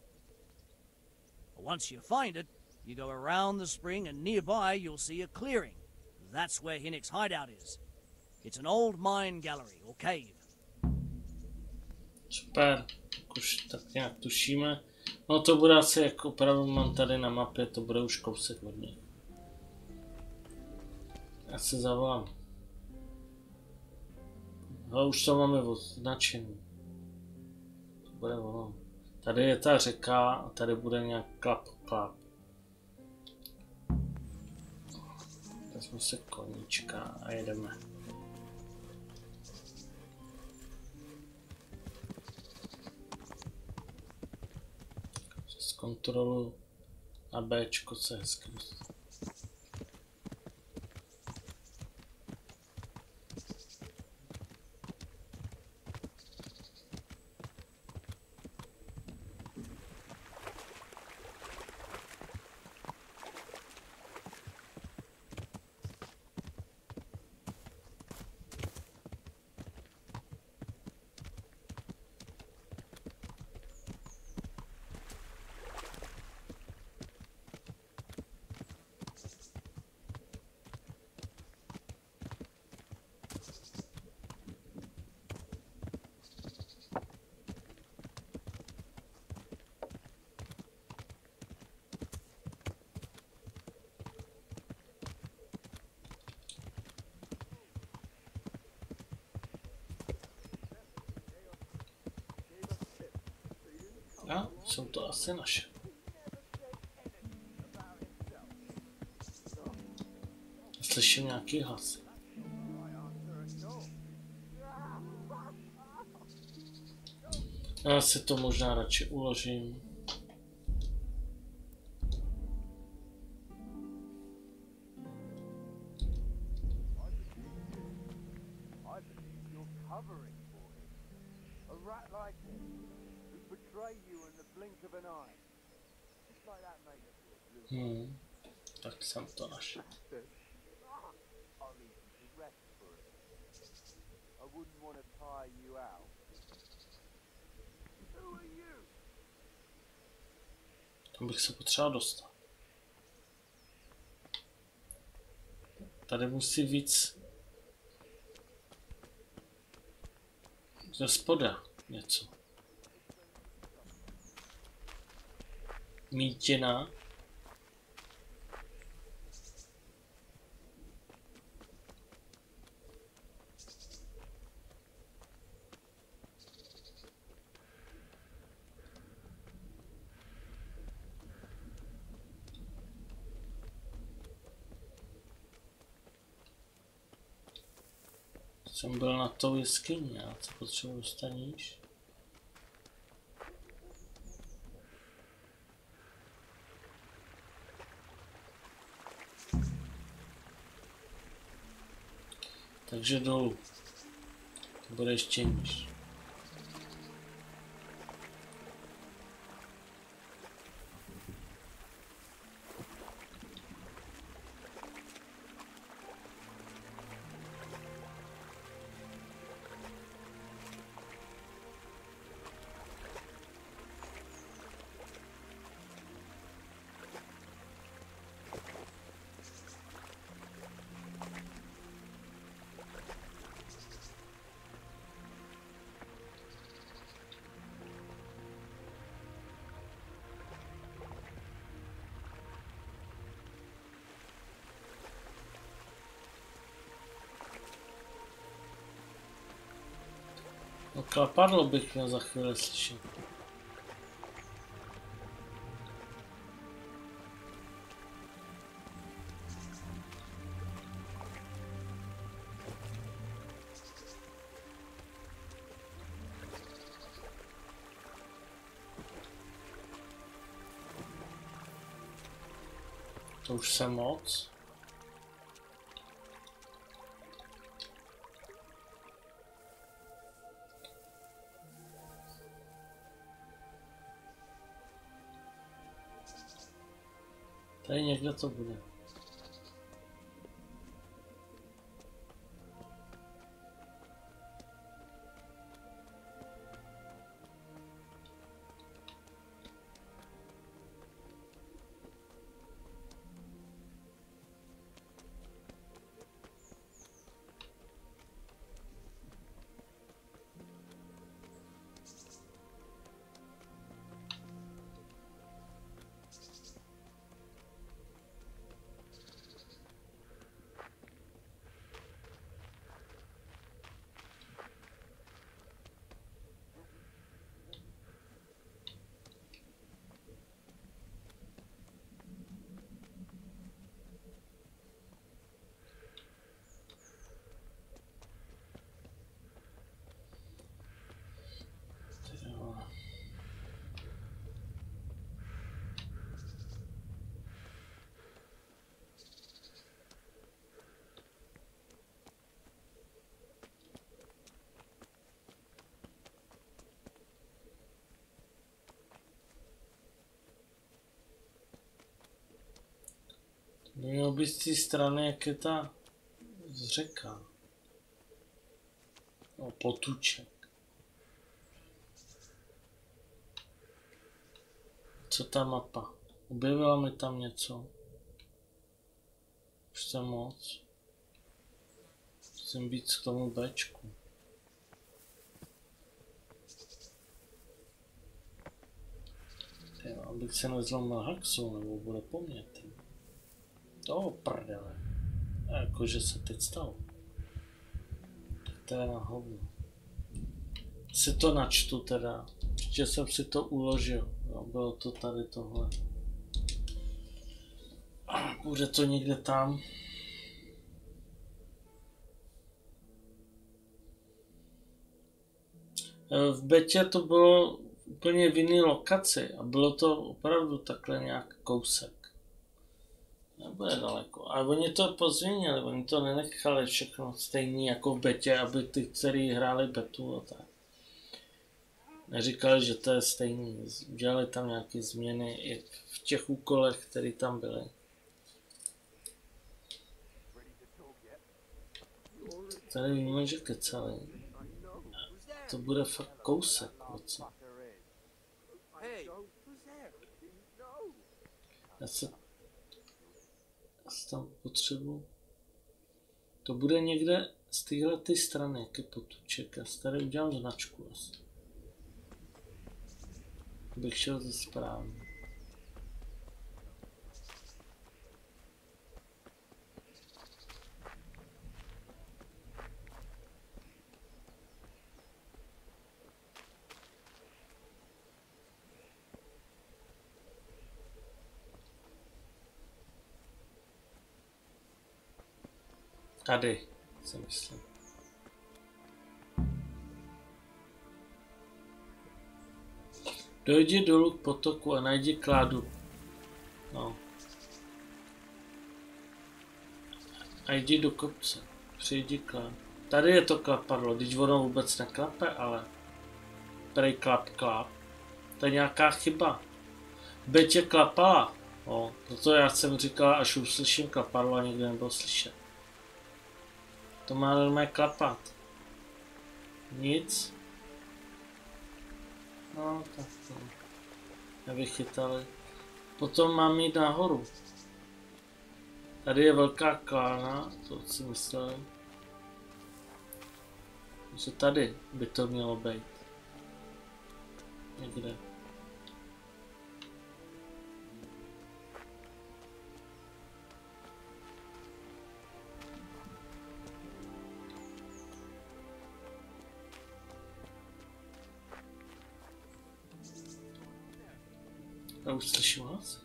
Once you find it, you go around the spring and nearby you'll see a clearing. That's where Hinek's hideout is. It's an old mine gallery or cave. Super, už tak nějak tušíme. No to bude asi, jak opravdu mám tady na mapě, to bude už kousek od něj. Já se zavolám. No už to máme označený. To bude ono. Tady je ta řeka a tady bude nějak klap. Vezmu se koníčka a jedeme. Přes kontrolu na Bčko se hezky dostat. A jsou to asi naše. Slyším nějaký hlas. Já si to možná radši uložím. Tak jsem to našel. Tam bych se potřeboval dostat. Tady musí víc ze spoda něco. Mítina. Jsem byl na tou jeskyni, a co potřebuji dostat níž? Takže dolů. To bude ještě níž. No klapadlo bych měl za chvíli slyšet. To už jsem moc. Tady někde to bude. Měl by z té strany, jak je ta řeka. No, potůček. Co ta mapa? Objevila mi tam něco? Už jsem moc. Musím být k tomu Bčku. Jo, abych se nezlomil haxu, nebo bude po mně. To prdele. Jakože se teď stalo. Tak to je na hovno. Si to načtu teda. Ještě jsem si to uložil. Jo, bylo to tady tohle. Bude to někde tam. V betě to bylo úplně v jiné lokaci a bylo to opravdu takhle nějak kousek. Nebude daleko. A oni to pozměnili, oni to nenechali všechno stejný jako v betě, aby ty, kteří hráli betu a tak. Neříkali, že to je stejný. Udělali tam nějaké změny i v těch úkolech, které tam byly. Tady víme, že kecali. To bude fakt kousek. Já se tam potřebuji. To bude někde z téhle ty strany, jak je potůček. Já si tady udělám značku asi. Bych šel ze správně. Tady, si myslím. Dojdi dolů k potoku a najdi kládu. No. A jdi do kopce. Přijdi klad. Tady je to klapadlo, když ono vůbec neklape, ale... Prej klap. To je nějaká chyba. Betě klapala. No, proto já jsem říkal, až uslyším klapadlo a nikdy nebylo slyšet. To má normálně klapat. Nic. No, tak to nevychytali. Potom mám jít nahoru. Tady je velká klána, to si myslím. Že tady by to mělo být. Někde. Já už slyším hlas.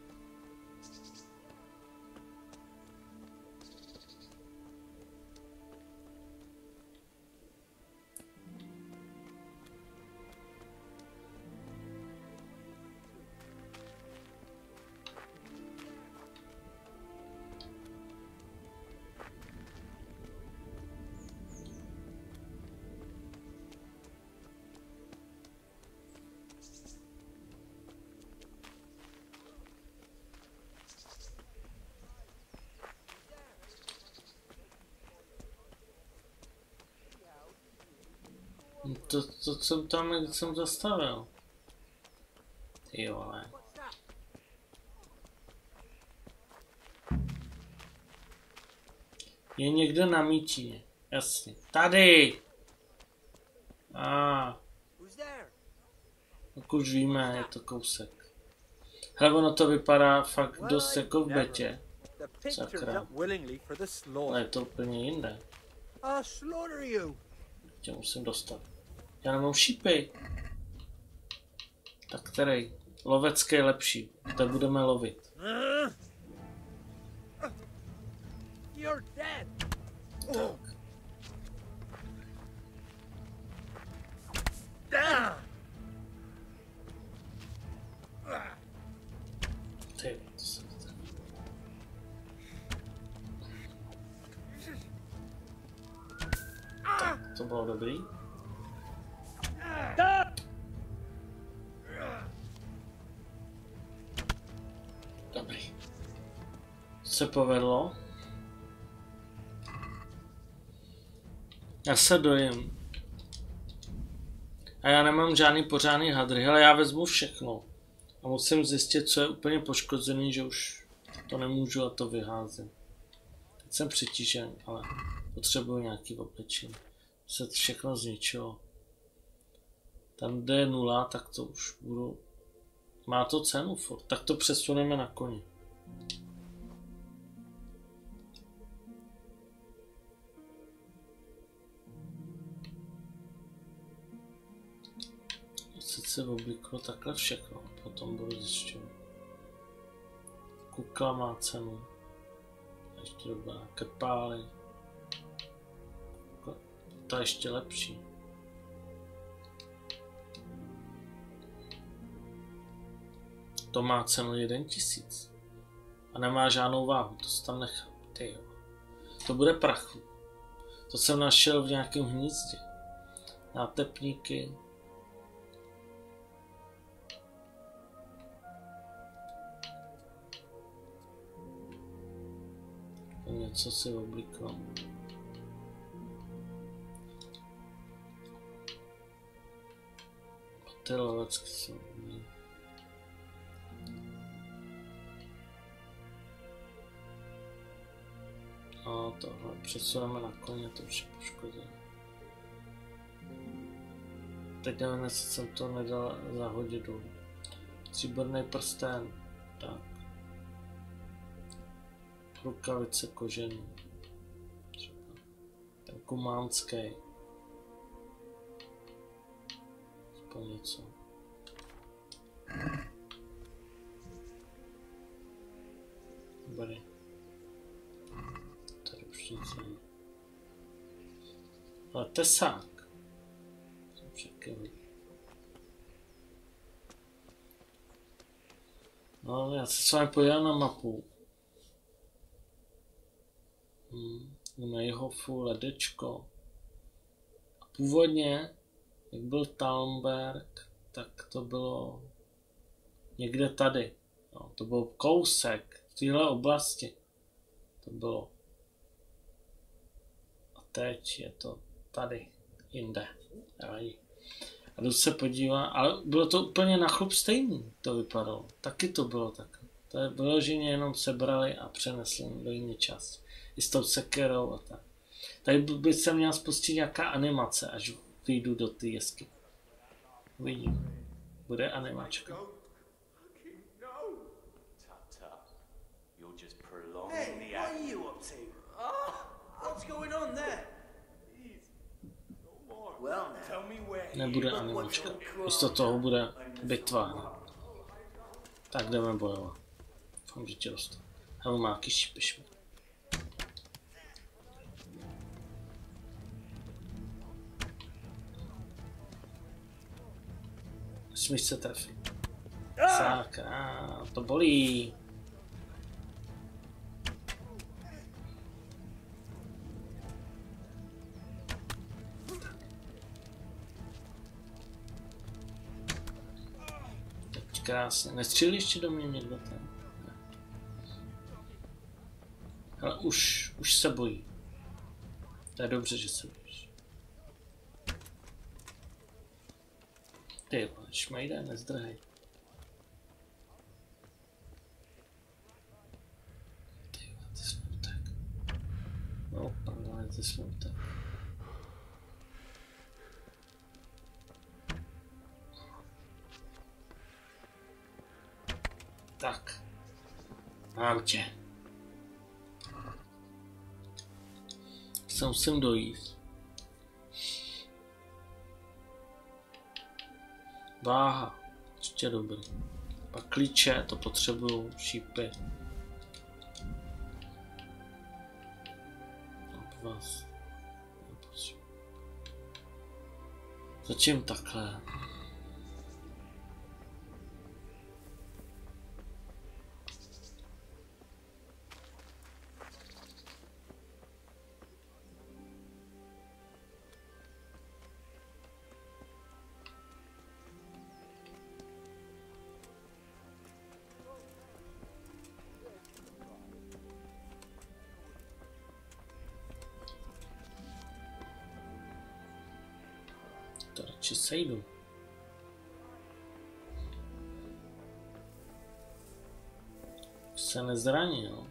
To jsem tam, když jsem zastavil. Ty vole. Je někde na mítině. Jasně. Tady! Jak už víme, je to kousek. Hele, ono to vypadá fakt dost jako v betě. Sakra. Ale je to úplně jinde. Tě musím dostat. Já nemám šípy. Tak který? Lovecký je lepší. To budeme lovit. Tak. Ty, to se tak, to bylo dobrý. Dobrý. Se povedlo. Já se dojím. A já nemám žádný pořádný hadry. Hele, já vezmu všechno. A musím zjistit, co je úplně poškozený, že už to nemůžu a to vyházím. Teď jsem přetížen, ale potřebuji nějaký oblečení. Se všechno zničilo. Tam, kde je 0, tak to už budu... Má to cenu furt, tak to přesuneme na koni. Se obliklo takhle všechno, potom budu zjišťovat. Kukla má cenu. Ještě dobrá. Krpály. Ta ještě lepší. To má cenu 1000. A nemá žádnou váhu, to se tam nechám. Tyjo. To bude prachu. To jsem našel v nějakém hnízdě. Nátepníky. Něco si obliknu. Ty lovecky jsou. A tohle přesuneme na koně, to už je poškozené. Teď nevím, jestli jsem to nedal zahodit dolů. Stříbrný prsten. Tak. Rukavice kožený. Třeba ten kumánský. Aspoň něco. Dobrý. Tady už nic není. Ale tesák. Jsem všaký. No, já se s vámi podívám na mapu. Na Neuhofu ledečko. A původně, jak byl Talmberg, tak to bylo někde tady. No, to byl kousek v téhle oblasti. To bylo. A teď je to tady, jinde. A jdu se podívat, ale bylo to úplně na chlup stejný, to vypadalo. Taky to bylo tak. To je vyloženě jenom sebrali a přenesli do jiný čas. I s tou sekerou a tak. Tady by se měla spustit nějaká animace, až vyjdu do té jesky. Uvidím. Bude animačka. Hey, what are you up to? What's going on there? Well, now, tell me where. Nebude animačka. Místo toho bude bitva. Tak jdeme bojovat. Doufám, že tě dostanu. Hele, máky šípeš mi. Nesmíš se trefit. Sakra, to bolí. Krásně. Nestřílí ještě do mě někdo ten? Ne. Ale už se bojí. To je dobře, že se bojíš. Ty vole, šmejde, nezdrhej. Ty vole, ty jsme utek. No, pardon, ty jsme utek. Tak. Mám tě. Se musím dojít. Váha. Ještě dobrý. Pak klíče, to potřebuju. Šípy. Vás. Začím takhle. To radši sejdu. Se nezranil.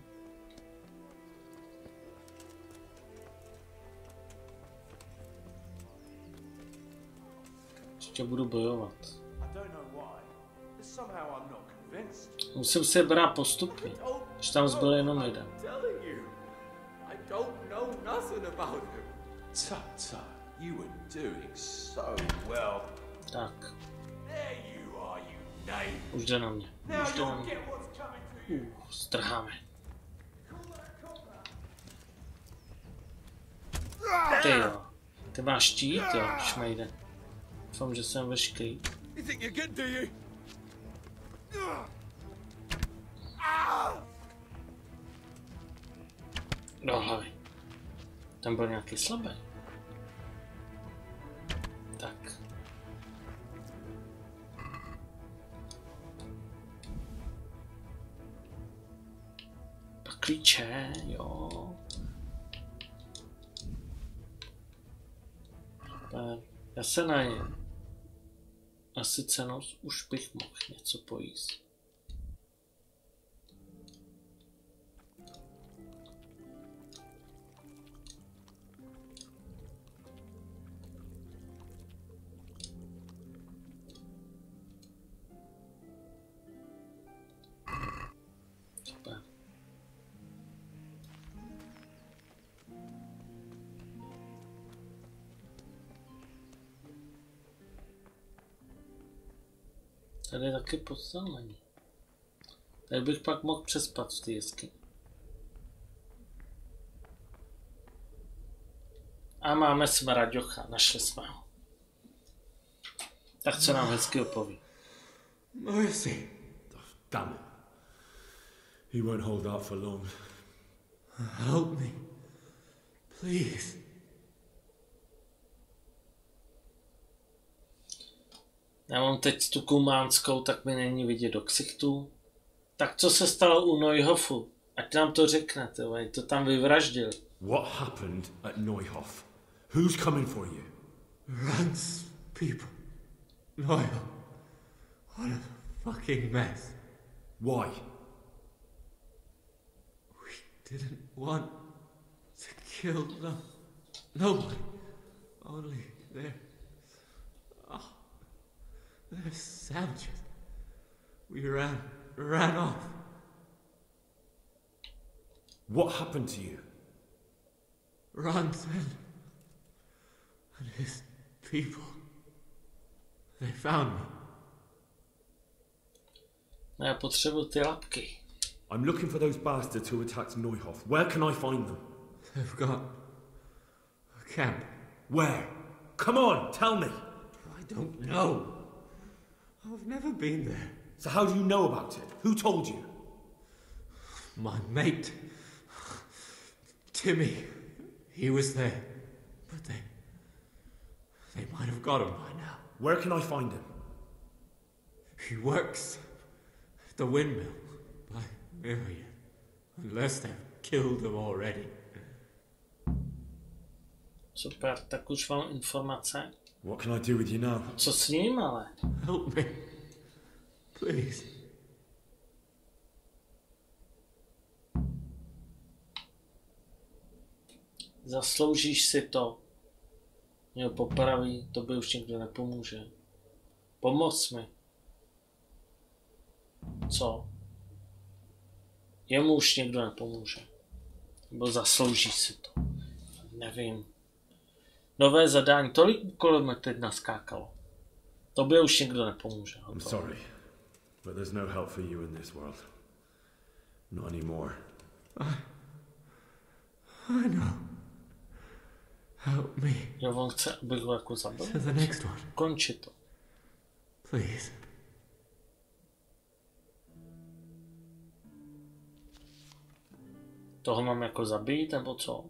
Ještě budu bojovat. Musím se brát postupně, když tam zbyl jenom jeden. You were doing so well. Tak. There you are, you knave. Už jde na mě. Už jde na mě. Strháme. Ty jo. Ty máš štít, jo, šmejde. Doufám, že jsem veškerý. Do hlavy. Tam byl nějaký slabý. Tak. Pak klíče, jo. Super. Já se najím. Asi cenou už bych mohl něco pojíst. Tady je taky podstavení. Tady bych pak mohl přespat v té jeskyni. A máme smraďocha, našli jsme ho. Tak co nám hezky opoví. No jestli. Tam. He won't hold out for long. Help me. Please. Já mám teď tu kumánskou, tak mi není vidět do ksichtů. Tak co se stalo u Neuhofu? Ať nám to řeknete, to tam vyvraždil. What happened at Neuhof? Who's coming for you? Rand's people. Neuhof. What a fucking mess. Why? We didn't want to kill them. Nobody. Only they're savages. We ran off. What happened to you? Rand and his people. They found me. Já potřebuji ty lapky. I'm looking for those bastards who attacked Neuhof. Where can I find them? They've got a camp. Where? Come on, tell me. I don't know. I've never been there. So how do you know about it? Who told you? My mate. Timmy. He was there. But they might have got him by now. Where can I find him? He works at the windmill by Miriam. Unless they've killed him already. Super, tak už mám informace. What can I do with you now? Co s ním, ale? Help me. Please. Zasloužíš si to. Mě popraví, to by už nikdo nepomůže. Pomoz mi. Co? Jemu už nikdo nepomůže. Nebo zasloužíš si to. Nevím. Nové zadání, tolik úkolů mi teď naskákalo. To by už nikdo nepomůže. I'm sorry, but there's no help for you in this world. Not anymore. I know. Help me. Jo, on chce, abych ho jako zabil. To the next one. Konči to. Please. Toho mám jako zabít, nebo co?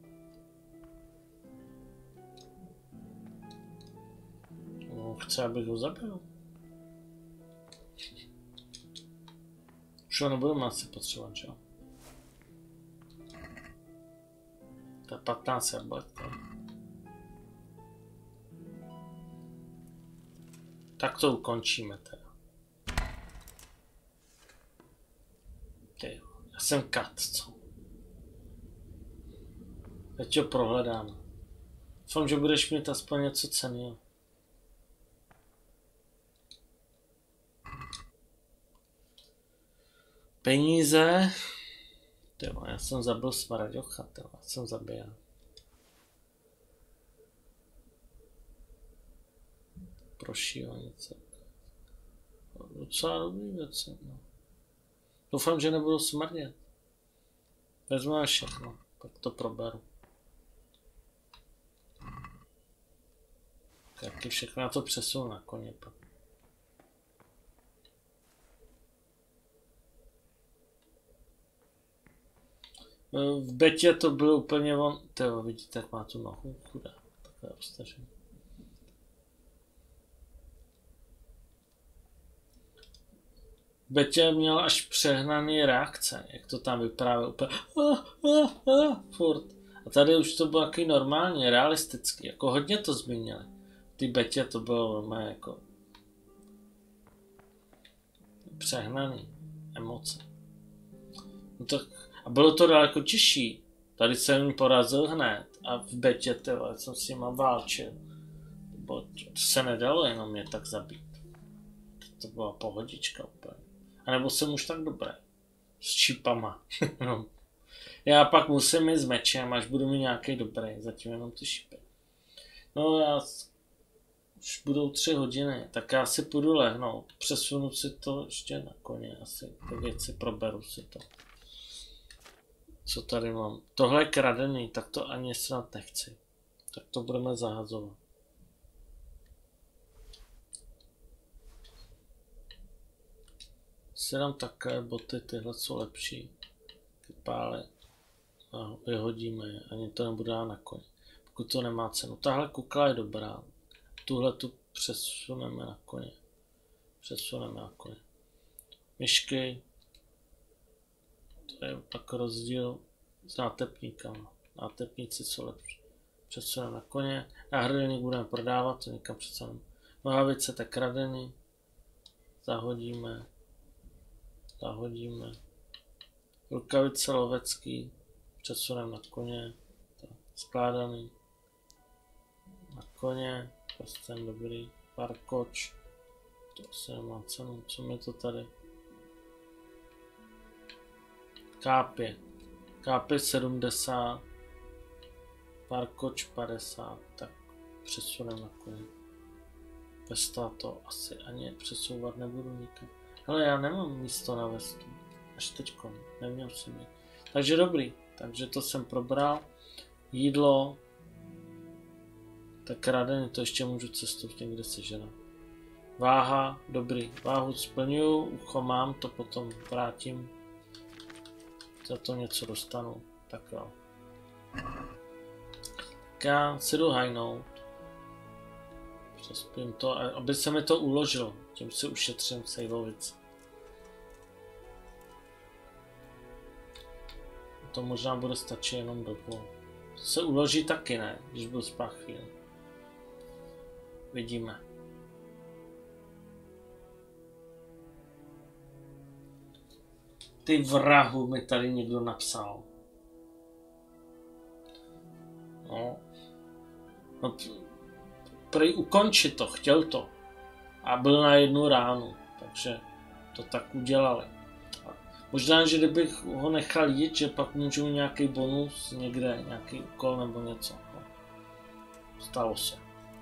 No, chce, abych ho zabil. Už ho nebudeme asi potřebovat, že jo? To je 15 jablek. Tak to ukončíme teda. Ty, já jsem kat, co? Teď ho prohledám. Doufám, že budeš mít aspoň něco cenného. Peníze. Tyjo, já jsem zabil smraďocha, já jsem zabijal. Prošívanice. Docela dobrý věci, no. Doufám, že nebudu smrdět. Vezmu na všechno, tak to proberu. Taky všechno na to přesunu na koně pak. V betě to bylo úplně on... Tyjo, vidíte, jak má tu nohu, chudá. Takové roztažené. V betě měl až přehnaný reakce, jak to tam vyprávěl úplně furt. A tady už to bylo taky normálně, realisticky, jako hodně to zmínili. V té betě to bylo normálně jako přehnaný emoce. No tak, a bylo to daleko těžší. Tady jsem jim porazil hned a v betě tyhle, jsem s nima válčil. To se nedalo jenom mě tak zabít. To byla pohodička úplně. A nebo jsem už tak dobrý. S čípama. No. Já pak musím jít s mečem, až budu mít nějaký dobrý. Zatím jenom ty šípy. No já... Už budou 3 hodiny, tak já si půjdu lehnout. Přesunu si to ještě na koně. Asi ty věci proberu si to. Co tady mám? Tohle je kradený, tak to ani snad nechci. Tak to budeme zahazovat. Si dám takové boty, tyhle jsou lepší. Ty pály. A vyhodíme je, ani to nebude dát na koně. Pokud to nemá cenu. Tahle kukla je dobrá. Tuhle tu přesuneme na koně. Myšky. To je pak rozdíl s nátepníkama. Nátepníci jsou lepší. Přesuneme na koně. Náhrdelník budeme prodávat, to někam přesuneme. Nohavice tak kradený. Zahodíme. Rukavice lovecký. Přesuneme na koně. Skládaný. Na koně. Prostě dobrý. Parkoč. To asi nemá cenu. Co mi to tady? Kápě 70. Parkoč 50. Tak přesuneme na koně. Vesta to asi ani přesouvat nebudu nikam. Ale já nemám místo na vestu. Až teďko. Neměl jsem ji. Takže dobrý. Takže to jsem probral. Jídlo. Tak radeně to ještě můžu cestovat někde sežrat. Váha. Dobrý. Váhu splňuju. Ucho mám. To potom vrátím. Za to něco dostanu. Tak jo. Tak já si jdu hajnout. Přespím to, aby se mi to uložilo. Tím si ušetřím sejlovic. To možná bude stačit jenom do dvou. To se uloží taky ne, když budu spát chvíli. Vidíme. Ty vrahu mi tady někdo napsal. No. Prej ukončit to, chtěl to. A byl na 1 ránu, takže to tak udělali. Možná, že kdybych ho nechal jít, že pak můžu nějaký bonus někde, nějaký úkol nebo něco. No. Stalo se.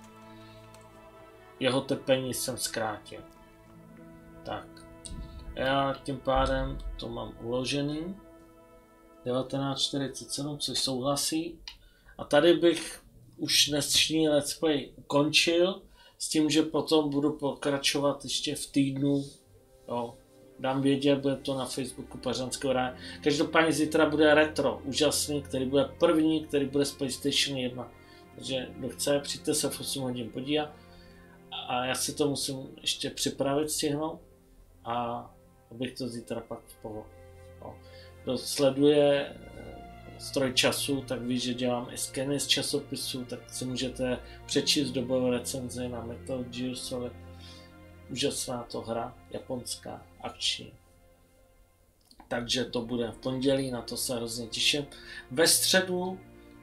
Jeho trpení jsem zkrátil. Tak. Já tím pádem to mám uložený. 1947, což souhlasí. A tady bych už dnešní let's play ukončil. S tím, že potom budu pokračovat ještě v týdnu. Jo. Dám vědět, bude to na Facebooku Pařanského ráje. Každopádně zítra bude retro, úžasný, který bude první, který bude z PlayStation 1. Takže kdo chce, přijďte se v 8 hodin podívat. A já si to musím ještě připravit, stihnout. A abych to zítra pak v pohodě. Kdo sleduje Stroj času, tak ví, že dělám i skeny z časopisů, tak si můžete přečíst dobové recenze na Metal Gear Solid. Úžasná to hra, japonská, akční. Takže to bude v pondělí, na to se hrozně těším. Ve středu,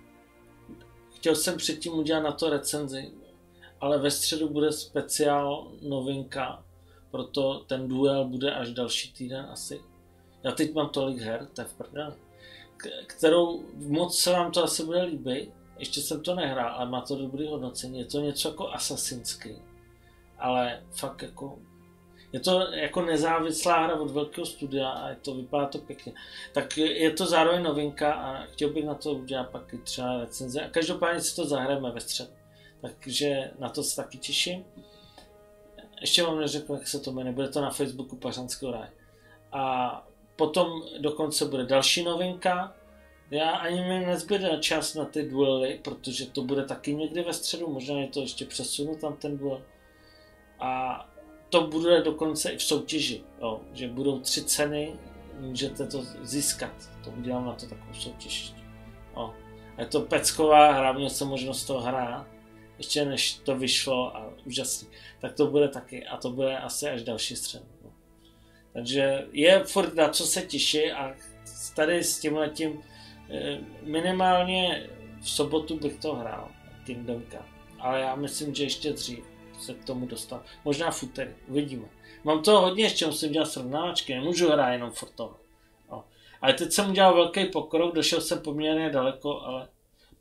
chtěl jsem předtím udělat na to recenzi, ale ve středu bude speciál novinka, proto ten duel bude až další týden asi. Já teď mám tolik her, to je v prdeli, kterou moc se vám to asi bude líbit, ještě jsem to nehrál, ale má to dobrý hodnocení, je to něco jako Assassinský, ale fakt jako, je to jako nezávislá hra od velkého studia a vypadá to pěkně. Tak je to zároveň novinka a chtěl bych na to udělat pak i třeba recenze a každopádně si to zahrajeme ve středu. Takže na to se taky těším. Ještě vám neřekl, jak se to jmenuje, bude to na Facebooku Pařanského ráje. A potom dokonce bude další novinka. Já ani mi nezbyde čas na ty duely, protože to bude taky někdy ve středu, možná je to ještě přesunu tam ten duel. A to bude dokonce i v soutěži, jo, že budou 3 ceny, můžete to získat. To udělám na to takovou soutěž. Jo. Je to pecková hra, měl jsem možnost to hrát, ještě než to vyšlo a úžasný. Tak to bude taky a to bude asi až další střed. No. Takže je furt na co se těší a tady s tímhletím minimálně v sobotu bych to hrál, Kingdom Come. Ale já myslím, že ještě dřív se k tomu dostal. Možná v úterý, uvidíme. Mám toho hodně, ještě musím dělat srovnávačky, nemůžu hrát jenom furt toho. No. Ale teď jsem udělal velký pokrok, došel jsem poměrně daleko, ale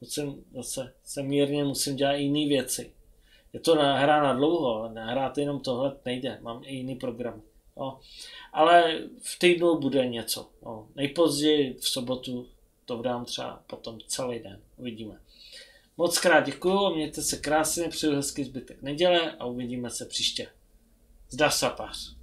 zase mírně musím dělat jiné věci. Je to hra na dlouho, ale nahrát jenom tohle nejde, mám i jiný program. No. Ale v týdnu bude něco. No. Nejpozději v sobotu to dám třeba potom celý den, uvidíme. Moc krát děkuju, mějte se krásně, přeju hezký zbytek neděle a uvidíme se příště. Zdar sapař.